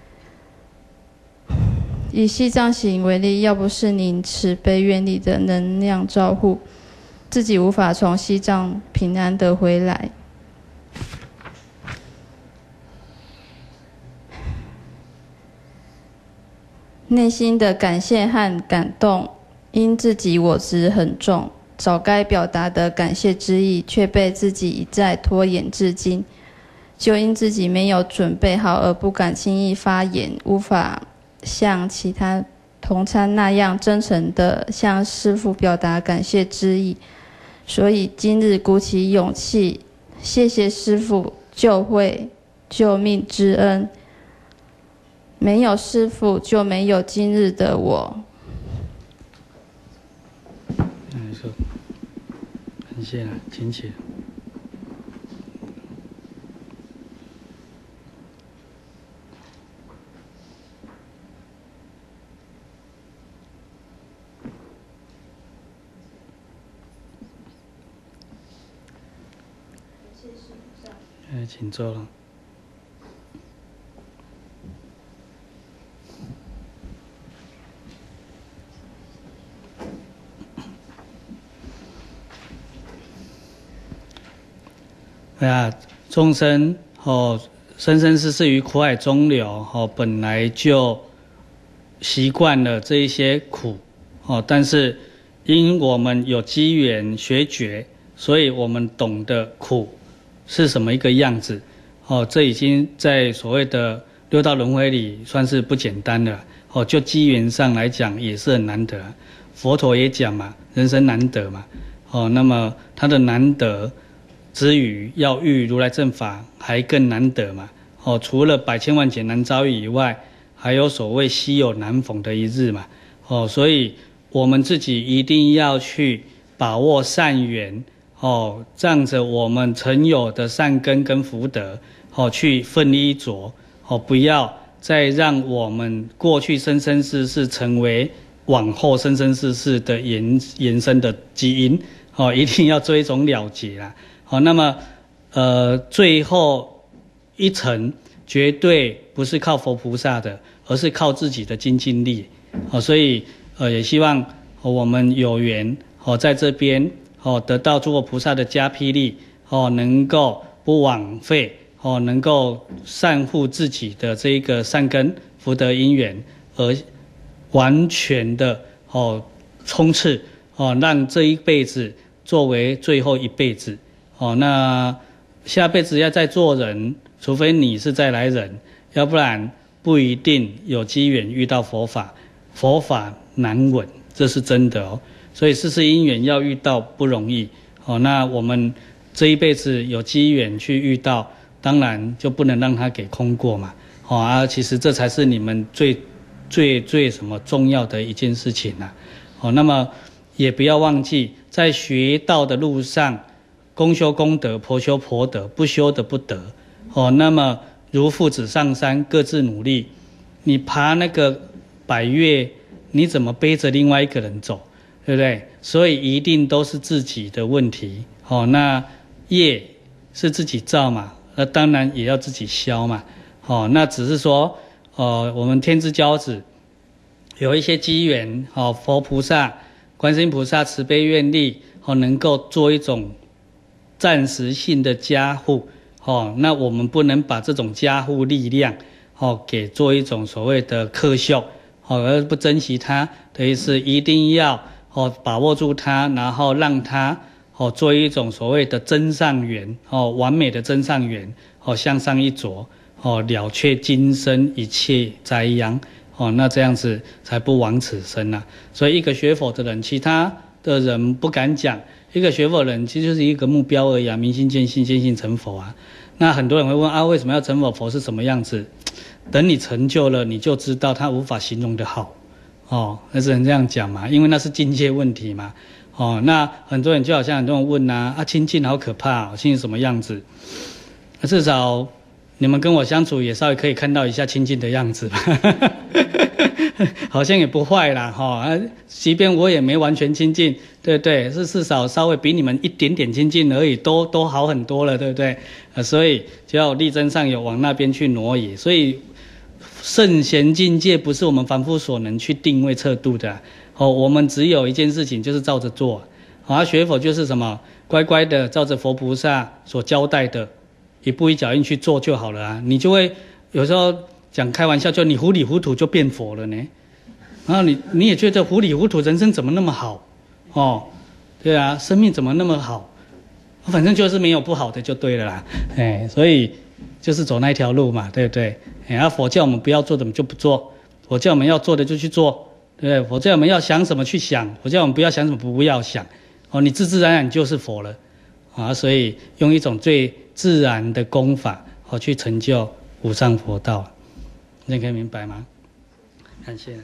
以西藏行为例，要不是您慈悲愿力的能量照护，自己无法从西藏平安地回来。内心的感谢和感动，因自己我执很重，早该表达的感谢之意，却被自己一再拖延至今。就因自己没有准备好而不敢轻易发言，无法像其他同参那样真诚地向师父表达感谢之意，所以今日鼓起勇气，谢谢师父救慧救命之恩。没有师父，就没有今日的我。 感谢了，请起。请坐了。众生生生世世于苦海中流，本来就习惯了这一些苦，但是因我们有机缘学觉，所以我们懂得苦是什么一个样子。这已经在所谓的六道轮回里算是不简单了。就机缘上来讲也是很难得。佛陀也讲嘛，人生难得嘛。那么他的难得之余，要遇如来正法还更难得嘛。除了百千万劫难遭遇以外，还有所谓稀有难逢的一日嘛。所以我们自己一定要去把握善缘，仗着我们曾有的善根跟福德，去奋力一啄，不要再让我们过去生生世世成为往后生生世世的延伸的基因，一定要做一种了结啦。那么最后一层绝对不是靠佛菩萨的，而是靠自己的精进力。所以也希望我们有缘在这边得到诸佛菩萨的加被力，能够不枉费，能够善护自己的这个善根福德因缘，而完全的冲刺，让这一辈子作为最后一辈子。那下辈子要再做人，除非你是再来人，要不然不一定有机缘遇到佛法，佛法难闻，这是真的哦。所以世事因缘要遇到不容易。那我们这一辈子有机缘去遇到，当然就不能让它给空过嘛。其实这才是你们最什么重要的一件事情啊。那么也不要忘记，在学道的路上，公修公德，婆修婆德，不修的不得。那么如父子上山，各自努力。你爬那个百岳，你怎么背着另外一个人走，对不对？所以一定都是自己的问题。那业是自己造嘛，那当然也要自己消嘛。那只是说，我们天之骄子有一些机缘，佛菩萨、观世音菩萨慈悲愿力，能够做一种暂时性的加护。那我们不能把这种加护力量，给做一种所谓的克秀，而不珍惜它的意思，一定要把握住它，然后让它做一种所谓的真上缘，完美的真上缘，向上一着，了却今生一切灾殃，那这样子才不枉此生啊。所以一个学佛的人，其他的人不敢讲，一个学佛的人其实就是一个目标而已啊，明心见性，见性成佛啊。那很多人会问为什么要成佛？佛是什么样子？等你成就了，你就知道，他无法形容的好，那只能这样讲嘛，因为那是境界问题嘛。那很多人就好像很多人问清净好可怕，清净什么样子？至少你们跟我相处也稍微可以看到一下清净的样子吧。好像也不坏啦，即便我也没完全清净，对不对？是至少稍微比你们一点点清净而已，都好很多了，对不对？所以只要力争上游，往那边去挪移。所以圣贤境界不是我们凡夫所能去定位测度的。我们只有一件事情，就是照着做。学佛就是什么？乖乖的照着佛菩萨所交代的，一步一脚印去做就好了啊。你就会有时候讲开玩笑，就你糊里糊涂就变佛了呢。然后你也觉得糊里糊涂，人生怎么那么好？对啊，生命怎么那么好？反正就是没有不好的就对了啦。所以就是走那条路嘛，对不对？佛教我们不要做的我们就不做，佛教我们要做的就去做，对不对？佛教我们要想什么去想，佛教我们不要想什么不要想。你自自然然就是佛了所以用一种最自然的功法去成就无上佛道。你可以明白吗？感谢。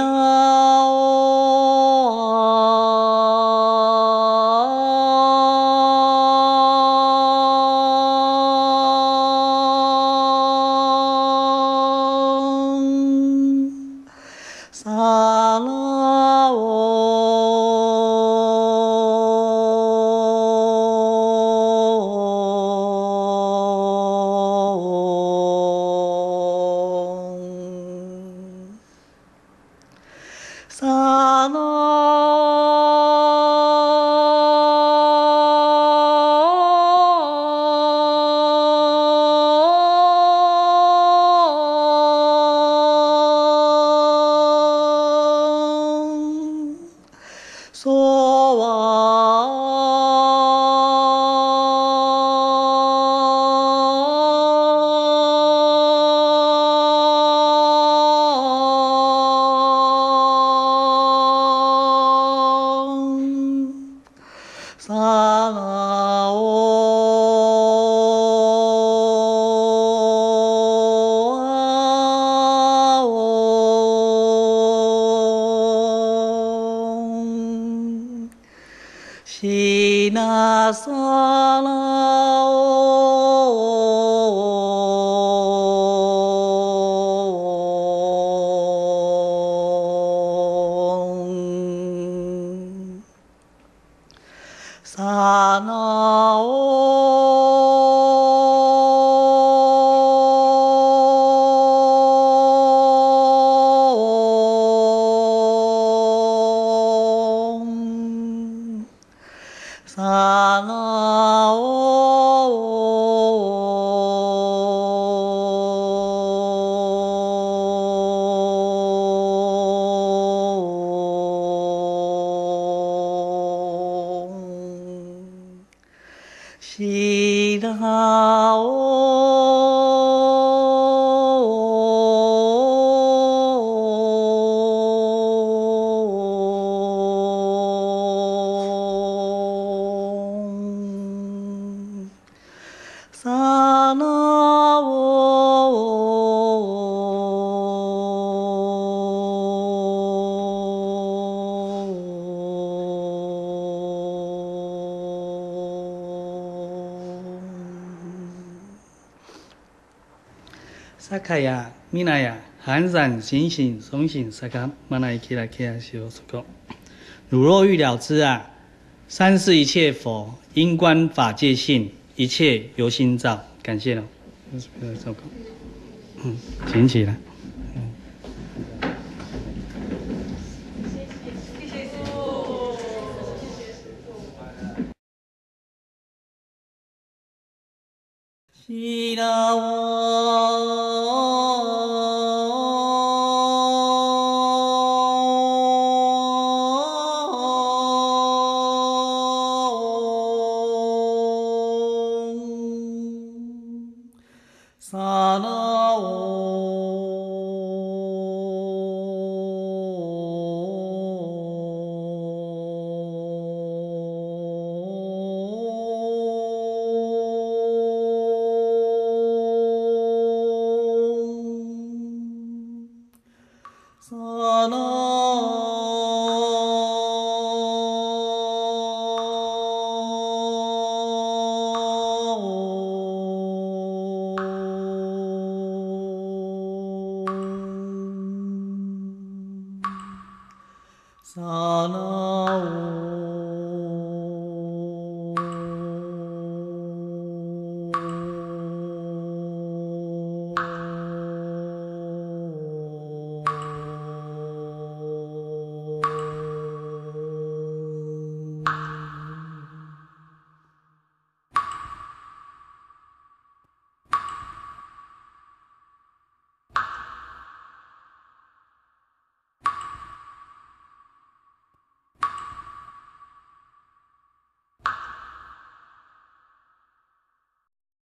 萨卡呀，米娜呀，寒染醒醒，松醒萨卡玛那伊基拉基拉西罗苏贡。汝若欲了知啊，三世一切佛，因观法界性，一切由心造。感谢了，请起来。西拉萨那萨那